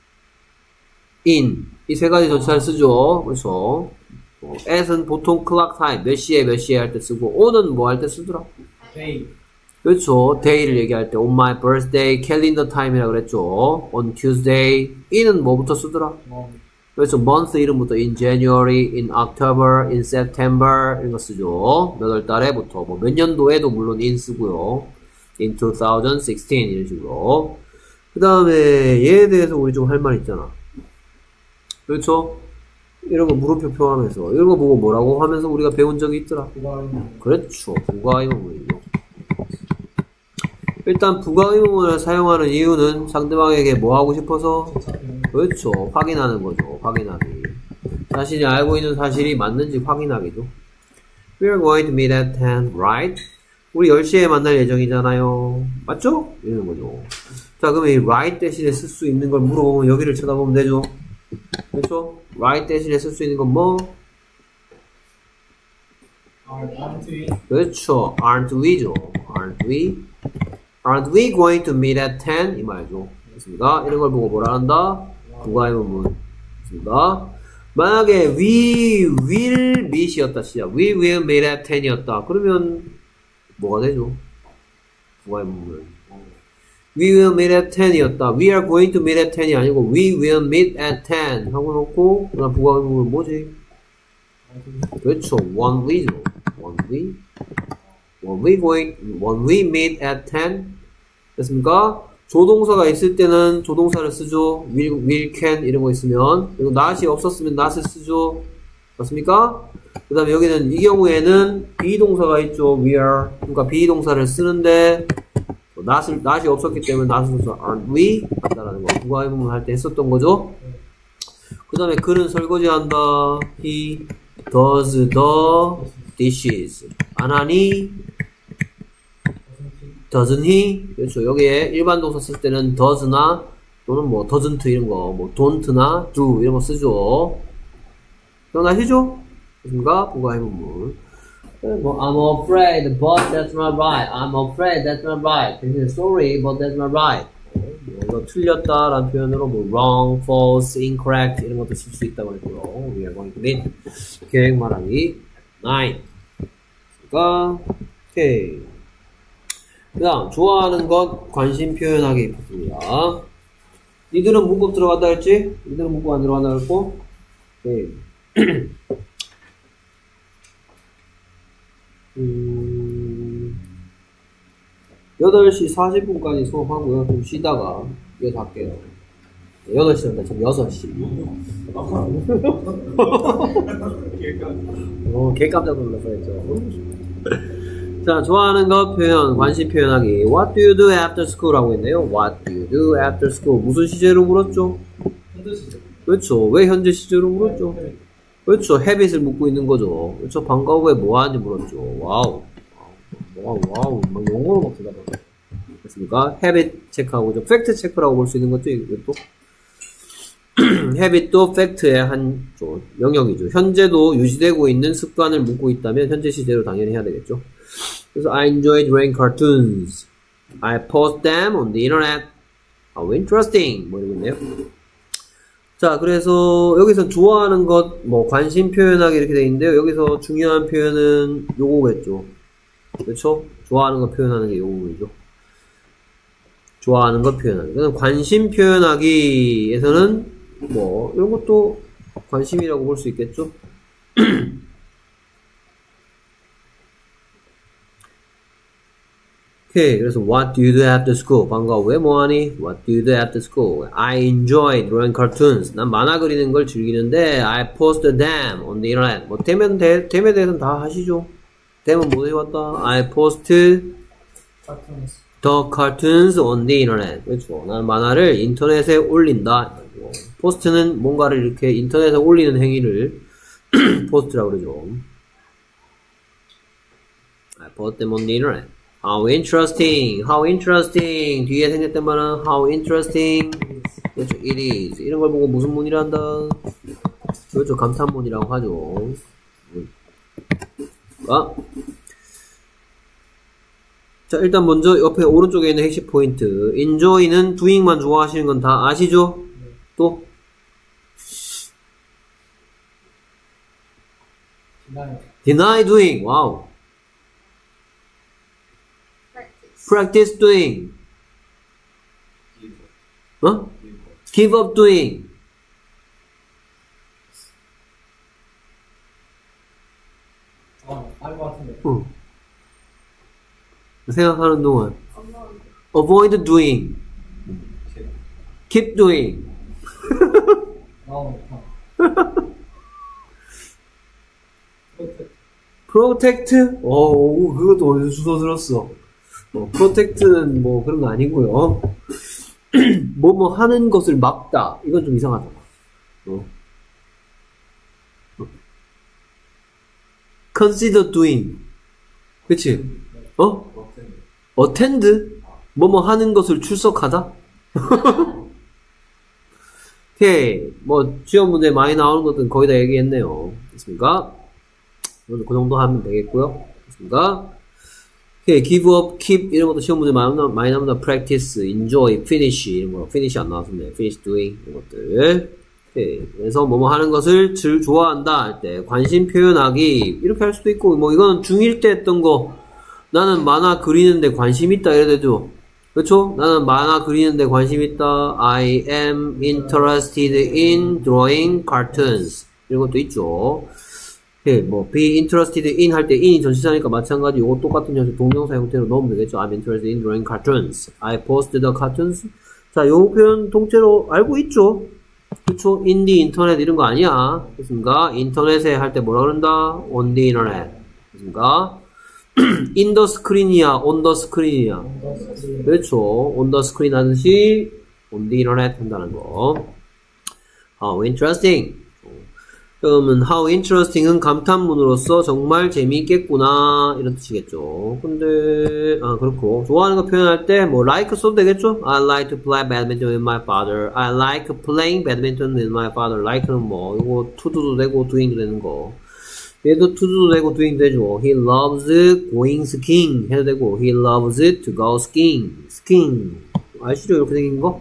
in 이 세 가지 전치사를 쓰죠. 그렇죠? at은 보통 clock time 몇 시에 할 때 쓰고 on은 뭐 할 때 쓰더라? day. 그렇죠. day를 얘기할 때 on my birthday calendar time이라고 그랬죠. on Tuesday in은 뭐부터 쓰더라? 그렇죠. month 이름부터 in January, in October, in September 이런 거 쓰죠. 몇 월 달에부터 뭐 몇 년도에도 물론 in 쓰고요. in 2016 이런 식으로. 그 다음에 얘에 대해서 우리 좀 할 말 있잖아. 그렇죠. 이런 거 물음표 표하면서 이런 거 보고 뭐라고 하면서 우리가 배운 적이 있더라. 그렇죠. 부가의문문이죠. 일단 부가의문문을 사용하는 이유는 상대방에게 뭐 하고 싶어서 그렇죠. 확인하는 거죠. 확인하기. 자신이 알고 있는 사실이 맞는지 확인하기죠. We are going to meet at 10, right? 우리 10시에 만날 예정이잖아요. 맞죠? 이러는 거죠. 자, 그러면 이 write 대신에 쓸 수 있는 걸 물어보면 여기를 쳐다보면 되죠. 그렇죠? write 대신에 쓸 수 있는 건 뭐? aren't we? 그렇죠. aren't we죠. aren't we going to meet at 10? 이 말이죠. 됐습니다. 이런 걸 보고 뭐라 한다? 부가의문문. 됐습니다. 만약에 we will meet이었다 시작. we will meet at 10이었다. 그러면 뭐가 되죠? 부가의문문. we will meet at 10이었다. we are going to meet at 10이 아니고 we will meet at 10 하고 놓고 그다음 부가의문문 뭐지? 그렇죠. when we죠. when we meet at 10 됐습니까? 조동사가 있을 때는 조동사를 쓰죠. will, can 이런 거 있으면. 그리고 not이 없었으면 not을 쓰죠. 맞습니까? 그 다음에 여기는 이 경우에는 비동사가 있죠. were. 그러니까 비동사를 쓰는데 not이 없었기 때문에 not을 써서 aren't we? 한다라는 거. 부가의문문 할 때 했었던 거죠. 그 다음에 그는 설거지 한다. he does the dishes. 안 하니? doesn't he? 그렇죠. 여기에 일반 동사 쓸 때는 does나 또는 뭐 doesn't 이런 거, 뭐 don't나 do 이런 거 쓰죠. 기억나시죠? 그렇습니까? 부가의문문. 뭐 I'm afraid, but that's not right. I'm afraid, that's not right. 대신에 sorry, but that's not right. 뭐 틀렸다라는 표현으로 뭐 wrong, false, incorrect 이런 것도 쓸 수 있다고 했고요. We are going to meet. 계획 말하기 9. 그러니까 오케이. 그 다음 좋아하는 것 관심 표현하기 있습니다. 니들은 문법 들어간다 했지? 니들은 문법 안 들어간다 했고 오케이. 8시 40분까지 수업하고요. 좀 쉬다가 이어서 할게요. 8시란다. 지금 6시. 개 깜짝 놀랐어 했죠. 자, 좋아하는 것 표현, 관심 표현하기. What do you do after school? 라고 했네요. What do you do after school? 무슨 시제로 물었죠? 현재 시제. 그렇죠. 왜 현재 시제로 물었죠? 그렇죠. habit을 묻고 있는 거죠. 그렇죠. 방과 후에 뭐 하는지 물었죠. 와우. 막 영어로 막 대답하고. 됐습니까? habit 체크하고, fact 체크라고 볼 수 있는 것도 이것도. habit도 fact의 한 영역이죠. 현재도 유지되고 있는 습관을 묻고 있다면 현재 시제로 당연히 해야 되겠죠. 그래서 I enjoy drawing cartoons. I post them on the internet. How interesting. 뭐 이러고 있네요. 자, 그래서 여기서 좋아하는 것, 뭐 관심 표현하기 이렇게 돼 있는데요. 여기서 중요한 표현은 요거겠죠. 그렇죠? 좋아하는 것 표현하는 게 요거죠. 좋아하는 것 표현하기. 그럼 관심 표현하기에서는 뭐 이런 것도 관심이라고 볼 수 있겠죠. 오케이. 그래서 what do you do after school? 방과 후에 뭐하니? What do you do after school? I enjoy drawing cartoons. 난 만화 그리는 걸 즐기는데 I post them on the internet. 뭐 됨에 대해서는 다 하시죠. 됨은 뭐 해왔다? I post the cartoons on the internet. 그렇죠. 난 만화를 인터넷에 올린다. 포스트는 뭔가를 이렇게 인터넷에 올리는 행위를 포스트라고 그러죠. I post them on the internet. How interesting, how interesting. 뒤에 생겼던 말은 how interesting. 그렇죠, it is. 이런 걸 보고 무슨 문이라 한다? 그렇죠, 감탄문이라고 하죠. 자, 일단 먼저 옆에 오른쪽에 있는 핵심 포인트. enjoy는 doing만 좋아하시는 건 다 아시죠? 또? deny doing. 와우. practice doing. give up doing. 알 것 같은데. 생각하는 동안 avoid doing. keep doing. protect? 그것도 어디서 주워 들었어. protect는 뭐 그런 거 아니고요. 뭐 하는 것을 막다. 이건 좀 이상하잖아. consider doing. 그치? attend? 뭐 하는 것을 출석하다? 오케이. 뭐, 시험 문제 많이 나오는 것들은 거의 다 얘기했네요. 됐습니까? 그 정도 하면 되겠고요. 됐습니까? 오케이. give up, keep, 이런 것도 시험 문제 많이 나옵니다. practice, enjoy, finish, 이런 거. finish 안 나왔었네. finish doing, 이런 것들. 오케이. 그래서 뭐뭐 하는 것을 좋아한다 할 때, 관심 표현하기, 이렇게 할 수도 있고, 뭐, 이건 중1 때 했던 거, 나는 만화 그리는데 관심 있다, 이래 되죠. 그렇죠? 나는 만화 그리는데 관심 있다. I am interested in drawing cartoons. 이런 것도 있죠. 예, 뭐 be interested in 할 때 in이 전치사니까 마찬가지. 이거 똑같은 형식 동명사 형태로 넣으면 되겠죠. I'm interested in drawing cartoons. I post the cartoons. 자, 요 표현 통째로 알고 있죠. 그렇죠? in the internet 이런 거 아니야. 그렇습니까? 인터넷에 할 때 뭐라 그런다? on the internet. 그렇습니까? in the screen이야, on the screen이야. 그렇죠. on the screen 하듯이 on the internet 한다는 거. How interesting. 그러면 how interesting은 감탄문으로서 정말 재미있겠구나 이런 뜻이겠죠. 근데 그렇고 좋아하는 거 표현할 때 뭐 like 써도 되겠죠. I like to play badminton with my father. I like playing badminton with my father. like는 뭐 이거 to도도 되고 doing도 되는 거. 얘도 to도 되고 doing 되죠. He loves going skiing 해도 되고 He loves to go skiing. skiing 아시죠? 이렇게 생긴 거?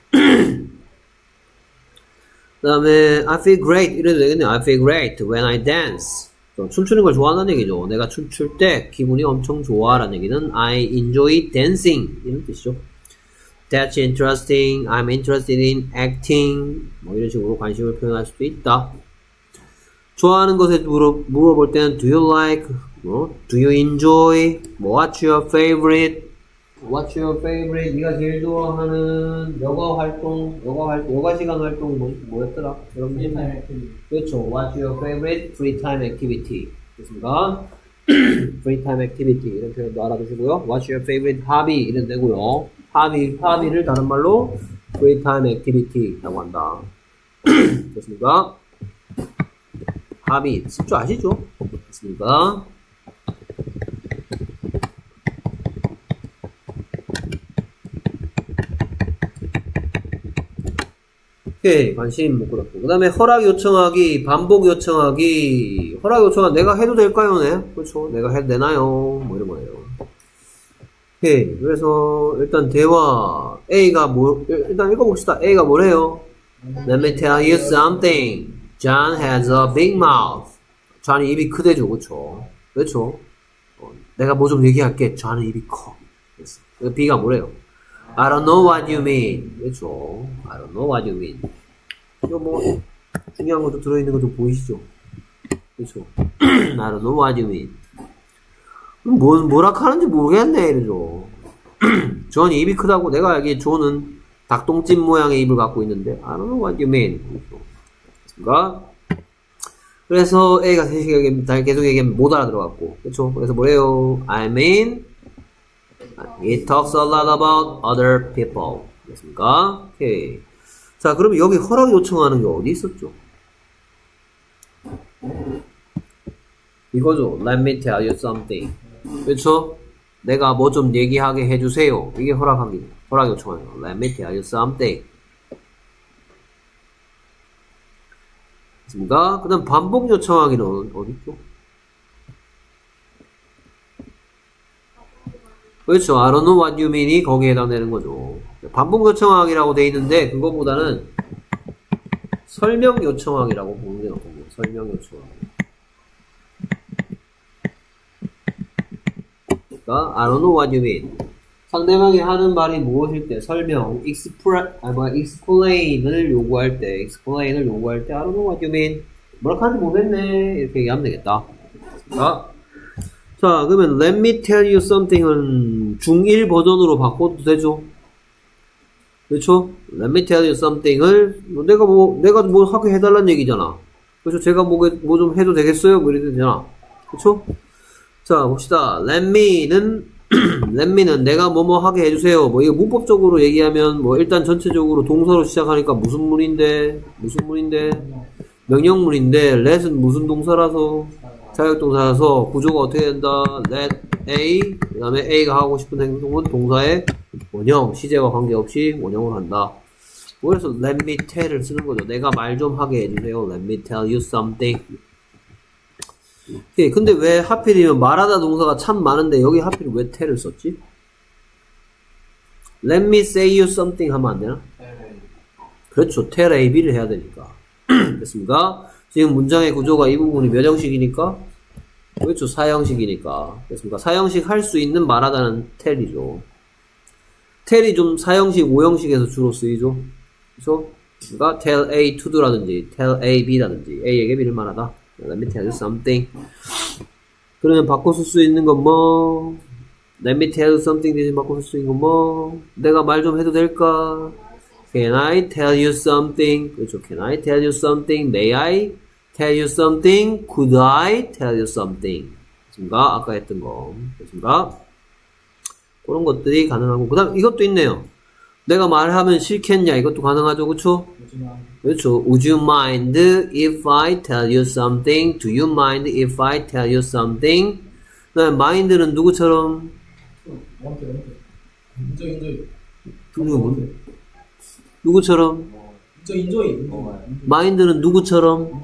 그 다음에 I feel great 이래도 되겠네요. I feel great when I dance. 춤추는 걸 좋아한다는 얘기죠. 내가 춤출 때 기분이 엄청 좋아 라는 얘기는 I enjoy dancing 이런 뜻이죠. That's interesting. I'm interested in acting. 뭐 이런 식으로 관심을 표현할 수도 있다. 좋아하는 것에 물어볼 때는 do you like, 뭐, do you enjoy, 뭐, what's your favorite, what's your favorite, 네가 제일 좋아하는 여가 활동, 여가 시간 활동 뭐였더라? 여러분들? 그렇죠. What's your favorite free time activity? 됐습니까? free time activity 이런 표현도 알아두시고요. What's your favorite hobby? 이런 되고요. hobby를 다른 말로 free time activity라고 한다. 됐습니까? hobby 쓸 줄 아시죠? 됐습니까? 오케이, 관심 못 끌었고. 그 다음에 허락 요청하기, 반복 요청하기. 허락 요청하기, 내가 해도 될까요? 네? 그렇죠. 내가 해도 되나요? 뭐 이런 거예요. 오케이, 그래서 일단 대화. A가 일단 읽어봅시다. A가 뭐래요? Let me tell you something. John has a big mouth. John이 입이 크대죠, 그렇죠? 그렇죠? 내가 뭐 좀 얘기할게. John은 입이 커. B가 뭐래요? I don't know what you mean. 그렇죠? I don't know what you mean. 이거 뭐 중요한 것도 들어있는 거 좀 보이시죠? 그렇죠? I don't know what you mean. 뭐라 하는지 모르겠네 이러죠. 존이 입이 크다고 내가 알기에 존은 닭똥집 모양의 입을 갖고 있는데 I don't know what you mean. 그러니까 그래서 A가 계속 얘기하면 못 알아들어갖고 그렇죠? 그래서 뭐래요? I mean It talks a lot about other people. 됐습니까? 오케이. 자, 그러면 여기 허락 요청하는 게 어디 있었죠? 이거죠. Let me tell you something. 그렇죠? 내가 뭐 좀 얘기하게 해주세요. 이게 허락 요청하는 거. Let me tell you something. 됐습니까? 그 다음 반복 요청하기는 어디 있죠? 그렇죠. I don't know what you mean이 거기에 해당되는 거죠. 반복 요청하기라고 돼 있는데 그거보다는 설명 요청하기라고 보는 게 어떤가요? 설명 요청하기. 그러니까 I don't know what you mean. 상대방이 하는 말이 무엇일 때 설명, explain을 요구할 때 I don't know what you mean. 뭐라 하는지 모르겠네. 이렇게 얘기하면 되겠다. 자, 그러면 let me tell you something은 중1 버전으로 바꿔도 되죠? 그렇죠? let me tell you something을 내가 뭐 하게 해달라는 얘기잖아. 그렇죠? 제가 뭐 좀 해도 되겠어요? 뭐 이래도 되잖아. 그렇죠? 자, 봅시다. let me는 내가 뭐뭐 하게 해주세요. 뭐 이거 문법적으로 얘기하면 뭐 일단 전체적으로 동사로 시작하니까 무슨 문인데 명령문인데 let은 무슨 동사라서 자격동사라서 구조가 어떻게 된다? let A, 그 다음에 A가 하고 싶은 행동은 동사의 원형, 시제와 관계없이 원형을 한다. 그래서 let me tell을 쓰는 거죠. 내가 말 좀 하게 해주세요. let me tell you something. 오케이. 근데 왜 하필이면 말하다 동사가 참 많은데 여기 하필 왜 tell을 썼지? let me say you something 하면 안 되나? 그렇죠. tell A, B를 해야 되니까. 됐습니까? 지금 문장의 구조가 이 부분이 몇 형식이니까? 그렇죠. 4형식이니까. 됐습니까? 4형식 할 수 있는 말하다는 tell이죠. tell이 좀 4형식, 5형식에서 주로 쓰이죠. 그래서 그러니까 tell A to do라든지 tell A, B라든지 A에게 B를 말하다. Let me tell you something. 그러면 바꿔 쓸 수 있는 건 뭐? Let me tell you something 대신 바꿔 쓸 수 있는 건 뭐? 내가 말 좀 해도 될까? Can I tell you something? 그렇죠. Can I tell you something? May I tell you something? Could I tell you something? 됐습니까? 아까 했던 거. 됐습니까? 그런 것들이 가능하고. 그 다음 이것도 있네요. 내가 말하면 싫겠냐? 이것도 가능하죠. 그렇죠? 그렇죠. Would you mind if I tell you something? Do you mind if I tell you something? 그 다음에 mind는 누구처럼? 누구처럼? mind는 누구처럼?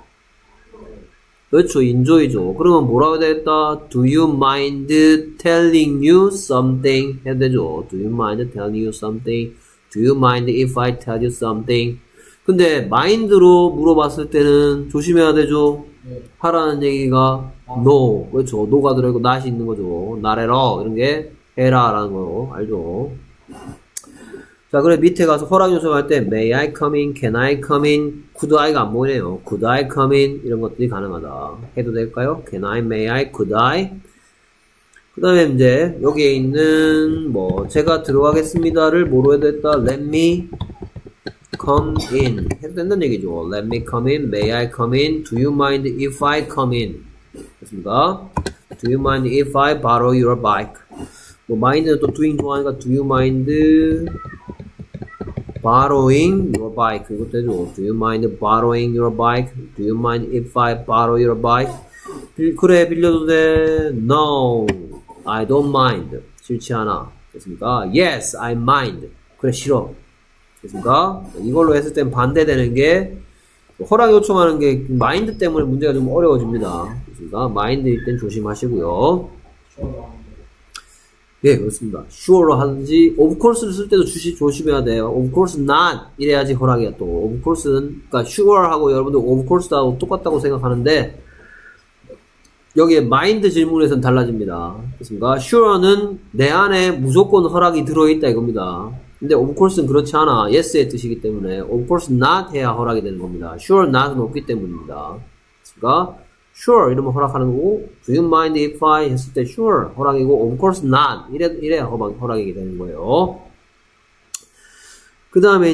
그렇죠. enjoy죠. 그러면 뭐라고 해야 되겠다? Do you mind telling you something? 해야 되죠. Do you mind telling you something? Do you mind if I tell you something? 근데 mind로 물어봤을 때는 조심해야 되죠. 하라는 얘기가 no. 그렇죠. no가 들어있고 not이 있는 거죠. not at all. 이런 게 해라 라는 거 알죠. 자, 그래 밑에 가서 허락 요청할 때 May I come in? Can I come in? Could I가 안 보이네요. Could I come in? 이런 것들이 가능하다. 해도 될까요? Can I? May I? Could I? 그 다음에 이제 여기에 있는 뭐 제가 들어가겠습니다를 뭐로 해도 됐다. Let me come in. 해도 된다는 얘기죠. Let me come in. May I come in? Do you mind if I come in? 됐습니까? Do you mind if I borrow your bike? 뭐 mind는 또 doing 좋아하니까 Do you mind borrowing your bike? 이것도 해줘. Do you mind borrowing your bike? Do you mind if I borrow your bike? 그래 빌려도 돼? No, I don't mind. 싫지 않아. 됐습니까? Yes, I mind. 그래 싫어. 됐습니까? 이걸로 했을 땐 반대되는 게 허락 요청하는 게 마인드 때문에 문제가 좀 어려워집니다. 됐습니까? 마인드일 땐 조심하시고요. 예, 그렇습니다. sure로 하든지 of course를 쓸 때도 조심해야 돼요. of course not 이래야지 허락이야 또. of course는 그러니까 sure하고 여러분들 of course하고 똑같다고 생각하는데 여기에 mind 질문에서는 달라집니다. 그렇습니까? sure는 내 안에 무조건 허락이 들어있다 이겁니다. 근데 of course는 그렇지 않아. yes의 뜻이기 때문에 of course not 해야 허락이 되는 겁니다. sure not은 없기 때문입니다. 그러니까 sure 이러면 허락하는 거고 do you mind if I 했을 때 sure 허락이고 of course not 이래야 허락이 되는 거예요. 그 다음에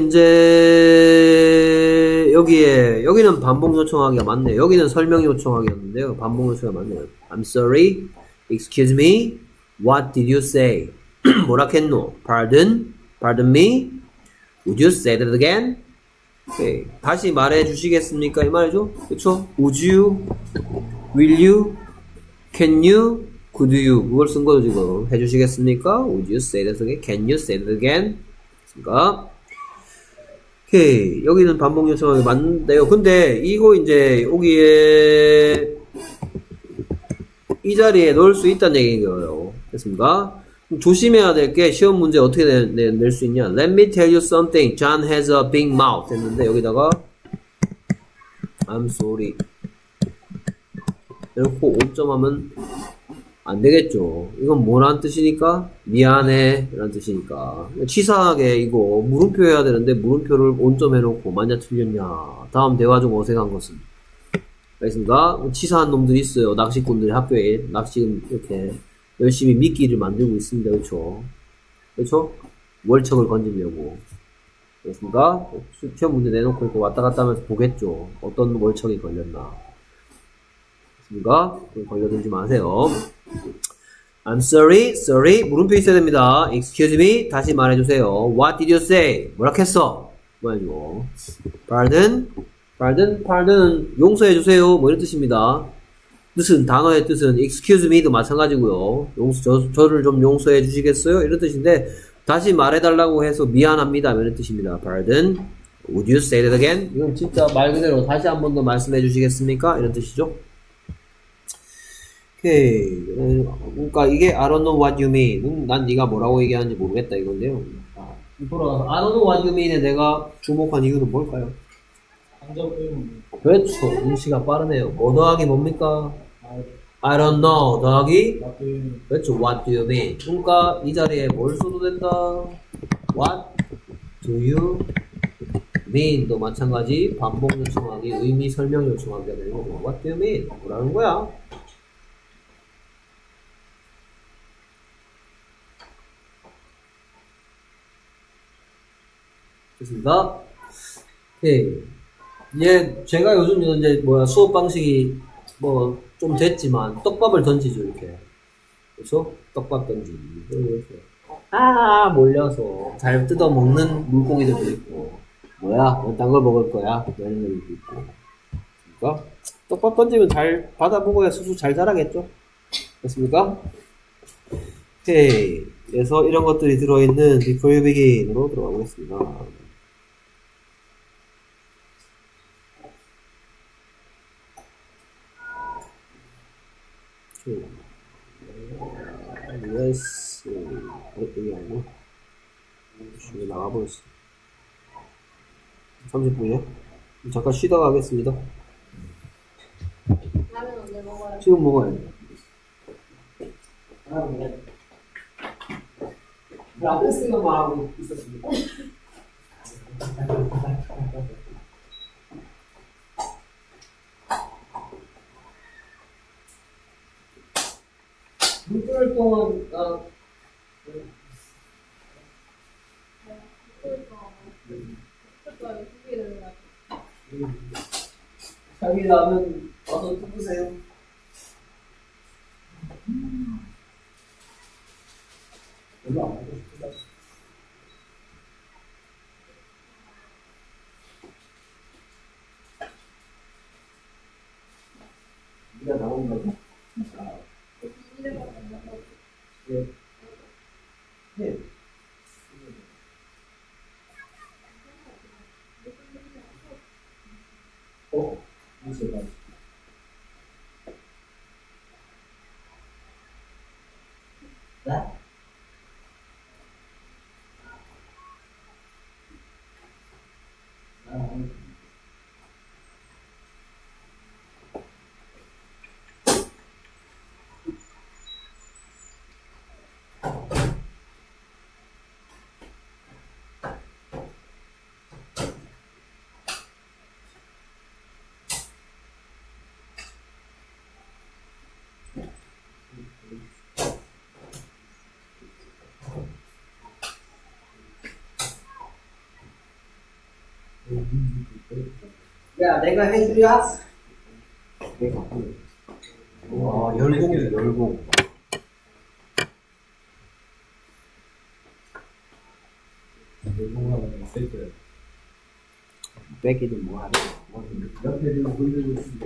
이제 여기는 반복 요청하기가 맞네요. 여기는 설명 요청하기였는데요. 반복 요청이 맞네요. I'm sorry, excuse me, what did you say? 뭐라 했노? Pardon me, would you say that again? 네, 다시 말해 주시겠습니까? 이 말이죠. 그쵸? Would you, will you, can you, could you 그걸 쓴 거죠 지금. 해주시겠습니까? Would you say that again? Can you say that again? 됐습니까? 오케이. 여기는 반복 요청하기 맞는데요. 근데 이거 이제 여기에 이 자리에 넣을 수 있다는 얘기인 거예요. 됐습니까? 조심해야 될 게 시험 문제 어떻게 낼 수 있냐. Let me tell you something. John has a big mouth 했는데 여기다가 I'm sorry 이렇게 온점하면 안 되겠죠. 이건 뭐란 뜻이니까? 미안해 라는 뜻이니까. 치사하게 이거 물음표 해야 되는데 물음표를 온점 해놓고 만약 틀렸냐. 다음 대화 중 어색한 것은 알겠습니까? 치사한 놈들이 있어요. 낚시꾼들이 학교에 낚시 이렇게 열심히 미끼를 만들고 있습니다. 그렇죠? 그렇죠? 월척을 건지려고. 그렇습니까? 시험 문제 내놓고 있고 왔다 갔다 하면서 보겠죠. 어떤 월척이 걸렸나. 그렇습니까? 걸려들지 마세요. I'm sorry, sorry. 물음표 있어야 됩니다. Excuse me. 다시 말해주세요. What did you say? 뭐라 했어? 뭐야죠? Pardon, pardon은 용서해주세요. 뭐 이런 뜻입니다. 뜻은, 단어의 뜻은 excuse me도 마찬가지고요. 저를 좀 용서해 주시겠어요? 이런 뜻인데, 다시 말해달라고 해서 미안합니다. 이런 뜻입니다. Pardon. Would you say that again? 이건 진짜 말 그대로 다시 한 번 더 말씀해 주시겠습니까? 이런 뜻이죠. 오케이. 그러니까 이게 I don't know what you mean. 난 네가 뭐라고 얘기하는지 모르겠다 이건데요. 돌아가서 I don't know what you mean에 내가 주목한 이유는 뭘까요? 간접 의문. 그렇죠. 인시가 빠르네요. 뭐 더하기 뭡니까? I don't know 더하기 그렇죠. What do you mean? 그러니까 이 자리에 뭘 써도 된다. What do you mean도 마찬가지 반복 요청하기, 의미 설명 요청하기가 되는 거고. What do you mean? 뭐라는 거야? 됐습니다. 오케이. 예, 제가 요즘 이제 수업 방식이 좀 됐지만 떡밥을 던지죠 이렇게. 그렇죠? 떡밥 던지기. 이렇게 몰려서 잘 뜯어 먹는 물고기들도 있고. 뭐야? 딴 걸 먹을 거야? 이런 것도 있고. 그러니까 떡밥 던지면 잘 받아보고야 수수 잘 자라겠죠? 됐습니까? 오케이. 그래서 이런 것들이 들어있는 Before You Begin으로 들어가 보겠습니다. US 여기 아니고 여기 나가버렸어. 30분이요? 잠깐 쉬다가 하겠습니다. 라면 언제 먹어요? 지금 먹어야 돼. 라면 생각만 하고 있었습니다. 물 끓을 동안 자기 라면 와서 뜯으세요. 별로 안 먹고 싶다. 네가 나온다고? 네. 네. 무슨 말? 네? 야, 내가 해주랴? 내가. 와, 열공이다, 열공. 열공하면 세트. 뺏기든 뭐 하든. 옆에 지금 보이고 있습니다.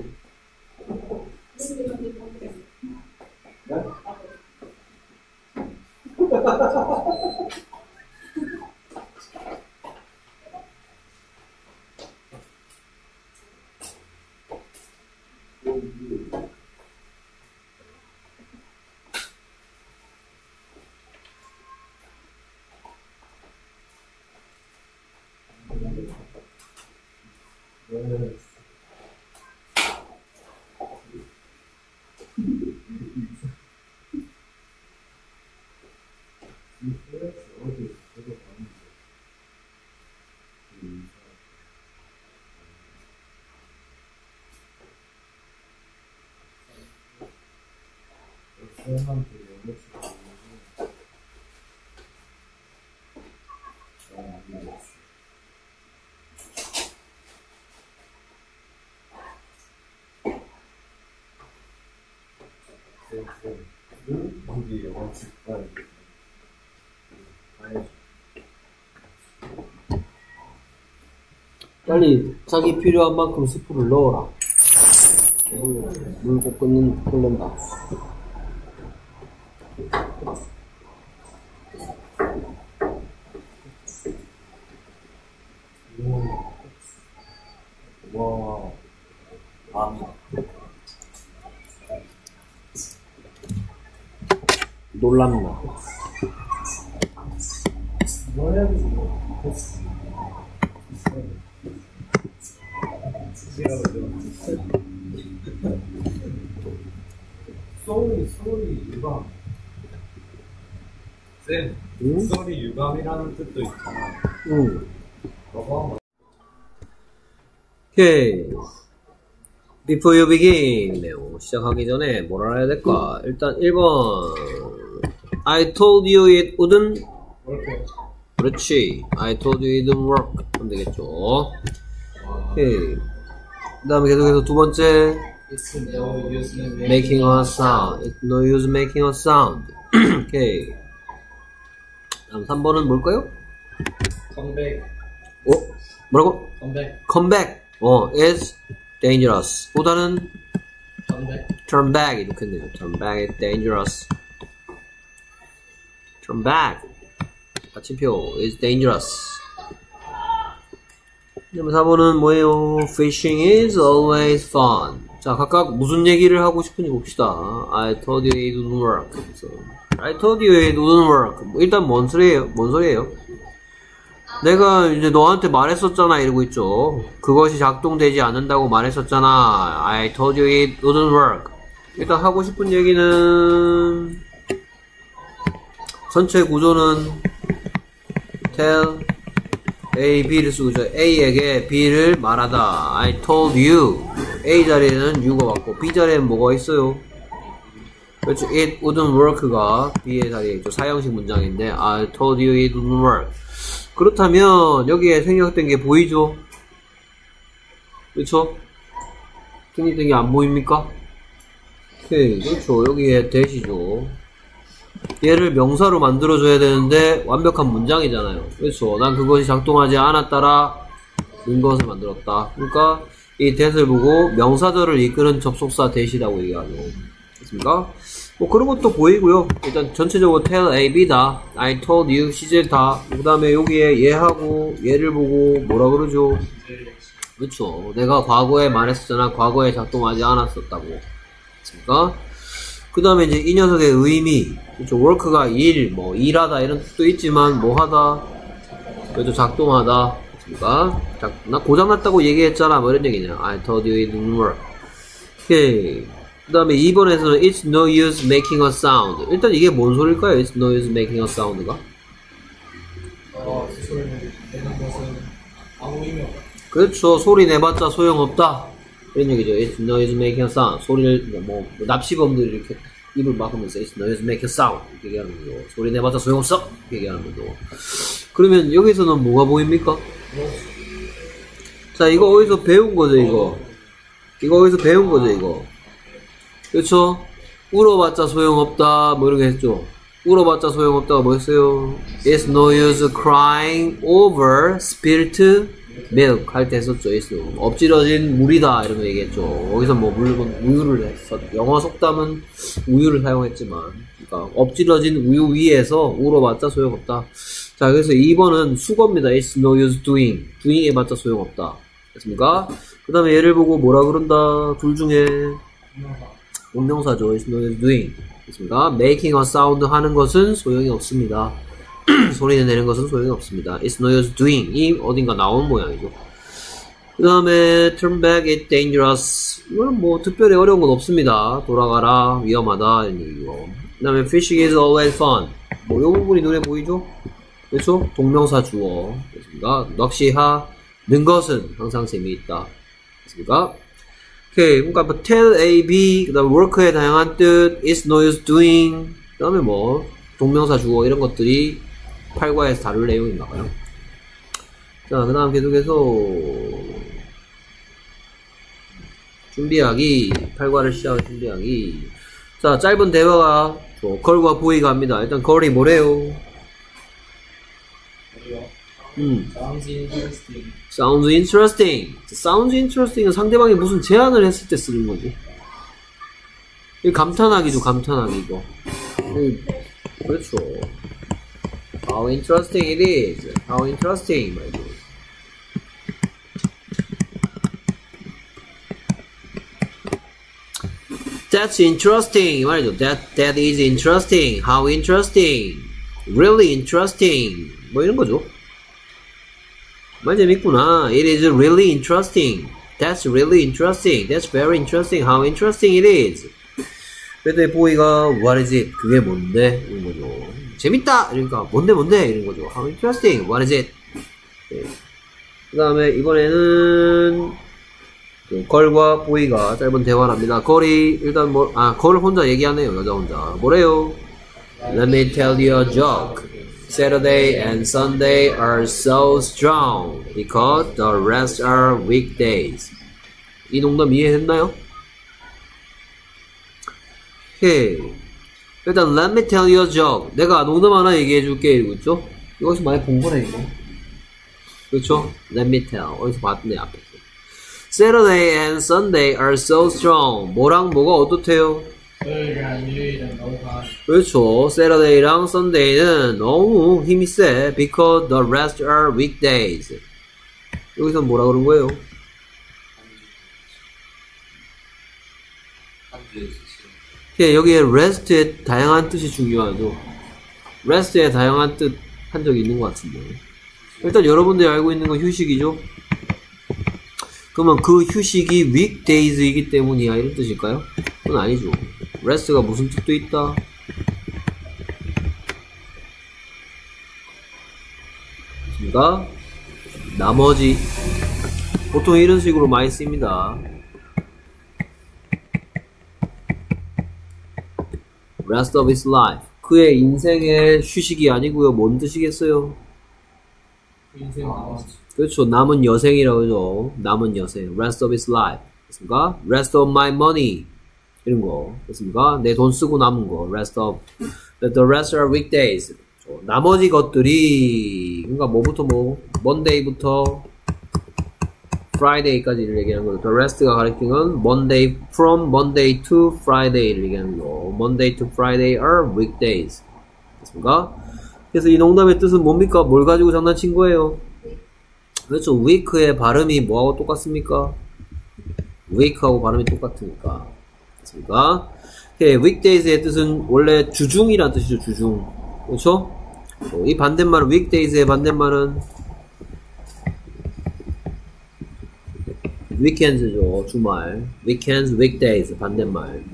빨리 자기 필요한 만큼 스프를 넣어라. 꼭 끓는다. 와, 밤이. 놀랍나. 소리 유감. 쌤, 응? 소리 유감이라는 뜻도 있잖아. 응. 너가 오케이. Before you begin. 네, 시작하기 전에 뭐라 해야 될까? 일단 1번. I told you it wouldn't. 이렇게 그렇지. I told you it wouldn't work. 하면 되겠죠. 오케이. 그 다음에 계속해서 두 번째. It's no use Making a sound. It's no use making a sound. 오케이. 다음 3번은 뭘까요? 컴백, 뭐라고? 컴백, Come back. is dangerous. 보다는 컴백. turn back 이렇게 했네요. turn back is dangerous. turn back. 마침표 is dangerous. 그다음에 4번은 뭐예요? Fishing is always fun. 자, 각각 무슨 얘기를 하고 싶은지 봅시다. I told you it wouldn't work. 그래서, I told you it wouldn't work. 일단 뭔 소리예요? 내가 이제 너한테 말했었잖아 이러고 있죠. 그것이 작동되지 않는다고 말했었잖아. I told you it wouldn't work. 일단 하고 싶은 얘기는 전체 구조는 tell A, B를 쓰고 있죠. A에게 B를 말하다. I told you. A 자리에는 U가 왔고 B 자리에는 뭐가 있어요? 그렇죠. It wouldn't work가 B의 자리에 있죠. 사형식 문장인데 I told you it wouldn't work. 그렇다면 여기에 생략된 게 보이죠? 그렇죠? 생략된 게 안 보입니까? 오케이. 그렇죠. 여기에 대시죠. 얘를 명사로 만들어줘야 되는데 완벽한 문장이잖아요. 그렇죠. 난 그것이 작동하지 않았다라 는 것을 만들었다. 그러니까 이 that을 보고 명사절을 이끄는 접속사 that이라고 얘기하죠. 됐습니까? 뭐 그런 것도 보이고요. 일단 전체적으로 tell A, B다. I told you, 시제다. 그 다음에 여기에 얘하고 얘를 보고 뭐라 그러죠? 그렇죠. 내가 과거에 말했었잖아. 과거에 작동하지 않았었다고. 됐습니까? 그 다음에 이제 이 녀석의 의미. 그렇죠. work가 일, 뭐 일하다 이런 뜻도 있지만 뭐 하다. 그래도 작동하다. 됐습니까? 나 고장났다고 얘기했잖아. 뭐 이런 얘기냐. I told you it didn't work. 오케이. 그 다음에 2번에서는 It's no use making a sound. 일단 이게 뭔 소리일까요? It's no use making a sound가? 소리 내는 것은 아무 의미 없다. 그렇죠. 소리 내봤자 소용없다. 이런 얘기죠. It's no use making a sound. 소리를, 납치범들이 이렇게 입을 막으면서 It's no use making a sound. 이렇게 얘기하는 거죠. 소리 내봤자 소용없어. 이렇게 얘기하는 거죠. 그러면 여기서는 뭐가 보입니까? 자, 이거 어디서 배운 거죠, 이거? 이거 어디서 배운 거죠, 이거? 그렇죠? 울어봤자 소용없다. 뭐 이런 게 했죠. 울어봤자 소용없다가 뭐였어요? It's no use crying over spilt milk 할 때 했었죠. It's 엎질러진 물이다 이런 거 얘기했죠. 거기서 뭐 물론 우유를 했었. 영어 속담은 우유를 사용했지만, 그러니까 엎질러진 우유 위에서 울어봤자 소용없다. 자, 그래서 2번은 수거입니다. It's no use doing. doing 해봤자 소용없다. 됐습니까? 그 다음에 얘를 보고 뭐라 그런다. 둘 중에 동명사죠. It's no use doing. 됐습니까? Making a sound 하는 것은 소용이 없습니다. 소리를 내는 것은 소용이 없습니다. It's no use doing. 이 어딘가 나온 모양이죠. 그 다음에 turn back is dangerous. 이거는 뭐 특별히 어려운 건 없습니다. 돌아가라, 위험하다 이런 얘기고. 그 다음에 fishing is always fun. 뭐 이 부분이 눈에 보이죠? 그렇죠? 동명사 주어. 됐습니까? 낚시하는 것은 항상 재미있다. 됐습니까? 오케이. 그러니까 뭐 tell A, B, 그 다음에 work의 다양한 뜻, it's no use doing, 그 다음에 뭐 동명사 주어 이런 것들이 8과에서 다룰 내용인가 봐요. 자, 그 다음 계속해서 준비하기, 8과를 시작할 준비하기. 자, 짧은 대화가 걸과 보이가 합니다. 일단 걸이 뭐래요? Sounds interesting. Sounds interesting. Sounds interesting은 상대방이 무슨 제안을 했을 때 쓰는 거지. 이 감탄하기죠, 감탄하기죠. 그렇죠. How interesting it is. How interesting, 말이죠. That's interesting, 말이죠. That is interesting. How interesting. Really interesting. 뭐 이런 거죠. 정말 재밌구나. It is really interesting. That's really interesting. That's very interesting. How interesting it is. 그랬더니 보이가 What is it? 그게 뭔데? 이런 거죠. 재밌다! 이러니까 뭔데? 이런 거죠. How interesting. What is it? 네. 그 다음에 이번에는 걸과 보이가 짧은 대화를 합니다. 걸이 일단 걸 혼자 얘기하네요. 여자 혼자. 뭐래요? Let me tell you a joke. Saturday and Sunday are so strong because the rest are weekdays. 이 농담 이해했나요? 오케이. 일단 let me tell you a joke. 내가 농담 하나 얘기해줄게 이러고 있죠? 이것이 많이 본 거네 이거. 그렇죠? Let me tell. 어디서 봤네 앞에서. Saturday and Sunday are so strong. 뭐랑 뭐가 어떻대요? 토요일이랑 일요일은 너무 강하다. 그렇죠. Saturday랑 Sunday는 너무 힘이 세. Because the rest are weekdays. 여기서 뭐라 그런 거예요? 여기에 rest의 다양한 뜻이 중요하죠. rest의 다양한 뜻 한 적이 있는 것 같은데. 일단 여러분들이 알고 있는 건 휴식이죠. 그러면 그 휴식이 weekdays이기 때문이야 이런 뜻일까요? 그건 아니죠. rest가 무슨 뜻도 있다. 그러니까 나머지 보통 이런 식으로 많이 씁니다. rest of his life. 그의 인생의 휴식이 아니고요. 뭔 뜻이겠어요? 인생 나머지. 그렇죠. 남은 여생이라고 하죠. 남은 여생. rest of his life. 그렇습니까? rest of my money. 이런 거. 그렇습니까? 내 돈 쓰고 남은 거. rest of. The rest are weekdays. 나머지 것들이, 그러니까 뭐부터 monday부터 friday까지를 얘기하는 거죠. the rest가 가리키는 건 Monday, from Monday to Friday를 얘기하는 거. Monday to Friday are weekdays. 그렇습니까? 그래서 이 농담의 뜻은 뭡니까? 뭘 가지고 장난친 거예요? 그렇죠. week의 발음이 뭐하고 똑같습니까? week하고 발음이 똑같으니까. 그렇습니까? weekdays의 뜻은 원래 주중이란 뜻이죠. 주중. 그렇죠? 이 반대말은 weekdays의 반대말은 weekends죠. 주말. weekends, weekdays 반대말.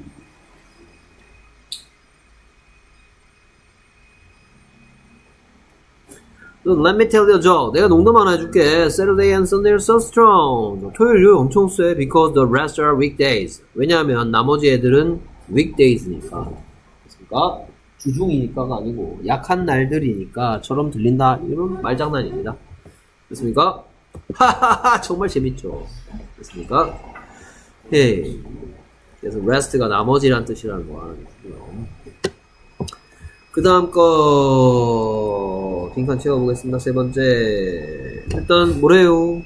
Let me tell you a joke. 내가 농담 하나 해줄게. Saturday and Sunday are so strong. 토요일 엄청 세. Because the rest are weekdays. 왜냐하면 나머지 애들은 weekdays니까. 그러니까 주중이니까가 아니고 약한 날들이니까처럼 들린다. 이런 말장난입니다. 됐습니까? 하하하 정말 재밌죠. 됐습니까? 예. 그래서 rest가 나머지란 뜻이라는 거 알아주시고요. 그 다음 거 빈칸 채워보겠습니다. 세 번째 일단 뭐래요?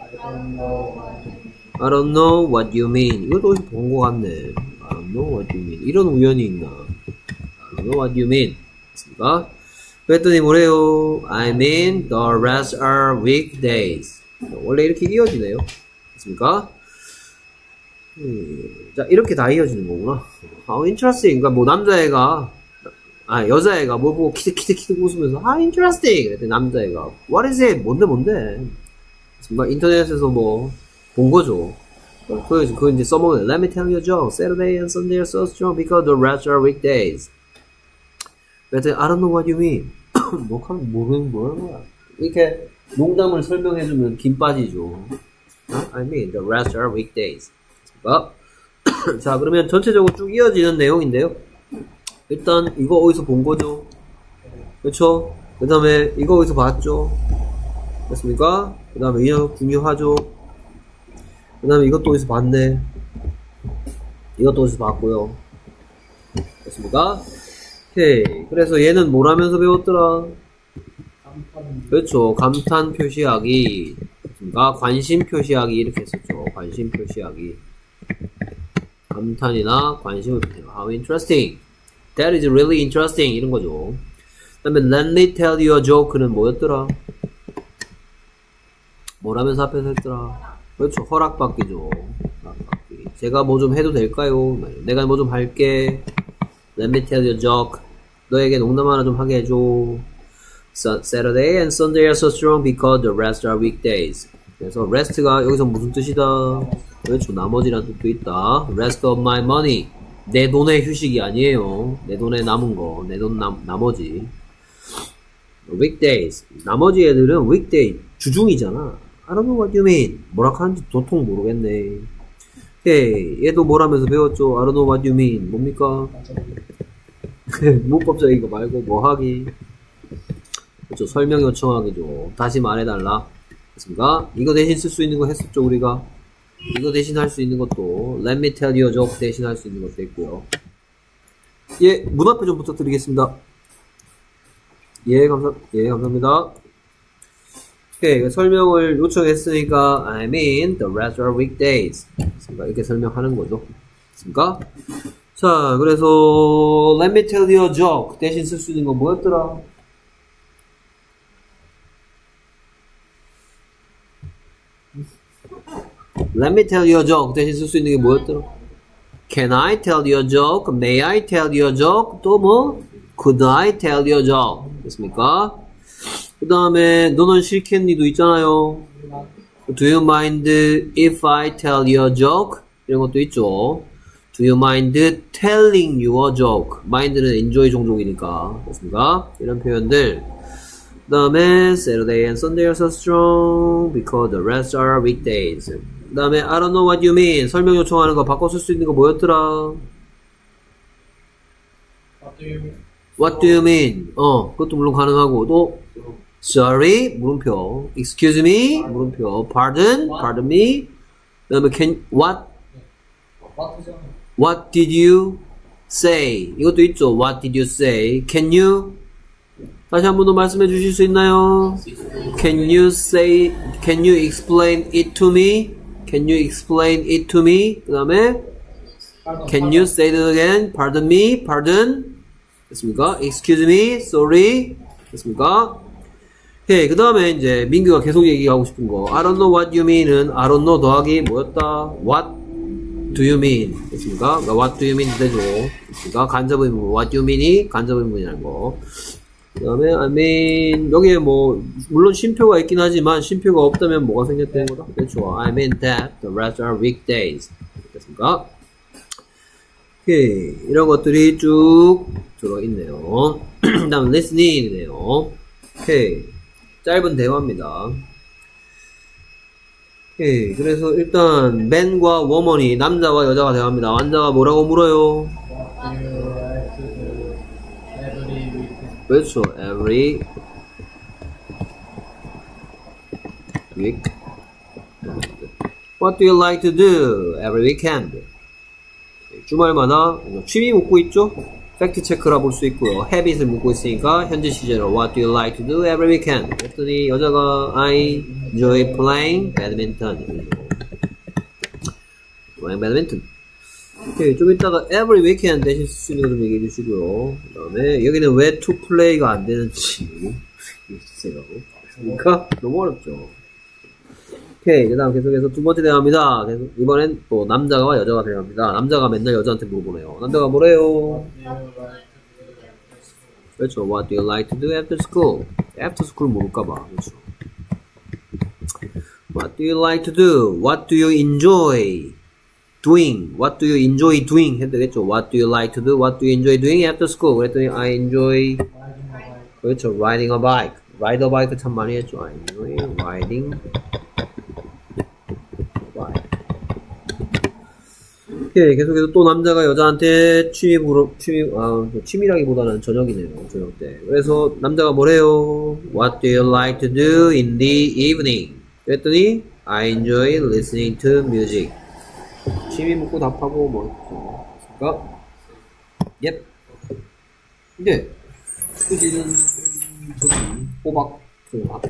I don't know what you mean. 이것도 어디서 본 거 같네. I don't know what you mean. 이런 우연이 있나? I don't know what you mean. 됐습니까? 그랬더니 뭐래요? I mean the rest are weekdays. 원래 이렇게 이어지네요. 됐습니까? 자 이렇게 다 이어지는 거구나. How interesting. 그러니까 뭐 남자애가 여자애가 뭐 보고 키득키득 웃으면서 How interesting. 그랬더니 남자애가 What is it? 뭔데? 됐습니까? 인터넷에서 뭐 본 거죠. 그거 이제 써먹는 Let me tell you a joke. Saturday and Sunday are so strong because the rest are weekdays. 그랬더니 I don't know what you mean. 뭐하면 모르는 거야. 이렇게 농담을 설명해주면 김 빠지죠. I mean the rest are weekdays. 자 그러면 전체적으로 쭉 이어지는 내용인데요. 일단 이거 어디서 본 거죠? 그렇죠? 그 다음에 이거 어디서 봤죠? 됐습니까? 그 다음에 이 녀석 중요하죠? 그 다음에 이것도 어디서 봤네? 이것도 어디서 봤고요. 됐습니까? 오케이. 그래서 얘는 뭘 하면서 배웠더라? 그렇죠. 감탄 표시하기. 관심 표시하기 이렇게 했었죠. 관심 표시하기. 감탄이나 관심을 표해요. How interesting. That is really interesting. 이런 거죠. 그 다음에 let me tell you a joke는 뭐였더라? 뭐라면서 앞에서 했더라? 그렇죠. 허락받기죠. 허락받기. 제가 뭐 좀 해도 될까요? 내가 뭐 좀 할게. Let me tell you a joke. 너에게 농담 하나 좀 하게 해줘. Saturday and Sunday are so strong because the rest are weekdays. 그래서 rest가 여기서 무슨 뜻이다? 그렇죠. 나머지란 뜻도 있다. Rest of my money. 내 돈의 휴식이 아니에요. 내 돈에 남은 거. 내 돈 나머지. weekdays. 나머지 애들은 weekday 주중이잖아. I don't know what you mean. 뭐라 하는지 도통 모르겠네. 오케이. 얘도 뭐라면서 배웠죠? I don't know what you mean. 뭡니까? 문법적인 거 말고 뭐 하기. 그렇죠. 설명 요청하기죠. 다시 말해달라. 됐습니까? 이거 대신 쓸 수 있는 거 했었죠, 우리가. 이거 대신 할 수 있는 것도 let me tell you a joke 대신 할 수 있는 것도 있고요. 예, 문 앞에 좀 부탁드리겠습니다. 예, 감사합니다. 오케이, 설명을 요청했으니까 I mean the rest are weekdays. 됐습니까? 이렇게 설명하는 거죠. 됐습니까? 자, 그래서 let me tell you a joke 대신 쓸 수 있는 건 뭐였더라? Let me tell you a joke 대신 쓸 수 있는 게 뭐였더라? Can I tell you a joke? May I tell you a joke? 또 뭐? Could I tell you a joke? 됐습니까? 그 다음에 너는 싫겠니도 있잖아요. Do you mind if I tell you a joke? 이런 것도 있죠. Do you mind telling you a joke? mind는 enjoy 종족이니까. 됐습니까? 이런 표현들. 그 다음에 Saturday and Sunday are so strong because the rest are weekdays. 그 다음에 I don't know what you mean. 설명 요청하는 거 바꿔 쓸 수 있는 거 뭐였더라? What do you mean? 그것도 물론 가능하고 또 Sorry 물음표 Excuse me 물음표 Pardon me 그 다음에 What did you say? 이것도 있죠. What did you say? Can you 다시 한 번 더 말씀해 주실 수 있나요? Can you explain it to me? Can you explain it to me? 그 다음에 Can you say it again? Pardon me? Pardon? 됐습니까? Excuse me? Sorry? 됐습니까? 오케이, 그 다음에 이제 민규가 계속 얘기하고 싶은 거 I don't know what you mean은 I don't know 더하기 뭐였다? What do you mean? 됐습니까? 그러니까 what do you mean 되죠. 됐습니까? 간접의문 what do you mean이 간접의문이라는 거. 그 다음에 I mean 여기에 뭐 물론 쉼표가 있긴 하지만 쉼표가 없다면 뭐가 생겼다는 거다? 그렇죠. I mean that the rest are weekdays. 됐습니까? 오케이, 이런 것들이 쭉 들어있네요. 그 다음 listening이네요. 오케이, 짧은 대화입니다. 오케이, 그래서 일단 man과 woman이 남자와 여자가 대화합니다. 남자가 뭐라고 물어요? 그렇죠. Every week. What do you like to do every weekend? 주말마다 취미 묻고 있죠? 팩트 체크라 볼 수 있고요. habit을 묻고 있으니까 현재 시제로 What do you like to do every weekend? 그랬더니 여자가 I enjoy playing badminton. playing badminton. 오케이, 좀 이따가 every weekend 대신 쓸 수 있는 거 좀 얘기해 주시고요. 그 다음에 여기는 왜 to play가 안 되는지 생각하고. 그러니까 너무 어렵죠. 오케이, 그 다음 계속해서 두 번째 대화입니다. 계속 이번엔 또 남자와 여자가 대화입니다. 남자가 맨날 여자한테 물어보네요. 남자가 뭐래요? 그렇죠. What do you like to do after school? After school 모를까봐. 그렇죠. What do you like to do? What do you enjoy doing? What do you enjoy doing? 해도 되겠죠. What do you like to do? What do you enjoy doing after school? 그랬더니 I enjoy 그렇죠. Riding a bike. Ride a bike 참 많이 했죠. I enjoy riding 오케이, 계속해서 또 남자가 여자한테 취미라기보다는 저녁이네요. 저녁 때. 그래서 남자가 뭐래요? What do you like to do in the evening? 그랬더니 I enjoy listening to music. 취미 묻고 답하고 뭐 그러니까 Yep. 이제 수지는 저기 호박 그 앞에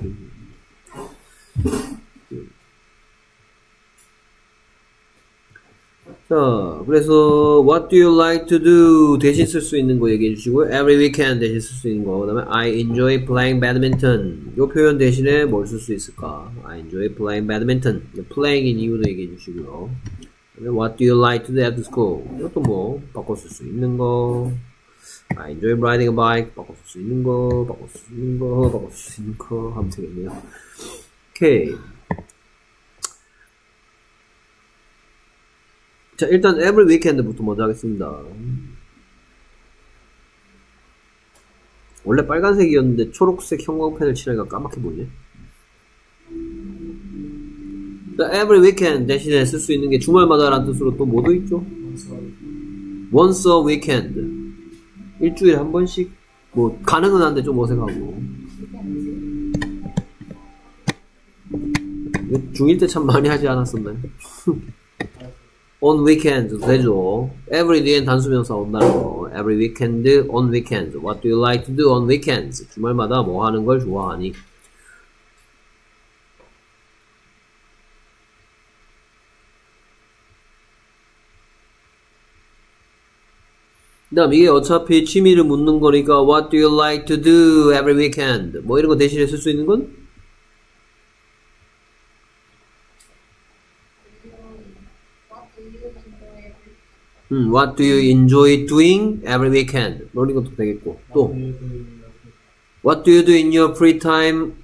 자, 자, 그래서 what do you like to do 대신 쓸 수 있는 거 얘기해 주시고요. every weekend 대신 쓸 수 있는 거. 그 다음에 I enjoy playing badminton. 요 표현 대신에 뭘 쓸 수 있을까? I enjoy playing badminton. playing인 이유도 얘기해 주시고요. What do you like to do after school? 이것도 뭐 바꿔 쓸 수 있는 거. I enjoy riding a bike. 바꿔 쓸 수 있는 거, 바꿔 쓸 수 있는 거, 바꿔 쓸 수 있는 거 하면 되겠네요. 오케이. 자, 일단 every weekend부터 먼저 하겠습니다. 원래 빨간색이었는데 초록색 형광펜을 칠하니까 까맣게 보이네. 자, every weekend 대신에 쓸 수 있는 게 주말마다라는 뜻으로 또 뭐도 있죠? once a weekend. 일주일에 한 번씩. 뭐 가능은 한데 좀 어색하고. 중1 때 참 많이 하지 않았었나요? on weekends 되죠. every 뒤엔 단수명사 온다는 거. every weekend, on weekends. What do you like to do on weekends? 주말마다 뭐 하는 걸 좋아하니? 그 다음 이게 어차피 취미를 묻는 거니까 What do you like to do every weekend? 뭐 이런 거 대신에 쓸 수 있는 건? What do you enjoy doing every weekend? 뭐 이런 것도 되겠고 또 What do you do in your free time?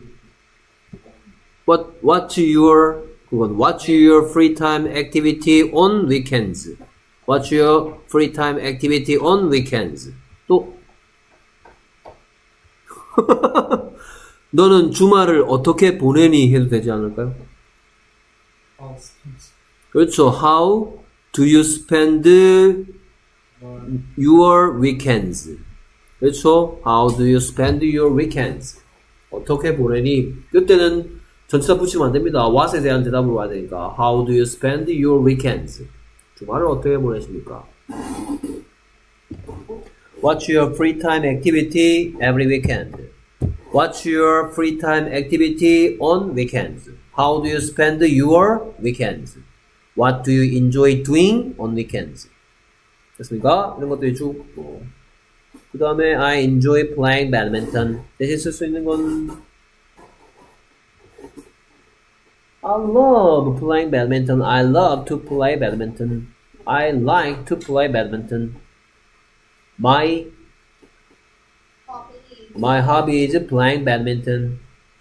What's your free time activity on weekends? What's your free time activity on weekends? 또 너는 주말을 어떻게 보내니 해도 되지 않을까요? 그렇죠. How do you spend your weekends? 그렇죠. How do you spend your weekends? 어떻게 보내니? 이때는 전치사 붙이면 안 됩니다. what에 대한 대답으로 와야 되니까 How do you spend your weekends? 주말을 어떻게 보내십니까? What's your free time activity every weekend? What's your free time activity on weekends? How do you spend your weekends? What do you enjoy doing on weekends? 됐습니까? 이런 것들이 쭉 있고 그 다음에 I enjoy playing badminton 대신 쓸 수 있는 건 I love playing badminton. I love to play badminton. I like to play badminton. My hobby is playing badminton.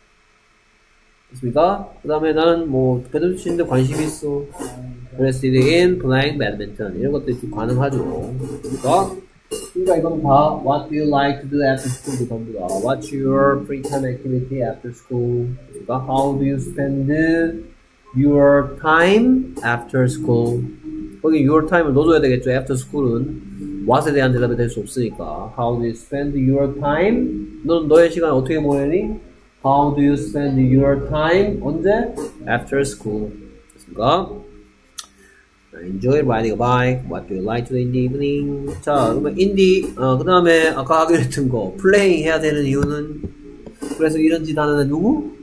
됐습니까? 그 다음에 나는 뭐 배드민턴 치는데 관심이 있어. Interested in playing badminton. 이런 것들이 좀 가능하죠. 그러니까 이건 다 What do you like to do after school도 전부 다 What's your free time activity after school? 그러니까 How do you spend your time after school? 거기 your time을 넣어줘야 되겠죠. After school은 what에 대한 대답이 될 수 없으니까 How do you spend your time? 너는 너의 시간 어떻게 보내니? How do you spend your time? 언제? After school. 됐습니까? Enjoy riding a bike. What do you like to do in the evening? 자, 그러면 그 다음에 아까 하기로 했던 거 playing 해야 되는 이유는 그래서 이런 짓 하는 애 누구?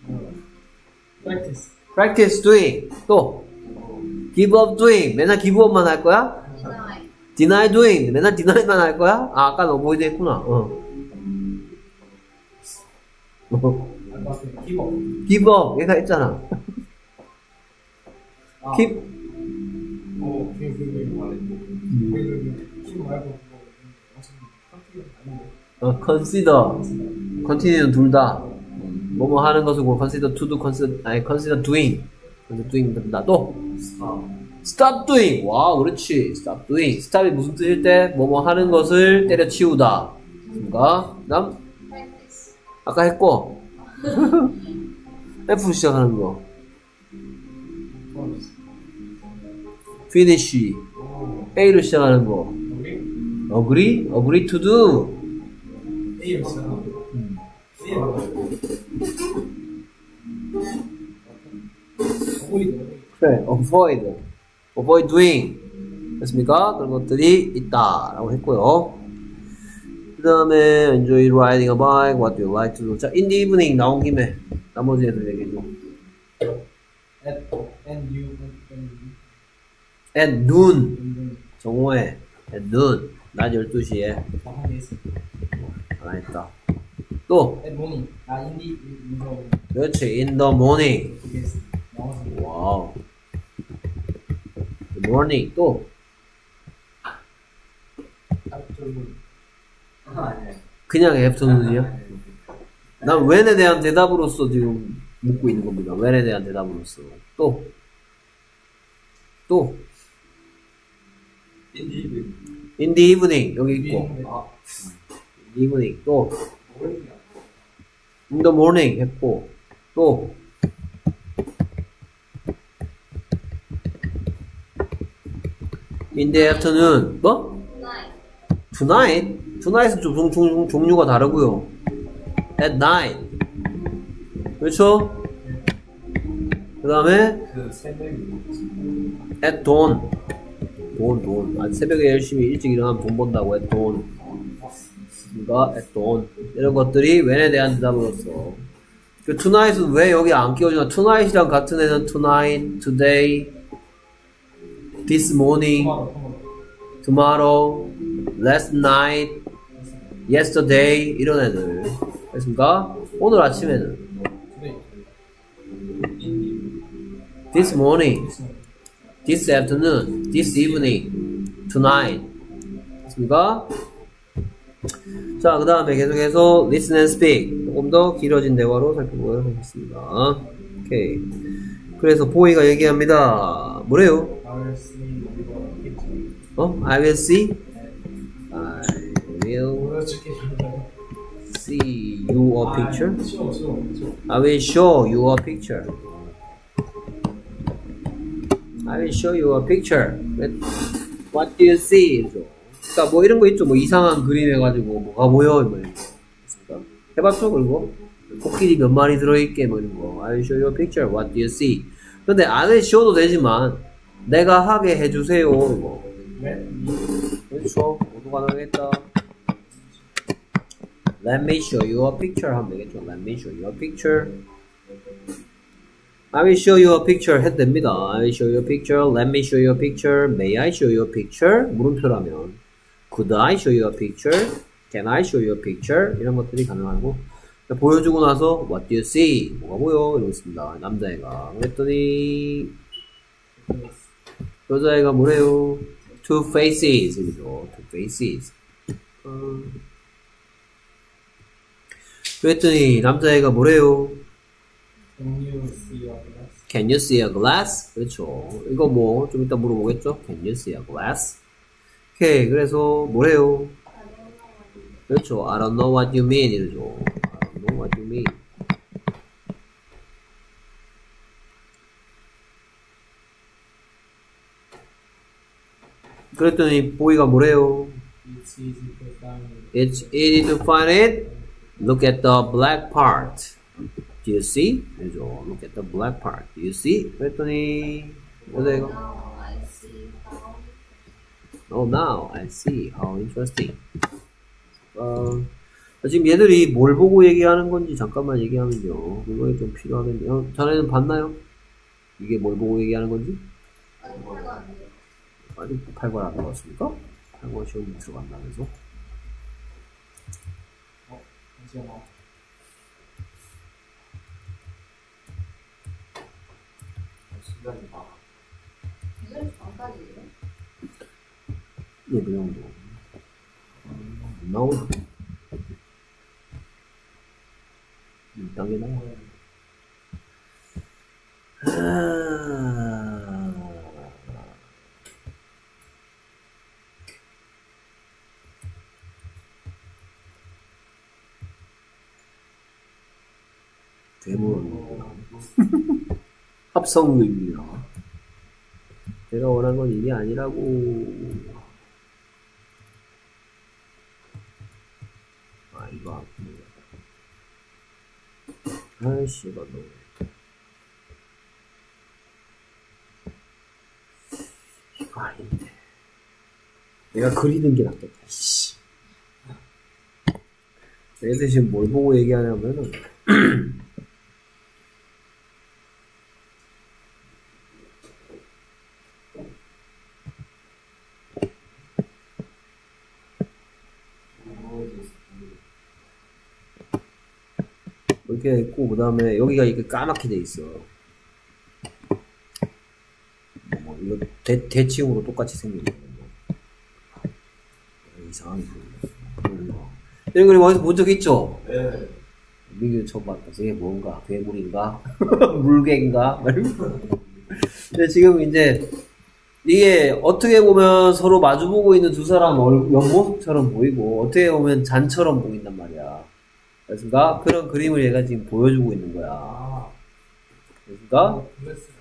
Practice doing. 또 give up doing. 맨날 give up만 할 거야? Deny doing. 맨날 deny만 할 거야? 아, 아까 너 avoid 했구나. give up. 얘가 했잖아. keep consider, continue는 둘 다. 뭐뭐 하는 것을 consider to do, consider doing. consider doing 된다. 또 stop doing. 와, 그렇지. stop doing. stop이 무슨 뜻일 때? 뭐뭐 하는 것을 때려치우다. 그니까 그다음 아까 했고 F로 시작하는 거. finish. A로 시작하는 거. agree? agree to do. A로 시작하는 거. 그래, avoid doing. 됐습니까? 그런 것들이 있다라고 했고요. 그 다음에 enjoy riding a bike. What do you like to do? 자, in the evening 나온 김에 나머지 애들 얘기해줘. at noon. 정오에 at noon. 낮 12시에. 한개 있어. 하나 있다. 또. 모닝. 인디 인더. 그렇지. in the morning. 그게 있어. 나와서. 와우. good morning. 또. afternoon. 그냥 afternoon이야? 난 when에 대한 대답으로서 지금 묻고 있는 겁니다. when에 대한 대답으로서. 또. in the evening. 여기 있고. in the evening. 또. in the morning 했고. 또. in the afternoon. 뭐? tonight. tonight은 좀 종류가 다르고요. at night. 그렇죠? 그 다음에 at dawn. 돈. 새벽에 열심히 일찍 일어나면 돈 번다고 at dawn. 그러니까 at dawn. 이런 것들이 when에 대한 대답으로서. 그 tonight은 왜 여기 안 끼워주나? tonight이랑 같은 애는 tonight, today, this morning, tomorrow, last night, yesterday 이런 애들. 됐습니까? 오늘 아침에는 this morning, this afternoon, this evening, tonight. 됐습니까? 자, 그 다음에 계속해서 listen and speak. 조금 더 길어진 대화로 살펴보도록 하겠습니다. 오케이. 그래서 보이가 얘기합니다. 뭐래요? I will see. I will see you a picture. I will show you a picture. I will show you a picture. What do you see? 그러니까 뭐 이런 거 있죠. 뭐 이상한 그림 해가지고 뭐가 보여? 뭐 이런 거. 해봤죠? 그리고 코끼리 몇 마리 들어있게 뭐 이런 거. I will show you a picture. What do you see? 근데 I will show도 되지만 내가 하게 해주세요. 뭐. 그렇죠. 모두 가능하겠다. Let me show you a picture 하면 되겠죠. Let me show you a picture. I will show you a picture 해도 됩니다. I will show you a picture. Let me show you a picture. May I show you a picture? 물음표라면 Could I show you a picture? Can I show you a picture? 이런 것들이 가능하고 보여주고 나서 What do you see? 뭐가 보여? 이러고 있습니다. 남자애가 그랬더니 여자애가 뭐래요? Two faces 이죠. Two faces. 그랬더니 남자애가 뭐래요? Can you see a glass? 그렇죠. 이거 뭐 좀 이따 물어보겠죠? Can you see a glass? 오케이. 그래서 뭐래요? 그렇죠. I don't know what you mean 이러죠. I don't know what you mean. 그랬더니 보이가 뭐래요? It's easy to find it. Look at the black part. Do you see? 그죠? Look at the black part. Do you see? 그랬더니 여자애가 Oh, now I see. How interesting. 지금 얘들이 뭘 보고 얘기하는 건지 잠깐만 얘기하면요. 그거에 좀 필요하겠네요. 자네는 봤나요? 이게 뭘 보고 얘기하는 건지? 아직 8관 안 나왔습니까? 8관 시험이 들어간다면서? 네, 그 정도. 나오나? 1단계 나와. 대부분 합성입니다. 제가 원한 건 이게 아니라고. 아, 이거 아이씨, 이거 너무. 이거 아닌데. 내가 그리는 게 낫겠다, 씨. 얘들 지금 뭘 보고 얘기하냐면은, 이렇게 있고, 그 다음에 여기가 이렇게 까맣게 돼 있어. 뭐, 이거 대칭으로 똑같이 생긴 거. 이상하게 보이네. 이런 그림 어디서 본 적 있죠? 네. 민규 처음 봤다. 저게 뭔가? 괴물인가? 물개인가? 근데 지금 이제 이게 어떻게 보면 서로 마주보고 있는 두 사람 옆모습처럼 보이고 어떻게 보면 잔처럼 보인단 말이야. 그러니까 그런 그림을 얘가 지금 보여주고 있는 거야. 아, 그러니까 블레스.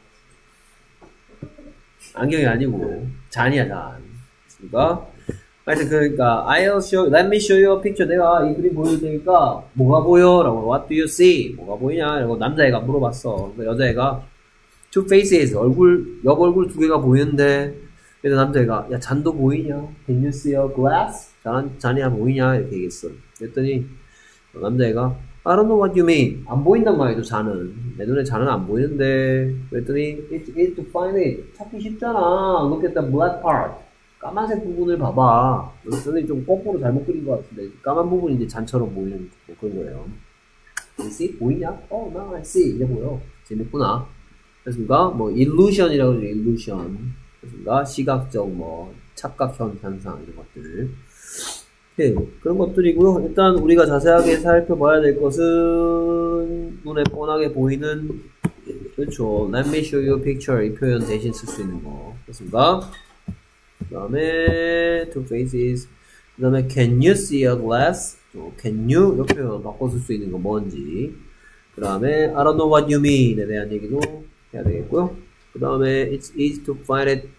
안경이 아니고 잔이야 잔. 그러니까 하여튼 그러니까 let me show you a picture. 내가 이 그림 보여줄 테니까 뭐가 보여? 라고 what do you see? 뭐가 보이냐? 라고 남자애가 물어봤어. 그러니까 여자애가 two faces 옆 얼굴 두 개가 보이는데 그래서 남자애가 야 잔도 보이냐? Can you see a glass? 잔이야 보이냐? 이렇게 얘기했어. 그랬더니 남자애가 I don't know what you mean. 안 보인단 말이죠 잔은. 내 눈에 잔은 안 보이는데. 그랬더니 it's easy to find it. 찾기 쉽잖아. Look at the black part. 까만색 부분을 봐봐. 선생님 좀 거꾸로 잘못 그린 것 같은데 까만 부분이 이제 잔처럼 보이는 그런 거예요. You see? 보이냐? now I see. 이제 보여. 재밌구나. 그래서 뭐 illusion이라고 하죠. illusion. 그래서 시각적 뭐 착각현 현상 이런 것들. 오케이. 그런 것들이고요. 일단 우리가 자세하게 살펴봐야 될 것은 눈에 뻔하게 보이는 그렇죠. Let me show you a picture. 이 표현 대신 쓸 수 있는 거. 그렇습니까? 그 다음에 two faces. 그 다음에 can you see a glass? can you 이 표현 바꿔 쓸 수 있는 거 뭔지. 그 다음에 I don't know what you mean 에 대한 얘기도 해야 되겠고요. 그 다음에 it's easy to find it.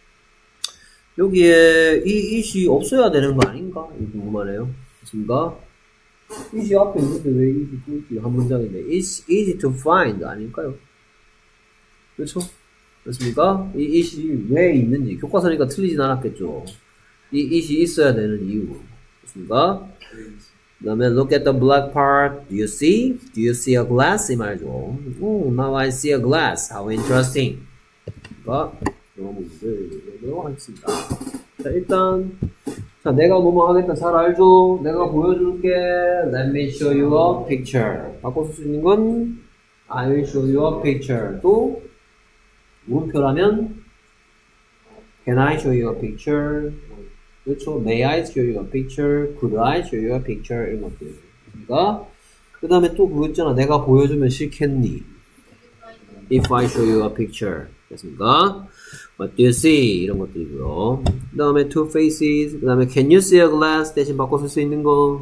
여기에 이 it이 없어야 되는 거 아닌가? 이거 궁금하네요. 그렇습니까? it이 앞에 있는데 왜 it이 또 있지? 한 문장인데 it's easy to find 아닐까요? 그렇죠? 그렇습니까? 이 it이 왜 있는지 교과서니까 틀리진 않았겠죠. 이 it이 있어야 되는 이유. 그렇습니까? 그 다음에 look at the black part. Do you see? Do you see a glass? 이 말이죠. Now I see a glass. How interesting. 그러니까 영어 문제를 내도록 하겠습니다. 자, 일단 자, 내가 뭐뭐 하겠다 잘 알죠? 내가 보여줄게. Let me show you a picture. 바꿔 쓸 수 있는 건 I will show you a picture. 또 물음표라면 Can I show you a picture? 그렇죠. May I show you a picture? Could I show you a picture? 이런 것들. 그러니까 그 다음에 또 그거 있잖아. 내가 보여주면 싫겠니? If I show you a picture. 됐습니까? What do you see? 이런 것들이고요. 그 다음에 two faces. 그 다음에 can you see a glass? 대신 바꿔 쓸 수 있는 거.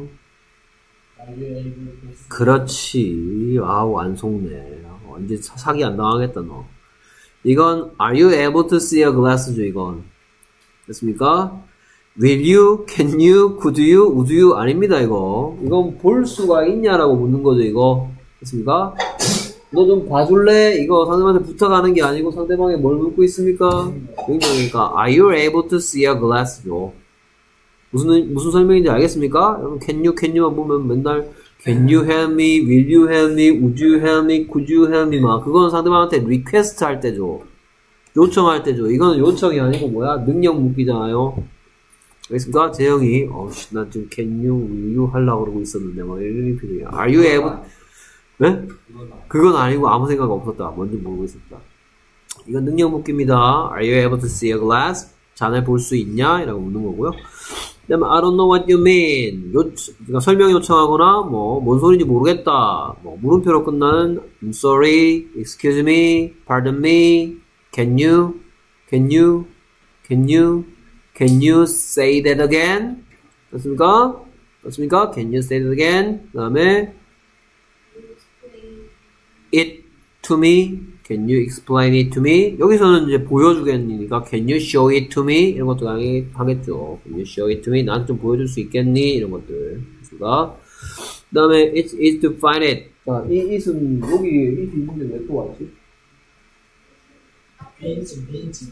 그렇지. 아우 안 속네. 언제 사기 안 당하겠다 너. 이건 are you able to see a glass죠 이건. 됐습니까? Will you? Can you? Could you? Would you? 아닙니다 이거. 이건 볼 수가 있냐라고 묻는 거죠 이거. 됐습니까? 너 좀 봐줄래? 이거 상대방한테 부탁하는 게 아니고 상대방이 뭘 묻고 있습니까? 그러니까 Are you able to see a glass죠. 무슨 설명인지 알겠습니까? 여러분 can you만 보면 맨날 Can you help me? Will you help me? Would you help me? Could you help me? 막 그건 상대방한테 request 할 때죠. 요청할 때죠. 이건 요청이 아니고 뭐야? 능력 묻기잖아요. 알겠습니까? 재영이 나 지금 can you, will you 하려고 그러고 있었는데 뭐 이런 표정이야. Are you able? 네? 그건 아니고 아무 생각 없었다. 뭔지 모르고 있었다. 이건 능력 묻기입니다. Are you able to see a glass? 잔을 볼 수 있냐? 이라고 묻는 거고요. 그 다음에 I don't know what you mean. 그러니까 설명 요청하거나 뭔 소리인지 모르겠다. 물음표로 끝나는 I'm sorry, excuse me, pardon me, can you say that again? 맞습니까? Can you say that again? 그 다음에 it to me. Can you explain it to me? 여기서는 이제 보여주겠니까 Can you show it to me? 이런 것도 하겠죠. Can you show it to me? 나한테 좀 보여줄 수 있겠니? 이런 것들. 그 다음에 it's easy to find it. 자, 이 it은 여기 it 있는데 왜 또 왔지? 빈치.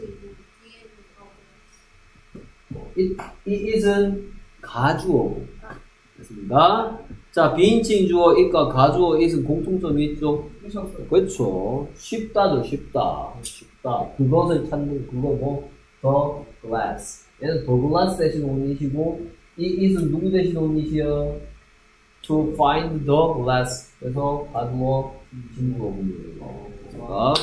이 it은 가주어. 됐습니다. 자, 비인칭 주어 it과 가주어 it은 공통점이 있죠? 그렇죠. 쉽다죠, 쉽다. 그것을 찾는 그거 the glass. 얘는 the glass 대신 온 it이고 이 it은 누구 대신 온 it이야? to find the less. 그래서 가두어 진주어 문제예요. 자,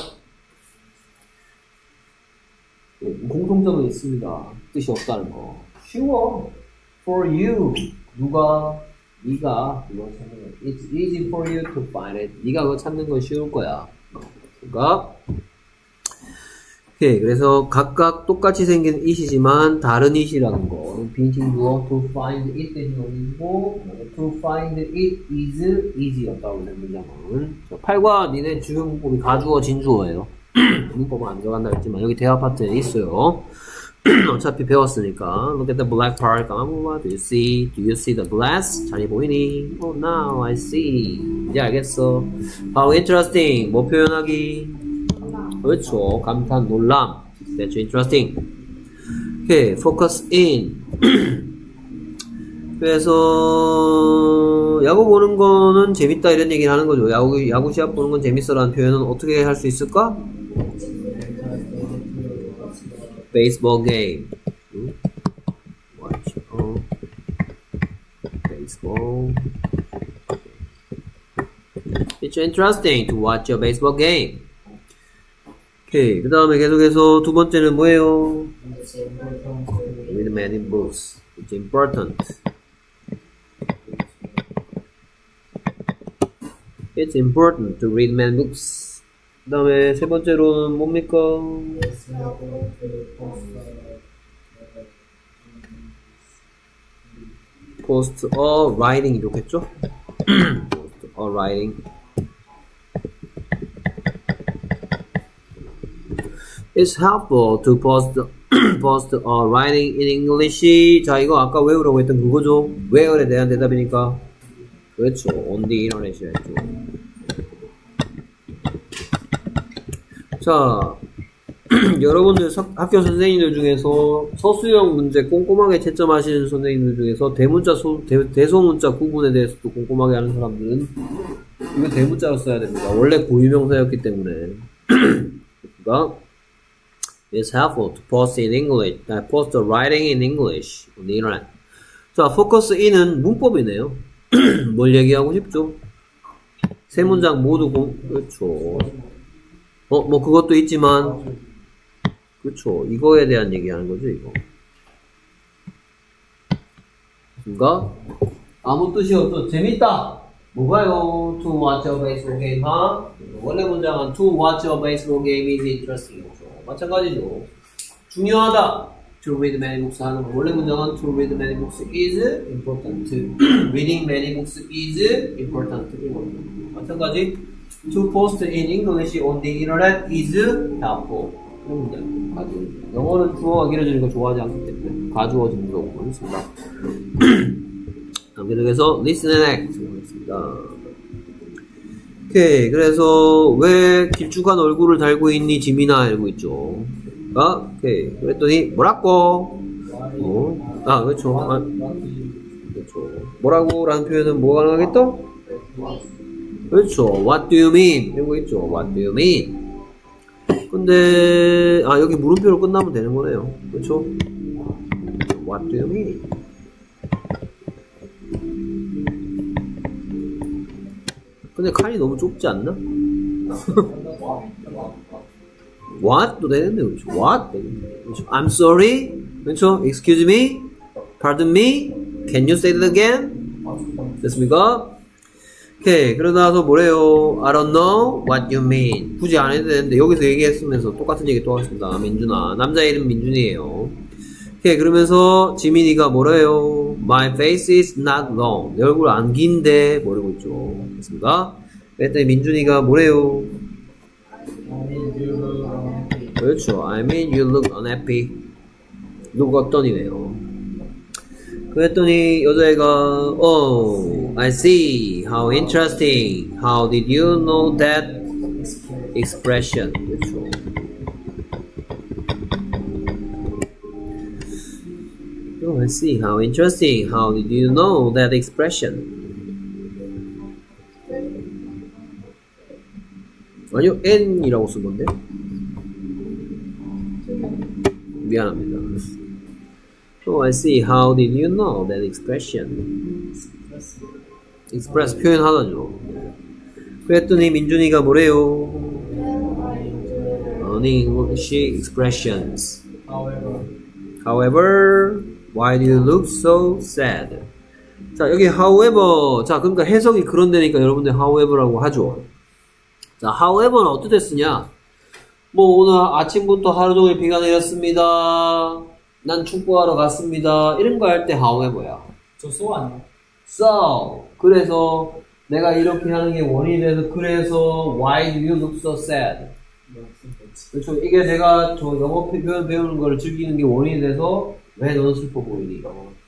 공통점은 있습니다. 뜻이 없다는 거. 쉬워. For you. 네가 그거 찾는 거. It's easy for you to find it. 네가 그거 찾는 건 쉬울 거야. 그러니까 오케이. 그래서 각각 똑같이 생긴 it이지만 다른 it이라는 거. 빈칭주어 to find it 대신 어디고 to find it is easy였다고 된 문장은. 8과 니네 주요 문법이 가주어 진주어예요. 문법은 안 들어간다 했지만 여기 대화 파트에 있어요. 어차피 배웠으니까. Look at the black part. What do you see? Do you see the glass? 잘 보이니? Oh, now I see. 이제 알겠어. How interesting. 뭐 표현하기? 그렇죠. 감탄, 놀람. That's interesting. Okay, focus in. 그래서 야구 보는 거는 재밌다 이런 얘기를 하는 거죠. 야구 시합 보는 건 재밌어라는 표현은 어떻게 할 수 있을까? Baseball game. Watch baseball. It's interesting to watch a baseball game. 오케이. 그 다음에 계속해서 두 번째는 뭐예요? Read many books. It's important. It's important to read many books. 그 다음에 세 번째로는 뭡니까? Post or writing 좋겠죠? Post or writing. It's helpful to post or writing in English. 자, 이거 아까 외우라고 했던 그거죠? where에 대한 대답이니까. 그렇죠. on the internet이었죠. 자, 여러분들 학교 선생님들 중에서 서술형 문제 꼼꼼하게 채점하시는 선생님들 중에서 대소문자 구분에 대해서도 꼼꼼하게 하는 사람들은 이거 대문자로 써야 됩니다. 원래 고유명사였기 때문에. 그러니까 It's helpful to post in English, post the writing in English on the internet. 자, focus in은 문법이네요. 뭘 얘기하고 싶죠? 세 문장 모두 그렇죠. 뭐 그것도 있지만 그렇죠. 이거에 대한 얘기하는 거죠, 이거. 그러니까 아무 뜻이 없어. 재밌다. 뭐가요? To watch a baseball game, 원래 문장은 to watch a baseball game is interesting. 마찬가지죠. 중요하다. To read many books 하는 거. 원래 문장은 to read many books is important. Reading many books is important. 마찬가지. To post in English on the internet is helpful. 그런 문장. 가주어. 영어는 주어가 길어지는 거 좋아하지 않기 때문에 가주어 진주어구문을 씁니다. 계속해서 listen and act 하겠습니다. 오케이. 그래서 왜 길쭉한 얼굴을 달고 있니 지민아 이러고 있죠. 오케이. 그랬더니 뭐라고? 그렇죠. 그렇죠. 뭐라고 라는 표현은 뭐가 가능하겠다? 그렇죠. What do you mean? 이러고 있죠. What do you mean? 근데 여기 물음표로 끝나면 되는 거네요. 그렇죠? What do you mean? 근데 칸이 너무 좁지 않나? What도 되는데, 그렇죠? What? 그렇죠? I'm sorry? 그렇죠? Excuse me? Pardon me? Can you say that again? 됐습니까? 오케이. 그러고 나서 뭐래요? I don't know what you mean. 굳이 안 해도 되는데, 여기서 얘기했으면서 똑같은 얘기 또 하겠습니다. 민준아. 남자 이름 민준이에요. 오케이. 그러면서 지민이가 뭐래요? My face is not long. 내 얼굴 안 긴데, 뭐라고 있죠? 됐습니까? 그랬더니 민준이가 뭐래요? 그렇죠. I mean you look unhappy. look 어떤이네요. 그랬더니 여자애가 Oh, I see. How interesting. How did you know that expression? 그렇죠. Oh, I see. How interesting. How did you know that expression? 아니요, N이라고 쓴 건데. 미안합니다. Oh, I see. How did you know that expression? express 표현하다죠. 그랬더니 민준이가 뭐래요? Learning English expressions. However, why do you look so sad? 자, 여기 however. 자, 그러니까 해석이 그런 데니까 여러분들 however라고 하죠. 자, however는 어떻게 쓰냐? 뭐 오늘 아침부터 하루 종일 비가 내렸습니다. 난 축구하러 갔습니다. 이런 거 할 때 however야. 저 so 아니에요? So, 그래서 내가 이렇게 하는 게 원인이 돼서 그래서 why do you look so sad? 그렇죠. 이게 내가 저 영어 표현 배우는 걸 즐기는 게 원인이 돼서 왜 너는 슬퍼 보이니?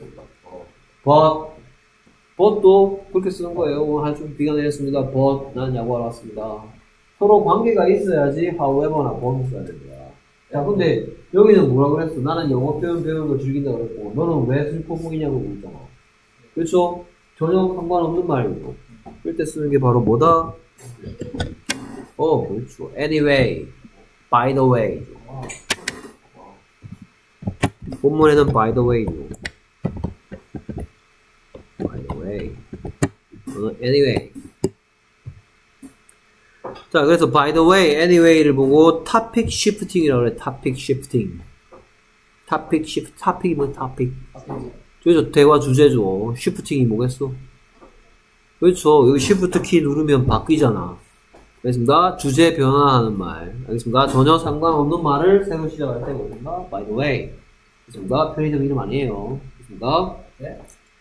but도 그렇게 쓰는 거예요. 오늘 한쪽 비가 내렸습니다. but 난 야구하러 왔습니다. 서로 관계가 있어야지 however나 but을 써야 됩니다. 자, 근데 여기는 뭐라 그랬어? 나는 영어 표현 배우는 걸 즐긴다 그랬고 너는 왜 슬퍼 보이냐고 그랬잖아. 그렇죠? 전혀 상관없는 말이고 이럴 때 쓰는 게 바로 뭐다? 그렇죠. Anyway, by the way. 본문에는 by the way죠. By the way. Anyway. 자, 그래서 by the way, anyway를 보고 topic shifting이라고 그래. topic shifting. topic shift. topic이 뭐야? topic. 그렇죠. 대화 주제죠. shifting이 뭐겠어? 그렇죠. 여기 shift 키 누르면 바뀌잖아. 알겠습니다. 주제 변화하는 말. 알겠습니다. 전혀 상관없는 말을 새로 시작할 때 뭐입니까? By the way. 알겠습니다. 편의점 이름 아니에요. 알겠습니다. 네.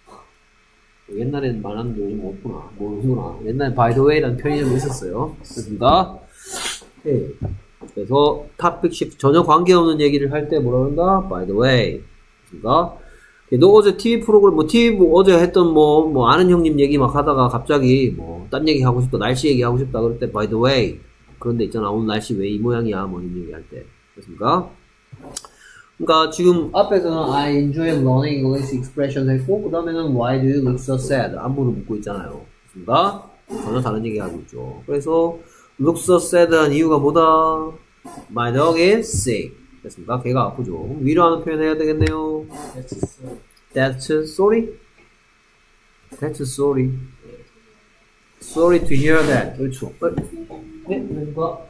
옛날에는 많았는데 요즘 없구나. 모르구나. 옛날에 by the way라는 편의점이 있었어요. 알겠습니다. 네. 그래서 topic shift. 전혀 관계없는 얘기를 할 때 뭐라 그런다? By the way. 알겠습니다. 너 어제 TV 프로그램, TV 어제 했던 아는 형님 얘기 막 하다가 갑자기 딴 얘기 하고 싶다, 날씨 얘기 하고 싶다, 그럴 때, by the way. 그런 데 있잖아. 오늘 날씨 왜 이 모양이야? 이런 얘기 할 때. 그렇습니까? 그러니까 지금 앞에서는 I enjoy learning English expressions 했고, 그 다음에는 why do you look so sad? 안무를 묻고 있잖아요. 그렇습니까? 전혀 다른 얘기 하고 있죠. 그래서, look so sad 한 이유가 뭐다? My dog is sick. 됐습니다. 걔가 아프죠. 위로하는 표현 해야 되겠네요. That's sorry. That's sorry. Sorry to hear that. 그렇죠. 네, 뭔가.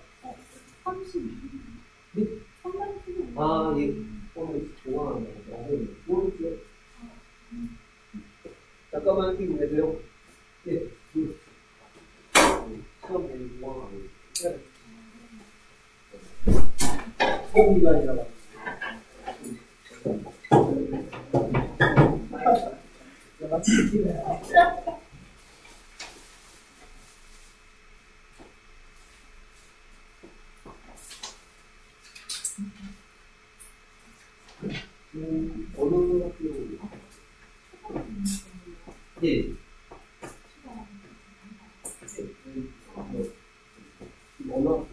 네. 아, 예. 잠깐만 끼고 계세요. 예. 시험 되는 거 소음기가 아니라 어느 학교? 예. 어느 학교?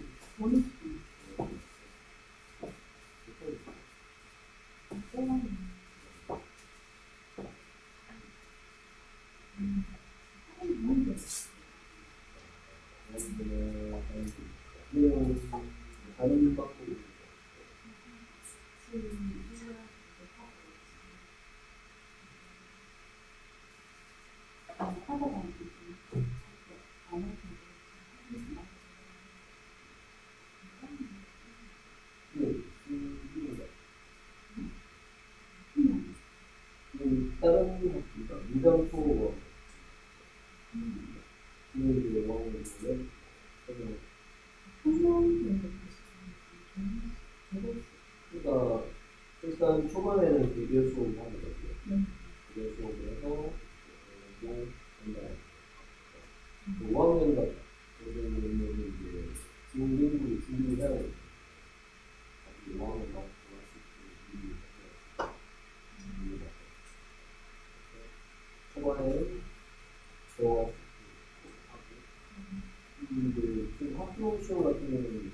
다른 학교가 무당포 그러니까 일단 초반에는 비디오 수업을 하는 거죠. 비디오 수업을 해서 5학년 같은 경우는 이제 중등부 준비를 해야 돼요. 5학년 막 초반에는 더 지금 학교 시험 같은 경우는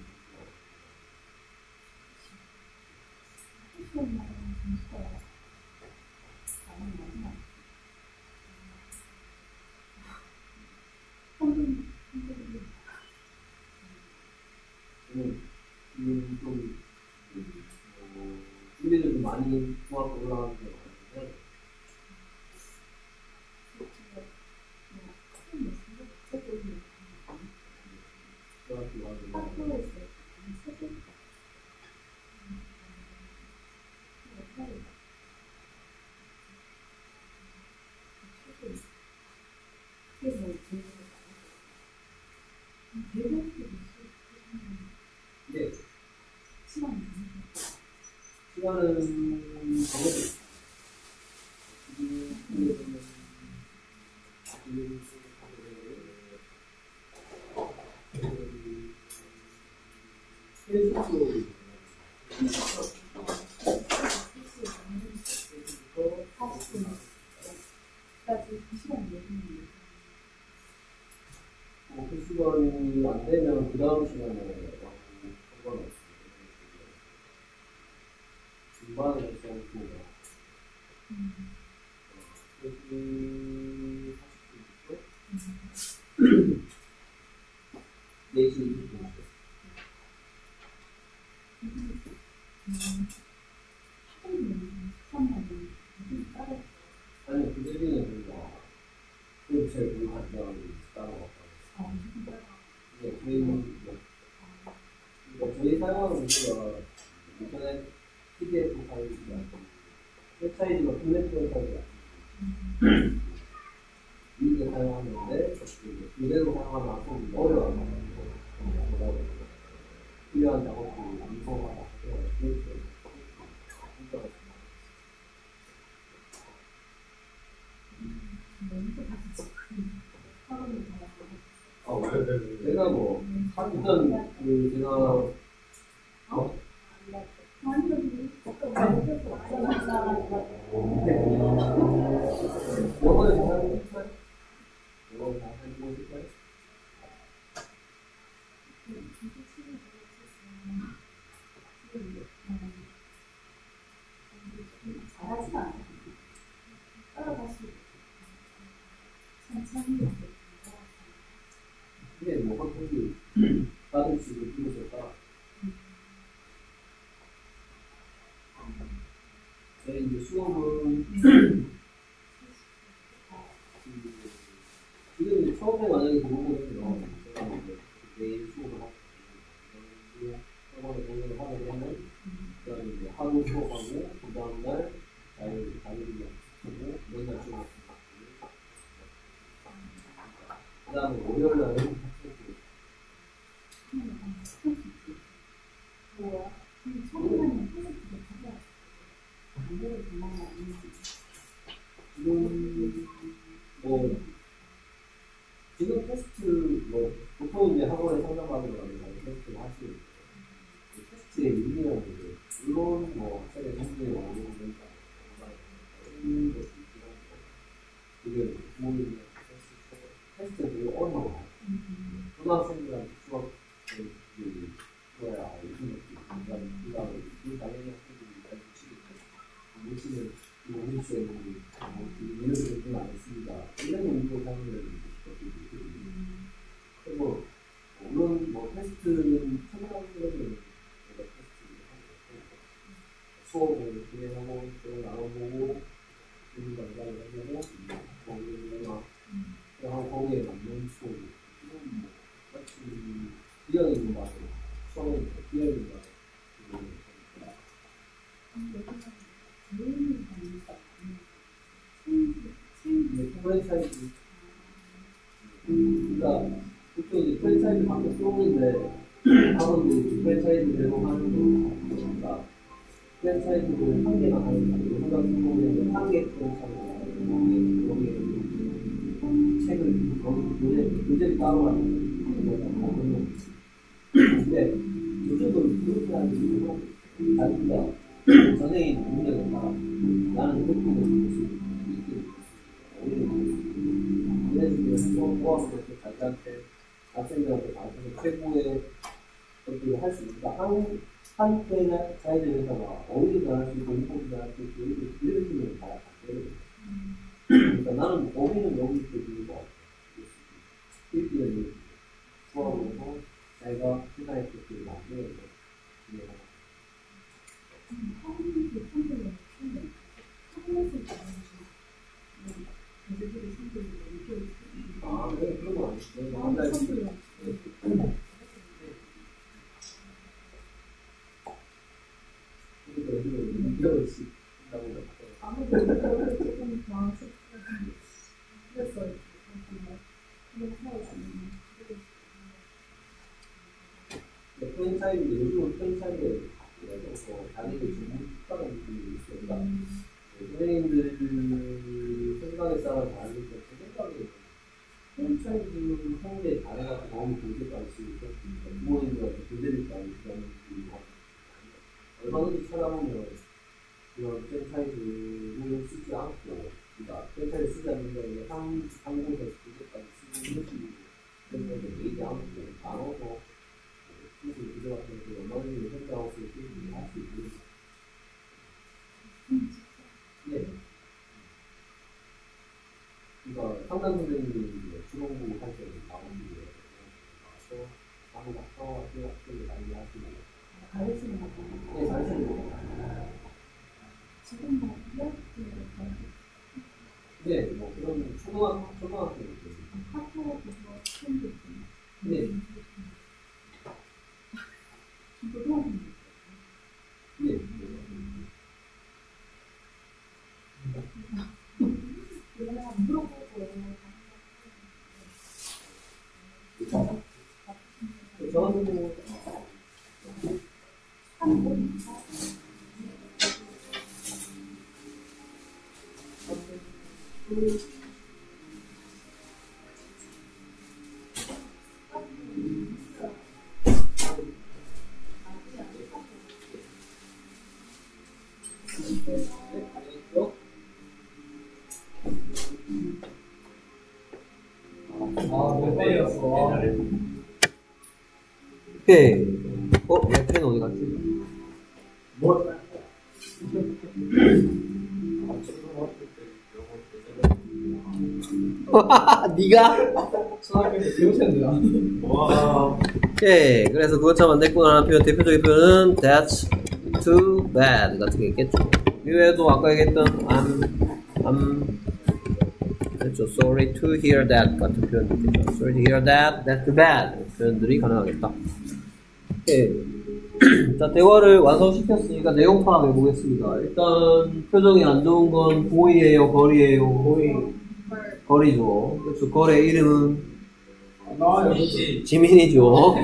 좀 준비를 좀 많이 좋아하고 올라가는 게 많은데 시간은 정해져. 그 시간이 안 되면 그 다음 시간에 상관없어요. 중반에 있어야 여기 40분 4시 20분 아니 그 대비는 그거 제일 우리 간단하게 따라왔다. 네, 저희는 그러니까 저희 사용하는 우리가 인터넷 PDF 파일이야. 웹사이트가 플랫 웹사이트야. 이게 사용하는데 그대로 사용하면 아주 어려워요. 필요한 작업들이 완성하다. 제가 뭐 하던 그 제가 영어를 잘하고 싶어요? 영어를 잘하고 싶어요? 잘하진 않아요. 따라갈 수 있어요. 천천히. 근데 뭐 학생이 다른 식으로 비교했다. 저희 이제 수업은 지금 이제 처음에 만약에 들어오거든요. 제가 이제 내일 수업을 하고 저번에 공연을 하게 되면 그다음에 이제 하루 수업하고 그 다음날 자율 하고 맨날 수업. 그 다음에 월요일날은 뭐야? 처음에는 테스트도 하고 공부를 정말 많이 지금 테스트 뭐 보통 이제 학원에 상담받으러 가면 테스트를 하시고 테스트의 의미라는 게 물론 뭐 학생의 성적이 어느 정도 이런 것도 있긴 하고 그게 부모님이 테스트가 되게 어려워요. 초등학생들한테 수업 그거야 이런 것도 있고 그 당연히 학생들이 잘 붙이겠죠. 물질은 오늘수에 이런 것도 안 했습니다. 이런 용도 사용을 그리고 물론 뭐 테스트는 초등학생들은 테스트를 하고 수업을 진행하고 그걸 나눠보고 그리고 강좌를 해보고 거기에 맞는 수업을 뭐 같이 비어있는 바로 수업에 비어있는 바로 프랜차이즈 그러니까 보통 이제 프랜차이즈 밖에 쏘는데 학원들이 프랜차이즈 제공하는 거 그러니까 프랜차이즈를 한 개만 하는 게 아니고 초등학생들은 한 개 프랜차이즈 거기에 책을 교재를 따로 하는 근데 요즘은 그렇게 하는 이유가 자기가 선생님 능력을 따라 나는 그렇게 볼 수 있게 오히려 그래서 수업 모아서 자기한테 학생들한테 가르쳐서 최고의 것들을 할 수 있다. 한 프랜차이즈 회사가 어디를 할 수 있고 인포를 할 수 있고 이런 식으로 다 돼요. 그러니까 나는 어디는 여기 있고 이거 일기를 수업으로 자기가 회사의 것들을 만들어서 아, 네, 그런 거 아니죠. 한 달씩. 그러니까 요즘에 6개월씩 한다고 아무래도 조금 당황스럽어요. 그랬어요. 프랜차이즈인데 요즘은 프랜차이즈에 있어서 자기를 좀 못하는 부분이 있으니까 선생님들 생각에 따라 다르기 때문에 생각이 프랜차이즈 성에 잘해갖고 너무 경제까지 쓰니까 부모님들한테 교대를까지 그러는 분이 얼마든지 찾아보면 이런 프랜차이즈 운영 쓰지 않고 그러니까 프랜차이즈 쓰지 않는 게 한국에서 교대까지 쓰는 것이 프랜차이즈 얘기 않고 나눠서 무슨 교대 같은 게 얼마든지 현장하고 쓸 수 있는 네. 그러니까 상담 선생님이 주동부 할 때 나오시고 또 아무나 학교를 많이 하시고 가르치는 거. 네, 가르치는 거. 지금 뭐 네, 뭐 그런 초등학교 학교 그거 시험도 있잖아. 네. 고등학교. 네. 내가 물어보고 저는 몇 배였어? 오케이. 내 펜 어디 갔지? 뭐? 네가? 초등학교 때 배우셨네요. 와. 오케이. 그래서 그것처럼 안 됐구나. 표현, 대표적인 표현은 that's too bad 같은 게 있겠죠. 이외에도 아까 얘기했던 I'm 그렇죠. Sorry to hear that 같은 표현도 있겠죠. Sorry to hear that, that's too bad 표현들이 가능하겠다. 오케이. 자, 대화를 완성시켰으니까 내용 파악해 보겠습니다. 일단 표정이 안 좋은 건 보이예요, 거리예요? 거리죠. 그렇죠. 거리의 이름은 지민이죠.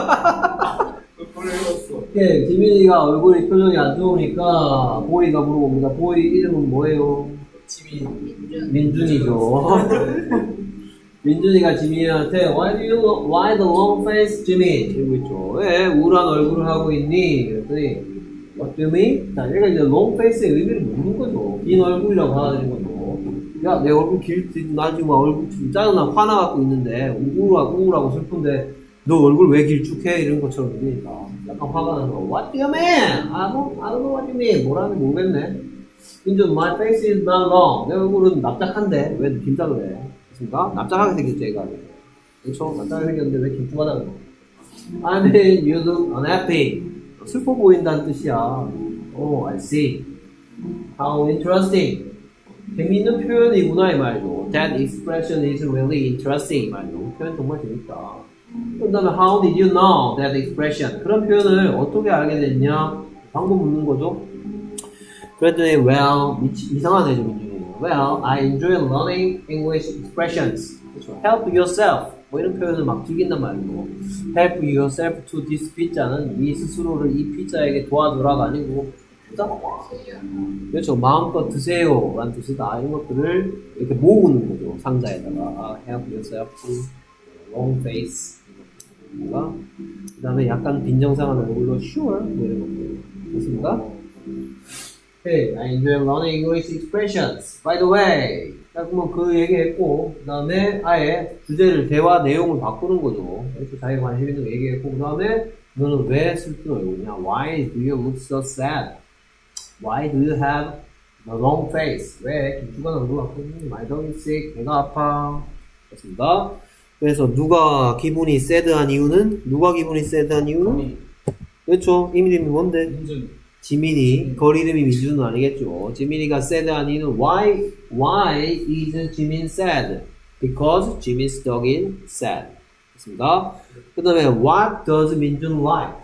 예, 지민이가 얼굴이 표정이 안 좋으니까 보이가 물어봅니다. 보이 이름은 뭐예요? 민준이죠. 민준이가 지민이한테 why the long face, 지민? 이러고 있죠. 왜 우울한 얼굴을 하고 있니? 그랬더니 what do you mean? 자, 얘가 이제 long face의 의미를 모르는 거죠. 긴 얼굴이라고 받아들인 거죠. 야, 내 얼굴 나 지금 얼굴 짜증나 화나갖고 있는데 우울하고 슬픈데 너 얼굴 왜 길쭉해? 이런 것처럼 들리니까 약간 화가 나서 what do you mean? I don't know what you mean. 뭐라는지 모르겠네. 민준, my face is not long. 내 얼굴은 납작한데 왜 길다 그래? 그렇습니까? 납작하게 생겼죠, 얘가. 그렇죠? 납작하게 생겼는데 왜 길쭉하다 그래? I mean, you look unhappy. 슬퍼 보인다는 뜻이야. Oh, I see. How interesting. 재미있는 표현이구나 이 말이죠. That expression is really interesting 이 말이죠. 표현 정말 재밌다. 그 다음에 How did you know that expression? 그런 표현을 어떻게 알게 됐냐? 방금 묻는 거죠. 그랬더니 well, 이상하네 좀 민준이. Well, I enjoy learning English expressions. 그렇죠. Help yourself. 뭐 이런 표현을 막 즐긴단 말이고. Help yourself to this pizza는 네 스스로를 이 피자에게 도와주라가 아니고 그렇죠. 마음껏 드세요 라는 뜻이다. 이런 것들을 이렇게 모으는 거죠. 상자에다가 help yourself to long face 그 다음에 약간 빈정상한 얼굴로 sure 뭐 이런 것들 됐습니까? Okay, I enjoy learning English expressions. By the way, 자, 그러면 그 얘기했고, 그 다음에 아예 주제를, 대화 내용을 바꾸는 거죠. 그래서 자기가 관심 있는 거 얘기했고, 그 다음에 너는 왜 슬픈 얼굴이냐? Why do you look so sad? Why do you have a long face? 왜 길쭉한 얼굴 갖고 있니? My dog is sick. 배가 아파. 그렇습니다. 그래서 누가 기분이 새드한 이유는? 누가 기분이 새드한 이유는? 그렇죠. 이름이 뭔데? 민준. 지민이. 거리 이름이 민준은 아니겠죠. 지민이가 새드한 이유는 Why is 지민 sad? Because Jimin's dog is sad. 그렇습니다. 그 다음에 What does 민준 like?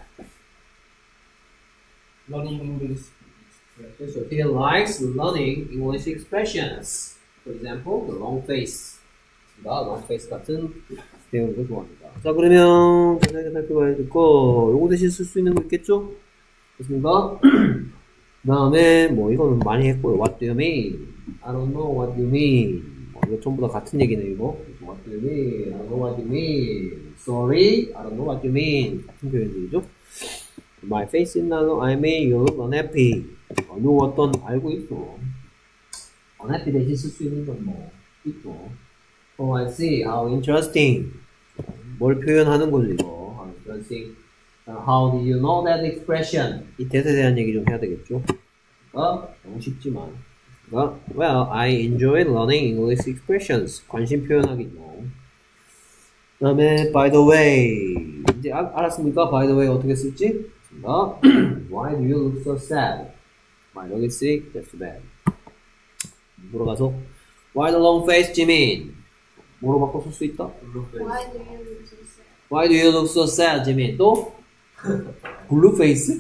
Learning English. 그래서 he likes learning English expressions. For example, the long face. long face 같은 배우는 걸 좋아합니다. 자, 그러면 자세하게 살펴봐야 될 거, 요거 대신 쓸 수 있는 거 있겠죠? 됐습니까? 그 다음에 뭐 이거는 많이 했고요. What do you mean? I don't know what you mean. 이거 전부 다 같은 얘기네 이거. What do you mean? I don't know what you mean. Sorry, I don't know what you mean. 같은 표현들이죠. My face is not I mean you look unhappy. 요 어떤 알고 있어. unhappy 대신 쓸 수 있는 건 뭐 있고. Oh, I see. How interesting. 뭘 표현하는 거죠 이거. How interesting. How do you know that expression? 이 대사에 대한 얘기 좀 해야 되겠죠. 너무 쉽지만. Well, I enjoy learning English expressions. 관심 표현하기죠. 그 다음에 by the way. 이제 알았습니까? by the way 어떻게 쓸지? Why do you look so sad? My dog is sick. That's bad. 물어가서 Why the long face, Jimin? 뭐로 바꿔 쓸 수 있다? Why do you look Why do you look so so sad? sad, Jimin? 또? blue face?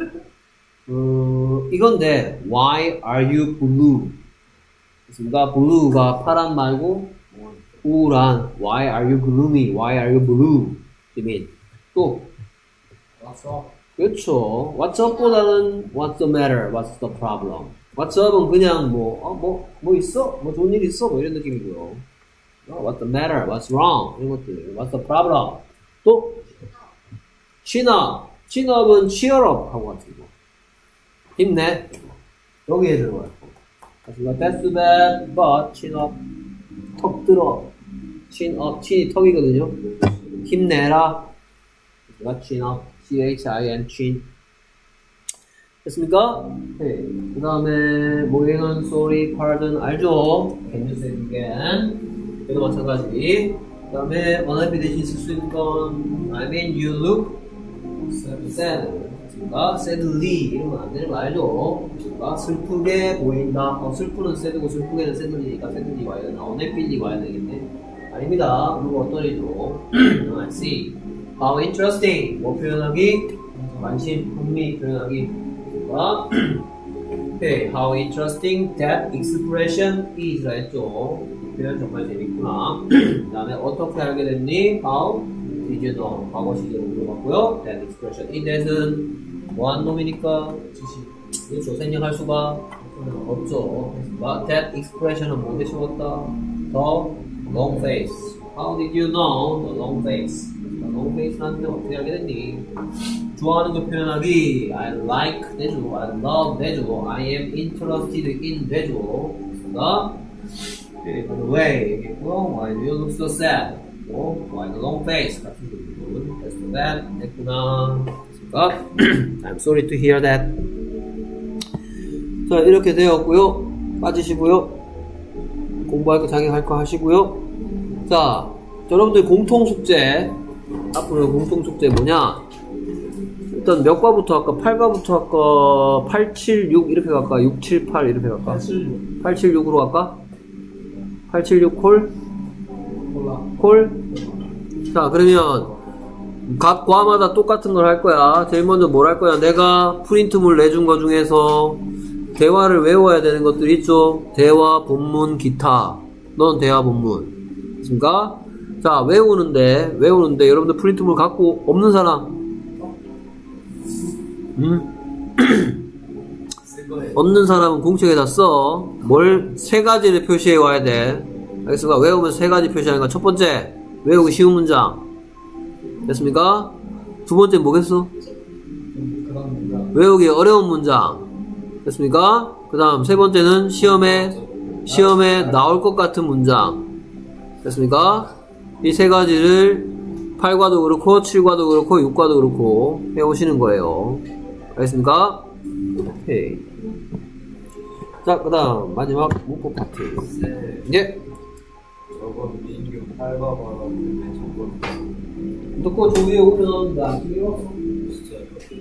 이건데 Why are you blue? 그렇습니까? blue가 파란 말고 우울한 Why are you gloomy? Why are you blue? Jimin. 또? What's up? 그렇죠. What's up보다는 What's the matter? What's the problem? What's up은 그냥 뭐 있어? 뭐 좋은 일 있어? 뭐 이런 느낌이고요. What's the matter? What's wrong? 이런 것들. What's the problem? 또 chin up. chin up은 cheer up 하고 같은 거. 힘내. 여기에 들어가요. That's too bad, but chin up. 턱 들어. chin up. chin이 턱이거든요. 힘내라. chin up. chin, chin. 됐습니까? 네. 그 다음에 뭐에는 sorry, pardon 알죠? Can you say it again? 얘도 마찬가지. 그 다음에 unhappy 대신 쓸 수 있는 건 I mean you look sad. 됐습니까? sadly 이런 건 안 되는 거 알죠? 됐습니까? 슬프게 보인다. 슬프는 sad고 슬프게는 sadly니까 sadly 와야 되나? unhappy 와야 되겠네. 아닙니다. 그리고 어떤 일이죠? I see. How interesting. 뭐 표현하기? 관심, 흥미 표현하기. Okay, how interesting that expression is. 했죠. 표현 정말 재밌구나. 그 다음에 어떻게 알게 됐니? How did you know? 과거 시제로 물어봤고요. That expression. 이 that은 뭐한 놈이니까? 그렇죠. 생략할 수가 없죠. That expression은 뭐 대신었다? The long face. How did you know the long face? The long face 하는데 어떻게 알게 됐니? 좋아하는 거 표현하기. I like 되죠. I love 되죠. I am interested in 되죠. 그래서 by the way why do you look so sad? Why the long face? 같은 부분. That's too bad. 됐구나. 그러니까 I'm sorry to hear that. 자 이렇게 되었고요. 빠지시고요. 공부할 거 자기 할 거 하시고요. 자 여러분들 공통 숙제 앞으로 공통 숙제 뭐냐? 일단 몇 과부터 할까? 8과부터 할까? 8, 7, 6 이렇게 갈까? 6, 7, 8 이렇게 갈까? 8, 7, 6으로 갈까? 8, 7, 6 콜? 콜? 자 그러면 각 과마다 똑같은 걸 할 거야. 제일 먼저 뭘 할 거야? 내가 프린트물 내준 거 중에서 대화를 외워야 되는 것들 있죠? 대화, 본문, 기타. 넌 대화, 본문. 됐습니까? 자 외우는데 여러분들 프린트물 갖고 없는 사람 없는 사람은 공책에다 써. 뭘 세 가지를 표시해 와야 돼. 알겠습니까? 외우면 세 가지 표시하는 거. 첫 번째, 외우기 쉬운 문장. 됐습니까? 두 번째 뭐겠어? 외우기 어려운 문장. 됐습니까? 그 다음 세 번째는 시험에 나올 것 같은 문장. 됐습니까? 이 세 가지를 8과도 그렇고 7과도 그렇고 6과도 그렇고 해오시는 거예요. 알겠습니까? 오케이. 자, 그 다음 마지막 문법 파트. 예. 저건 민규 8과 바라보는데 저건 듣고 저 위에 오면 나옵니다. 안 틀려? 진짜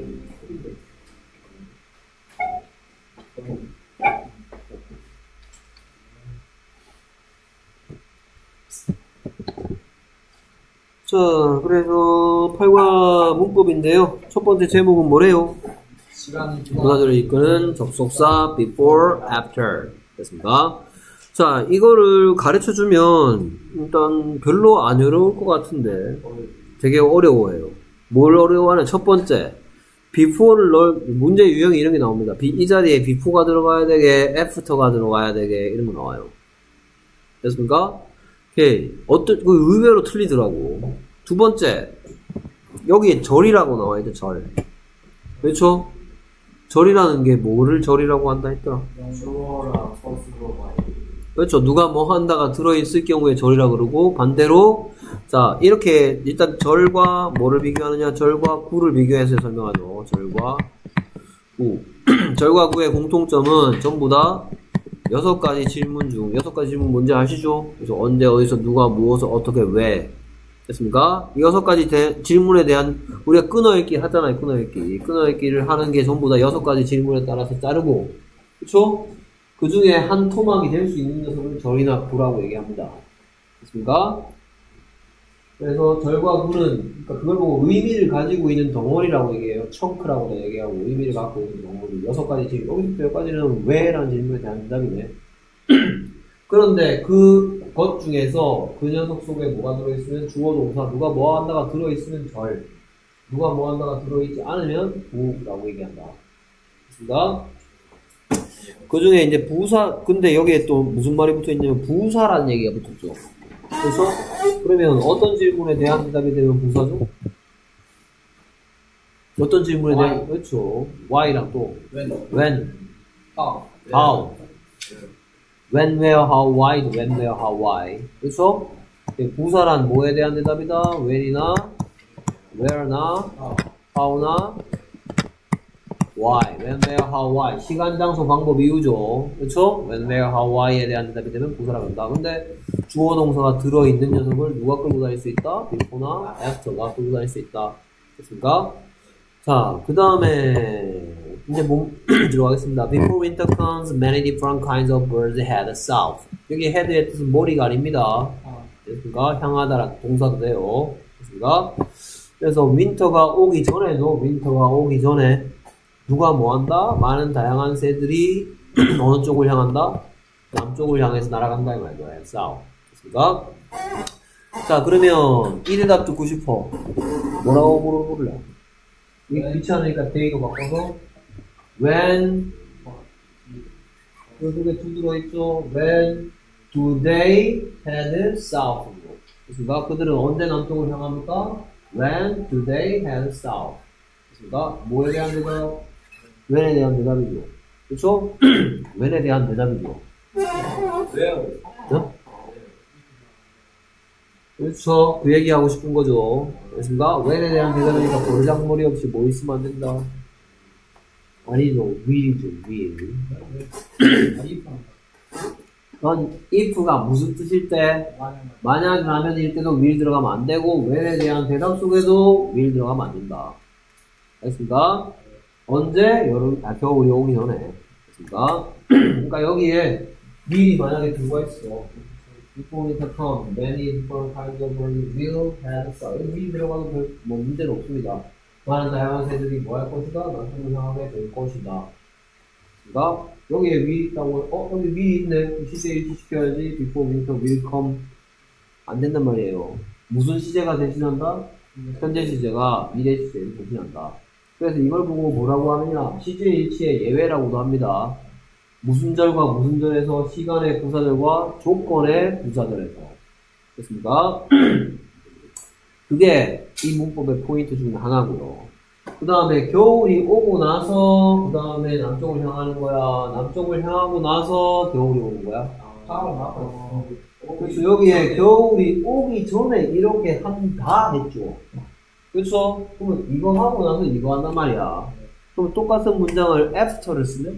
자, 그래서 8과 문법인데요. 첫 번째 제목은 뭐래요? 시간이 문화들을 이끄는 접속사 before, after 됐습니다. 자, 이거를 가르쳐주면 일단 별로 안 어려울 것 같은데 되게 어려워요. 뭘 어려워하냐? 첫 번째, before를 문제 유형이 이런 게 나옵니다. 이 자리에 before가 들어가야 되게, after가 들어가야 되게, 이런 거 나와요. 됐습니까? 오케이. 의외로 틀리더라고. 두 번째, 여기에 절이라고 나와있죠, 절. 그렇죠? 절이라는 게 뭐를 절이라고 한다 했더라? 주어랑 서술로 많이. 그렇죠. 누가 뭐 한다가 들어있을 경우에 절이라 그러고, 반대로, 자, 이렇게, 일단 절과 뭐를 비교하느냐, 절과 구를 비교해서 설명하죠. 절과 구. 절과 구의 공통점은 전부 다 6가지 질문 중, 6가지 질문 뭔지 아시죠? 그래서 언제, 어디서, 누가, 무엇을, 어떻게, 왜. 됐습니까? 이 6가지 질문에 대한, 우리가 끊어읽기 하잖아요, 끊어읽기. 끊어읽기를 하는 게 전부 다 6가지 질문에 따라서 자르고, 그쵸? 그 중에 한 토막이 될 수 있는 녀석을 절이나 구라고 얘기합니다. 됐습니까? 그래서 절과 구는, 그러니까 그걸 보고 의미를 가지고 있는 덩어리라고 얘기해요. 청크라고도 얘기하고, 의미를 갖고 있는 덩어리. 6가지 질문. 여기서 6가지는 왜라는 질문에 대한 대답이네. 그런데 그것 중에서 그 녀석 속에 뭐가 들어있으면 주어 동사, 누가 뭐 한다가 들어있으면 절, 누가 뭐 한다가 들어있지 않으면 부라고 얘기한다. 됐습니다? 그 중에 이제 부사, 근데 여기에 또 무슨 말이 붙어 있냐면 부사라는 얘기가 붙었죠. 그래서 그러면 어떤 질문에 대한 대답이 되면 부사죠? 어떤 질문에 대한, 그렇죠. why랑 또 when, how. when, where, how, why, when, where, how, why. 그렇죠? 부사란 뭐에 대한 대답이다? when이나 where나 how나 why. when, where, how, why. 시간, 장소, 방법, 이유죠. 그렇죠? when, where, how, why에 대한 대답이 되면 부사라고 한다. 근데 주어 동사가 들어있는 녀석을 누가 끌고 다닐 수 있다? before나 after가 끌고 다닐 수 있다. 됐습니까? 자, 그 다음에 이제 들어가겠습니다. Before winter comes, many different kinds of birds head south. 여기 head의 뜻은 머리가 아닙니다. 됐습니까? 향하다라는 동사도 돼요. 됐습니까? 그래서 윈터가 오기 전에 누가 뭐 한다? 많은 다양한 새들이 어느 쪽을 향한다? 남쪽을 향해서 날아간다 이 말이죠. south. 됐습니까? 자, 그러면 1의 답 듣고 싶어. 뭐라고 물어볼래? 이게 귀찮으니까 데이가 바꿔서 when 그 속에 두 들어있죠. when do they head south? 그렇습니까? 그들은 언제 남쪽을 향합니까? when do they head south? 그렇습니까? 뭐에 대한 대답? when에 대한 대답이죠. 그렇죠? when에 대한 대답이죠. 왜요? 어? 그렇죠. 그 얘기하고 싶은 거죠. 그렇습니까? when에 대한 대답이니까 버르장머리 없이 뭐 있으면 안 된다. 아니죠. will이죠. will. 그건 if가 무슨 뜻일 때? 만약라면일 때도 will 들어가면 안 되고 when에 대한 대답 속에도 will 들어가면 안 된다. 알겠습니까? 언제? 겨울이 오기 전에. 알겠습니까? 그러니까 여기에 will이 만약에 들어가 있어. Before winter comes, many different kinds of birds will head south. will 들어가도 별 문제는 없습니다. 많은 다양한 새들이 뭐 할 것이다? 남쪽을 향하게 될 것이다. 그러니까 여기에 will 있다고, 여기 will 있네. 시제 일치시켜야지. Before winter will come. 안 된단 말이에요. 무슨 시제가 대신한다? 현재 시제가 미래 시제를 대신한다. 그래서 이걸 보고 뭐라고 하느냐? 시제 일치의 예외라고도 합니다. 무슨 절과 무슨 절에서 시간의 부사절과 조건의 부사절에서. 됐습니까? 그게 이 문법의 포인트 중 하나고요. 그 다음에 겨울이 오고 나서 그 다음에 남쪽을 향하는 거야. 남쪽을 향하고 나서 겨울이 오는 거야. 그래서 여기에 겨울이 오기 전에 이렇게 한다 했죠. 그렇죠? 그러면 이거 하고 나서 이거 한단 말이야. 그럼 똑같은 문장을 after를 쓰면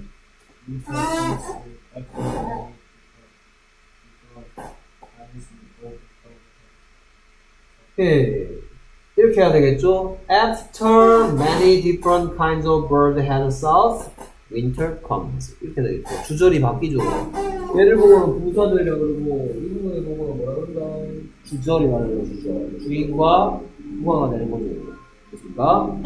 네. 이렇게 해야 되겠죠? After many different kinds of birds head south, winter comes. 이렇게 되겠죠. 주절이 바뀌죠. 얘를 보고는 부사절이라 그러고 이 부분을 보고는 뭐라 그런다? 주절이라는 거죠. 주절. 주인과 부하가 되는 거죠. 됐습니까?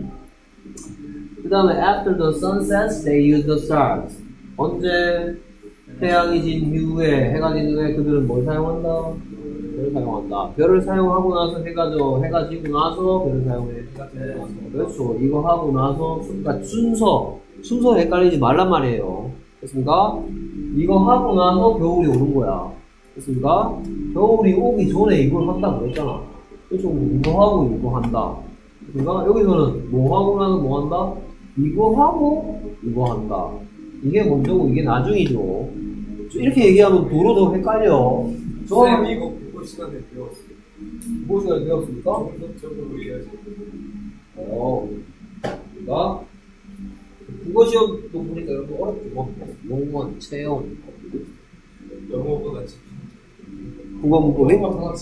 그 다음에 after the sun sets, they use the stars. 언제 태양이 진 이후에 해가 진 후에 그들은 뭘 사용한다? 별을 사용한다. 별을 사용하고 나서 해가 지고 나서 별을 사용해. 그렇죠. 이거 하고 나서, 그러니까 순서 헷갈리지 말란 말이에요. 됐습니까? 이거 하고 나서 겨울이 오는 거야. 됐습니까? 겨울이 오기 전에 이걸 한다고 그랬잖아. 그렇죠. 이거 하고 이거 한다. 그러니까 여기서는 뭐 하고 나서 뭐 한다? 이거 하고 이거 한다. 이게 먼저고 이게 나중이죠. 이렇게 얘기하면 도로도 헷갈려. 쌤 이거 국어 시간에 배웠어요. 뭐 시간에 배웠습니까? 정석적으로 이해하지. 그러니까 국어 시험도 보니까 여러분 어렵죠. 용원, 체험, 영어보다 집. 국어 문법이?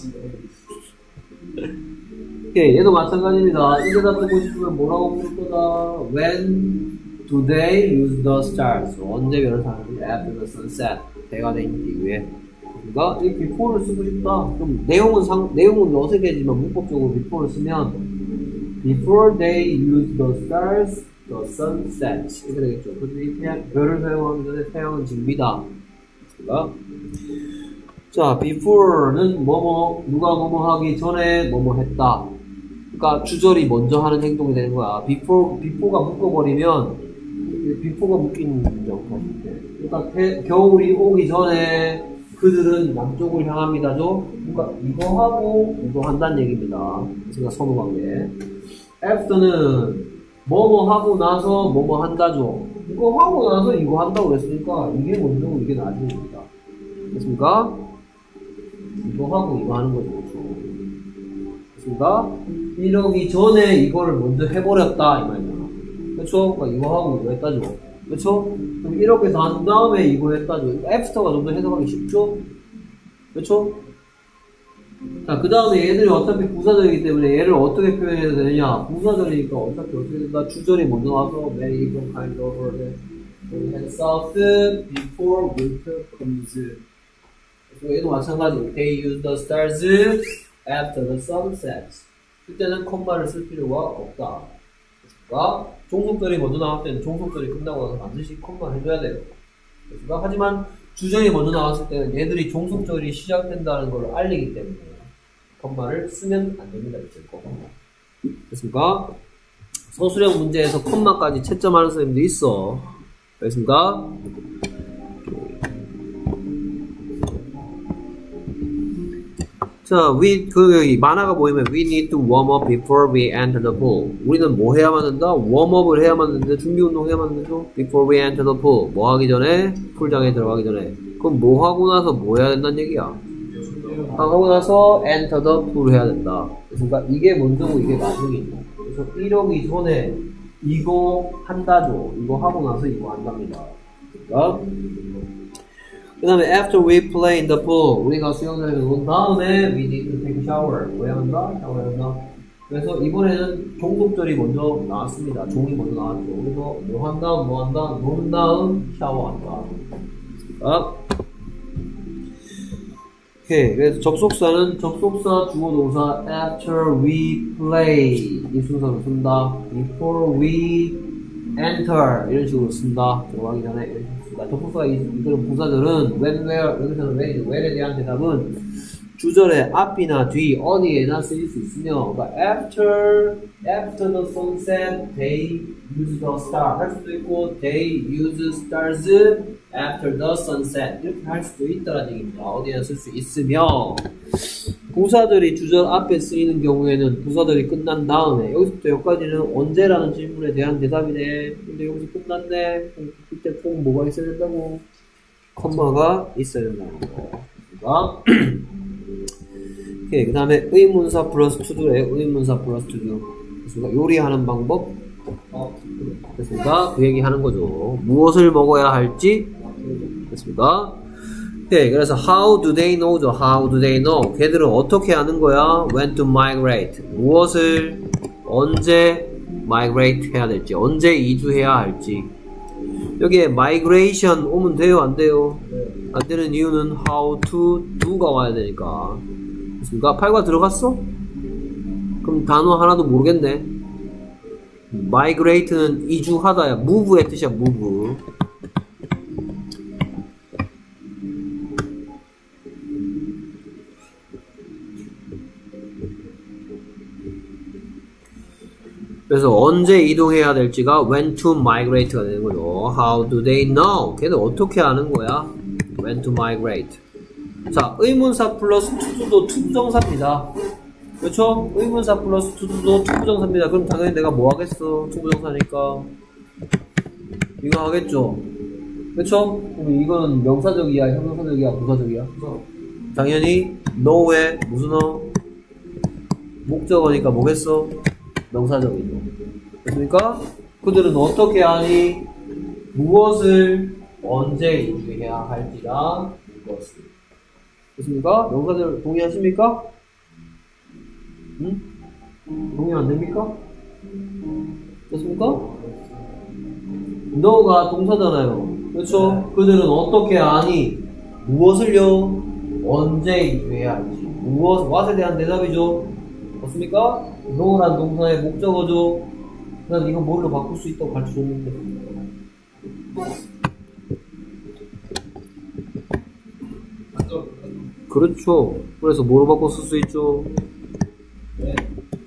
오케이, 얘도 마찬가지입니다. 이거다 뜨고 싶으면 뭐라고 볼 거다? When do they use the stars? 언제 별을 사는지 after the sunset. 해가 된 이후에. 그러니까 이 before를 쓰고 싶다. 그럼 내용은 어색해지만 문법적으로 before를 쓰면 before they use the stars, the sun sets. 이렇게 되겠죠. 그래서 이 별을 사용하기 전에 태양은 집니다. 그러니까 자, before는 누가 뭐뭐 하기 전에 뭐뭐 했다. 그러니까 주절이 먼저 하는 행동이 되는 거야. before가 묶어버리면, before가 묶이는 점. 그러니까 겨울이 오기 전에 그들은 남쪽을 향합니다죠. 그러니까 이거 하고 이거 한다는 얘기입니다. 그러니까 선호관계. after는 뭐뭐 하고 나서 뭐뭐 한다죠. 이거 하고 나서 이거 한다고 그랬으니까 이게 먼저고 이게 나중입니다. 됐습니까? 이거 하고 이거 하는 거죠. 됐습니까? 이러기 전에 이거를 먼저 해버렸다 이 말이잖아. 그렇죠? 그러니까 이거 하고 이거 했다죠. 그렇죠? 그럼 이렇게 다 한 다음에 이거 했다죠. 애프터가 좀 더 해석하기 쉽죠? 그렇죠? 자, 그 다음에 얘들이 어차피 부사절이기 때문에 얘를 어떻게 표현해야 되느냐? 부사절이니까 어차피 어떻게 된다? 주절이 먼저 와서 Many from kind over the head south before winter comes. 얘도 마찬가지. They use the stars after the sun sets. 그때는 콤마를 쓸 필요가 없다. 그러니까 종속절이 먼저 나왔을 때는 종속절이 끝나고 나서 반드시 콤마 해줘야 돼요. 그러니까 하지만 주절이 먼저 나왔을 때는 얘들이 종속절이 시작된다는 걸 알리기 때문에 콤마를 쓰면 안 됩니다. 됐습니까? 서술형 문제에서 콤마까지 채점하는 선생님도 있어. 됐습니까? 자, 여기 만화가 보이면 we need to warm up before we enter the pool. 우리는 뭐 해야만 한다? 웜업을 해야만 하는데 준비운동 해야만 하죠? Before we enter the pool. 뭐 하기 전에? 풀장에 들어가기 전에. 그럼 뭐 하고 나서 뭐 해야 된다는 얘기야? 하고 나서 enter the pool 해야 된다. 그러니까 이게 먼저고 이게 나중이다. 그래서 이러기 전에 이거 한다죠. 이거 하고 나서 이거 한답니다. 그러니까 그 다음에 after we play in the pool 우리가 수영장에 온 다음에 we need to take a shower. 뭐 해야 한다? 샤워해야 한다. 그래서 이번에는 종속절이 먼저 나왔습니다. 종이 먼저 나왔죠. 그래서 뭐 한 다음 뭐 한다? 논 다음 샤워한다. 오케이. 그래서 접속사 주어 동사 after we play 이 순서로 쓴다. before we enter 이런 식으로 쓴다. 들어가기 전에 이런 식으로 쓴다. 접속사가 이런 부사들은 when, where 여기서는 where에 대한 대답은 주절의 앞이나 뒤 어디에나 쓰일 수 있으며 그러니까 after the sunset they use the star 할 수도 있고 they use stars after the sunset 이렇게 할 수도 있다는 얘기입니다. 어디에나 쓸 수 있으며 부사들이 주절 앞에 쓰이는 경우에는 부사들이 끝난 다음에 여기서부터 여기까지는 언제라는 질문에 대한 대답이네. 근데 여기서 끝났네. 그때 꼭 뭐가 있어야 된다고? 컴마가 있어야 된다는 거. 그러니까 오케이. 그 다음에 의문사 플러스 투두래. 의문사 플러스 투두. 그래서 요리하는 방법. 됐습니까? 그 얘기 하는 거죠. 무엇을 먹어야 할지. 됐습니까? 오케이. 그래서 how do they know죠. How do they know? 걔들은 어떻게 아는 거야? When to migrate. 무엇을 언제 migrate 해야 될지. 언제 이주해야 할지. 여기에 migration 오면 돼요? 안 돼요? 안 되는 이유는 how to do가 와야 되니까. 됐습니까? 8과 들어갔어? 그럼 단어 하나도 모르겠네. migrate는 이주하다야. move의 뜻이야. move. 그래서 언제 이동해야 될지가 when to migrate가 되는 거죠. How do they know? 걔는 어떻게 아는 거야? When to migrate. 자, 의문사 플러스 투두도 투부정사입니다. 그렇죠? 의문사 플러스 투두도 투부정사입니다. 그럼 당연히 내가 뭐 하겠어? 투부정사니까 이거 하겠죠? 그렇죠? 그럼 이거는 명사적이야, 형용사적이야, 부사적이야? 당연히 know의 무슨 목적어니까 뭐겠어? 명사적이죠. 됐습니까? 그들은 어떻게 아니? 무엇을 언제 이주해야 할지라 이것을. 됐습니까? 명사들 동의하십니까? 응? 동의 안 됩니까? 됐습니까? 너가 동사잖아요. 그렇죠? 그들은 어떻게 아니? 무엇을요? 언제 이주해야 할지. 무엇, what에 대한 대답이죠. 맞습니까? 너란 동사의 목적어죠. 난 이거 뭘로 바꿀 수 있다고 가르쳐줬는데. 그렇죠. 그래서 뭐로 바꿔 쓸 수 있죠? 네.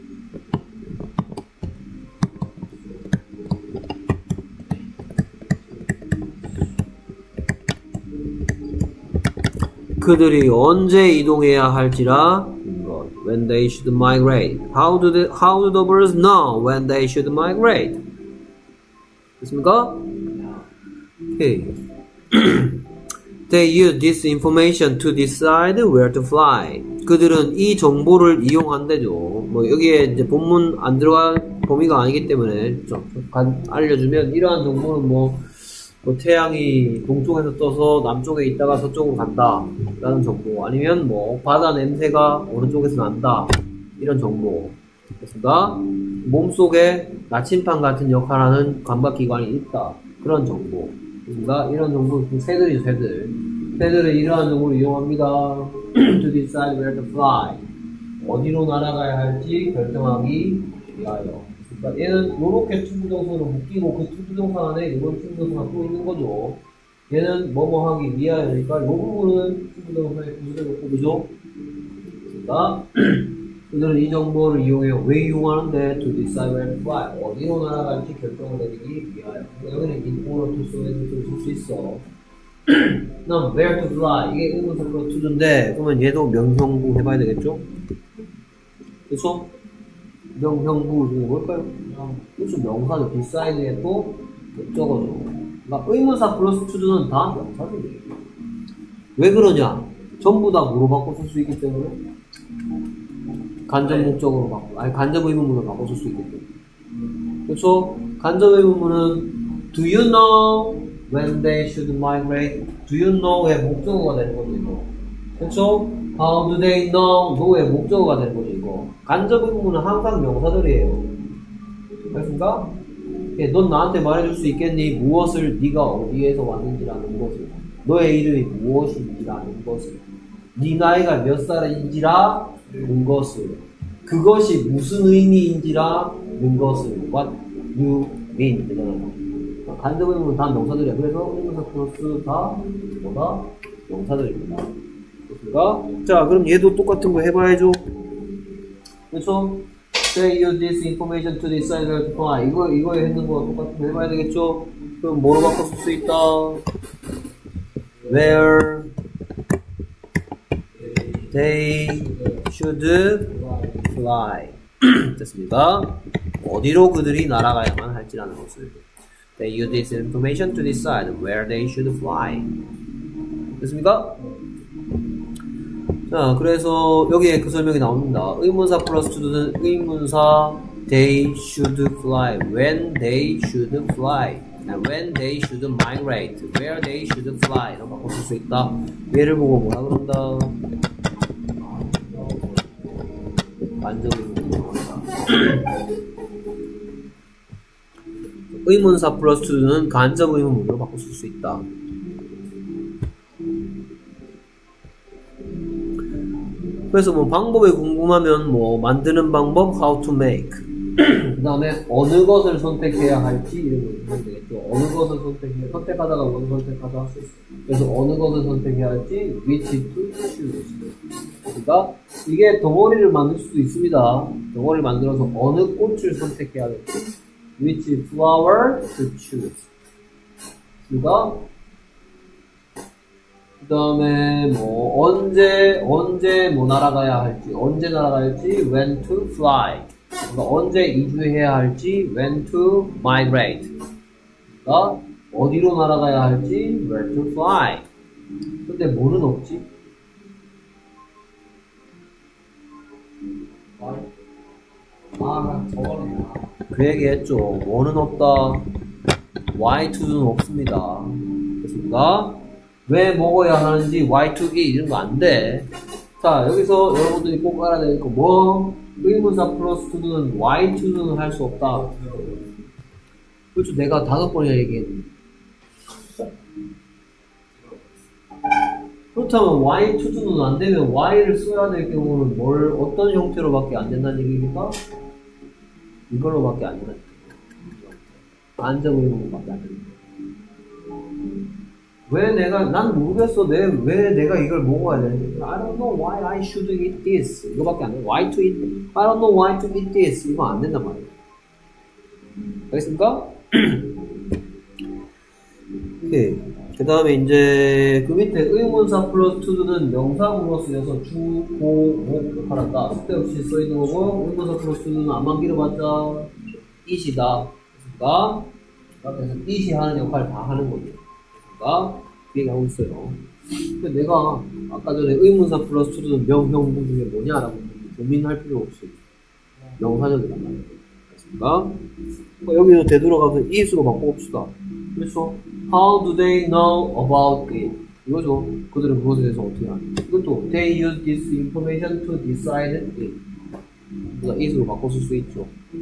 그들이 언제 이동해야 할지라 when they should migrate. How do the birds know when they should migrate? 됐습니까? Okay. They use this information to decide where to fly. 그들은 이 정보를 이용한대죠. 뭐 여기에 이제 본문 안 들어갈 범위가 아니기 때문에 좀 알려주면 이러한 정보는 뭐 태양이 동쪽에서 떠서 남쪽에 있다가 서쪽으로 간다 라는 정보, 아니면 뭐 바다 냄새가 어느 쪽에서 난다 이런 정보. 됐습니까? 몸속에 나침판 같은 역할하는 감각기관이 있다 그런 정보. 됐습니까? 이런 정보, 새들이죠. 새들은 이러한 정보를 이용합니다. To decide where to fly. 어디로 날아가야 할지 결정하기 위하여. 그러니까 얘는 요렇게 투부정사로 묶이고 그 투부정사 안에 이런 투부정사가 또 있는 거죠. 얘는 뭐뭐 하기 위하여니까 요 부분은 투부정사의 부수적으로 꼽으죠. 그러니까 그들은 이 정보를 이용해요. 왜 이용하는데? To decide where to fly. 어디로 날아갈지 결정을 내리기 위하여. 여기는 in order to 쓸 수 있어. 그럼 where to fly. 이게 의문사 플러스 투인데 그러면 얘도 명형부 해봐야 되겠죠? 그렇죠? 명형부 중에 뭘까요? 그렇죠. 명사죠. decid에 또 목적어죠. 그러니까 의문사 플러스 투는 다 명사들이에요. 왜 그러냐? 전부 다 뭐로 바꿔 쓸 수 있기 때문에 간접 목적으로 바꿔, 아니 간접 의문문으로 바꿔 쓸 수 있기 때문에. 그렇죠? 간접 의문문은 do you know when they should migrate? do you know의 목적어가 되는 거죠, 이거. 그렇죠? How do they know? know의 목적어가 되는 거죠, 이거. 간접 의문문은 항상 명사들이에요. 알겠습니까? 예, 넌 나한테 말해줄 수 있겠니? 무엇을 네가 어디에서 왔는지라는 것을, 너의 이름이 무엇인지라는 것을, 네 나이가 몇 살인지라는 것을, 그것이 무슨 의미인지라는 것을, what you mean 되잖아요. 간접 의문은 다 명사들이야. 그래서 의문사 플러스 다 뭐다? 명사들입니다. 그렇습니까? 자, 그럼 얘도 똑같은 거 해봐야죠. 그렇죠? They use this information to decide where to fly. 이거에 했는 거 똑같은 거 해봐야 되겠죠? 그럼 뭐로 바꿔 쓸 수 있다? Where they should fly. 됐습니까? 어디로 그들이 날아가야만 할지라는 것을. They use this information to decide where they should fly. 됐습니까? 자, 그래서 여기에 그 설명이 나옵니다. 의문사 플러스 to는 의문사 they should fly, when they should fly, when they should migrate, where they should fly 이렇게 바꿔 쓸 수 있다. 얘를 보고 뭐라 그런다? 간접 의문사. 의문사 플러스 to는 간접 의문문으로 바꿔 쓸 수 있다. 그래서 뭐 방법이 궁금하면 뭐 만드는 방법 how to make 그 다음에 어느 것을 선택해야 할지 이런 거 있으면 되겠죠. 어느 것을 선택하다가 어느 선택하다 할 수 있어요. 그래서 어느 것을 선택해야 할지 which to choose. 그러니까 이게 덩어리를 만들 수도 있습니다. 덩어리를 만들어서 어느 꽃을 선택해야 될지. Which flower to choose. 그가 그 다음에 뭐 언제 뭐 날아가야 할지, 언제 날아가야 할지, when to fly. 그러니까 언제 이주해야 할지, when to migrate. 그러니까 어디로 날아가야 할지, where to fly. 근데 뭐는 없지? 저거는 그 얘기 했죠. 뭐는 없다. why to는 없습니다. 됐습니까? 왜 먹어야 하는지 why to eat 이런 거 안 돼. 자, 여기서 여러분들이 꼭 알아야 될 거 뭐? 의문사 플러스 to는 why to는 할 수 없다. 그렇죠. 내가 5번이나 얘기했는데. 그렇다면 why to는 안 되면 why를 써야 될 경우는 어떤 형태로밖에 안 된다는 얘기입니까? 이걸로밖에 안 된다는 얘기입니다. 안정의문밖에 안 된다. 난 모르겠어. 왜 내가 이걸 먹어야 되는지. I don't know why I should eat this. 이거밖에 안 돼. Why to eat? I don't know why to eat this. 이거 안 된단 말이에요. 알겠습니까? 오케이. 그 다음에 이제 그 밑에 의문사 플러스 to는 명사구로 쓰여서 주, 고, 목 팔았다. 쓸데없이 써있는 거고 의문사 플러스 to는 안만 길어봤자 it이다. 그러니까 그래서 it이 하는 역할을 다 하는 거죠. 그러니까 그 얘기 하고 있어요. 근데 내가 아까 전에 의문사 플러스 to는 명형문 중에 뭐냐라고 고민할 필요 없어요. 명사적이란 말이에요. 그러니까 여기서 되돌아가서 it으로 바꿔봅시다. 그래서 How do they know about it? 이거죠. 그들은 그것에 대해서 어떻게 하냐. 이것도 They use this information to decide it. 그래서 it으로 바꿔 쓸 수 있죠.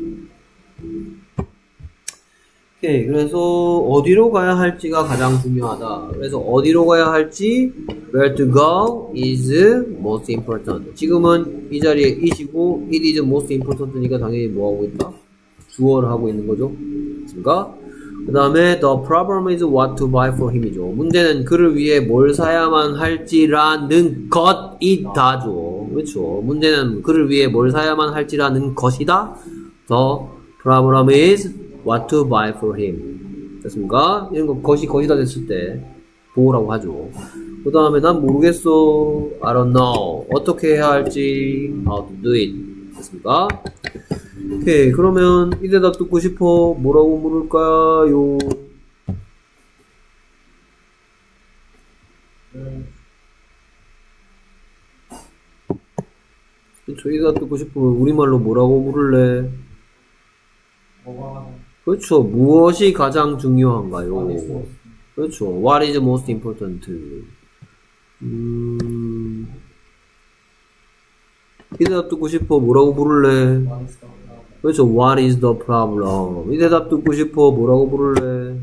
오케이. 그래서 어디로 가야 할지가 가장 중요하다. 그래서 어디로 가야 할지 Where to go is most important. 지금은 이 자리에 it이고 it is most important니까 당연히 뭐 하고 있다? 주어를 하고 있는 거죠. 그렇습니까? 그 다음에 the problem is what to buy for him이죠. 문제는 그를 위해 뭘 사야만 할지라는 것이다죠. 그렇죠. 문제는 그를 위해 뭘 사야만 할지라는 것이다. The problem is what to buy for him. 됐습니까? 이런 거 것이다 됐을 때 보호라고 하죠. 그 다음에 난 모르겠어. I don't know. 어떻게 해야 할지 how to do it. 됐습니까? 오케이. 그러면 이 대답 듣고 싶어. 뭐라고 물을까요? 그렇죠. 이 대답 듣고 싶으면 우리말로 뭐라고 물을래? 그렇죠. 무엇이 가장 중요한가요? 그렇죠. What is most important? 이 대답 듣고 싶어. 뭐라고 물을래? 그렇죠. What is the problem? 이 대답 듣고 싶어. 뭐라고 부를래?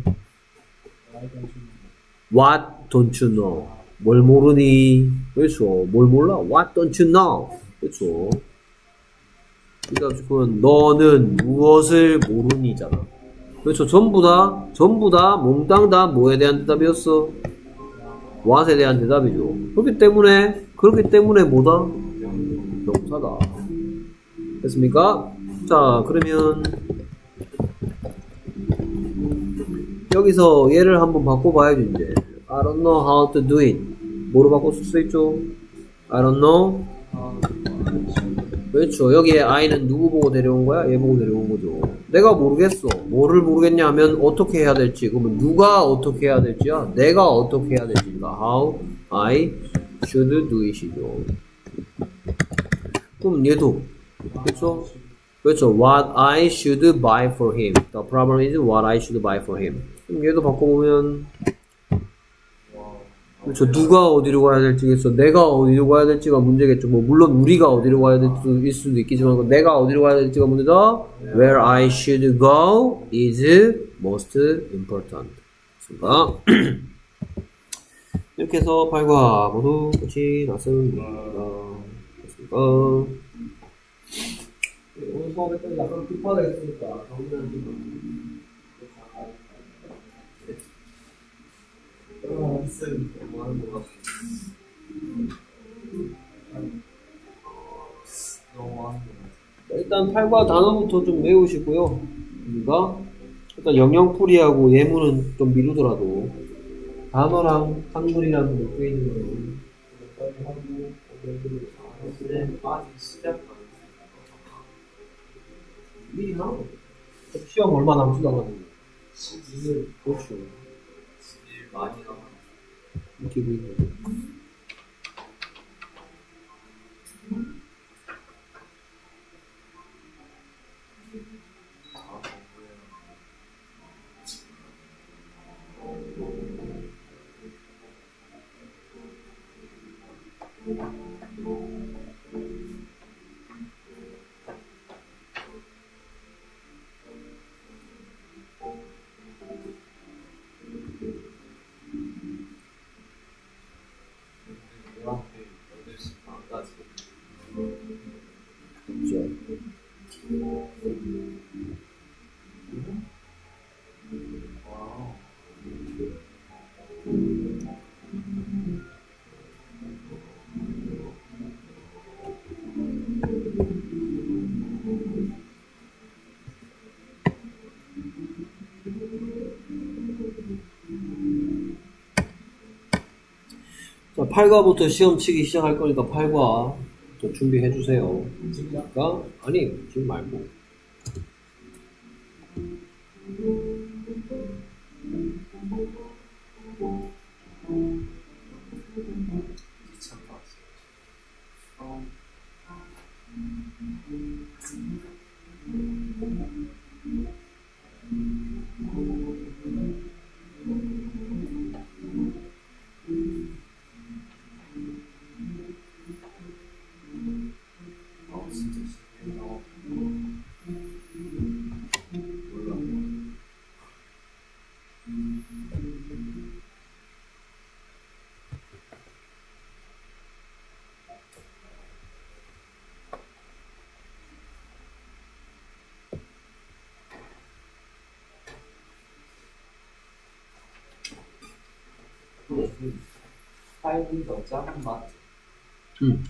What don't you know? 뭘 모르니? 그렇죠. 뭘 몰라? What don't you know? 그렇죠. 이 대답 싶으면 너는 무엇을 모르니잖아. 그렇죠. 전부 다 몽땅 다 뭐에 대한 대답이었어? what에 대한 대답이죠. 그렇기 때문에 뭐다? 명사다. 됐습니까? 자, 그러면 여기서 얘를 한번 바꿔봐야죠. 이제 I don't know how to do it. 뭐로 바꿔 쓸 수 있죠? I don't know. 그렇죠. 여기에 I는 누구 보고 데려온 거야? 얘 보고 데려온 거죠. 내가 모르겠어. 뭐를 모르겠냐 하면 어떻게 해야 될지. 그러면 누가 어떻게 해야 될지야? 내가 어떻게 해야 될지가 How I should do it이죠. 그럼 얘도 그렇죠? 그렇죠. What I should buy for him. The problem is what I should buy for him. 그럼 얘도 바꿔보면 그렇죠. 누가 어디로 가야 될지겠어. 내가 어디로 가야 될지가 문제겠죠. 뭐 물론 우리가 어디로 가야 될지일 수도 있겠지만 내가 어디로 가야 될지가 문제다. Where I should go is most important. 그렇습니다. 이렇게 해서 8과 모두 끝이 났습니다. 됐습니까? 오늘 수업했던 게 약간 급하다 했으니까 정리하는 좀 너무 많은 것 같아. 일단 8과 단어부터 좀 외우시고요. 우리가 일단 영영풀이하고 예문은 좀 미루더라도 단어랑 한글이랑 묶여 있는 거는 빨리 하고 오늘은 사실은 아직 시작도 안 미리 하나? 시험 얼마 남지도 않았는데. 했어요. 그렇죠. 일 많이 남았어요. 이렇게 보이는 거. 노란색 8시 반까지 그렇죠. 와우. 자, 8과부터 시험 치기 시작할 거니까 8과 또 준비해 주세요. 그러니까 아니 지금 말고. 귀찮다. 진짜 신기해요. 몰라. 파일이 더 작은 맛. 음.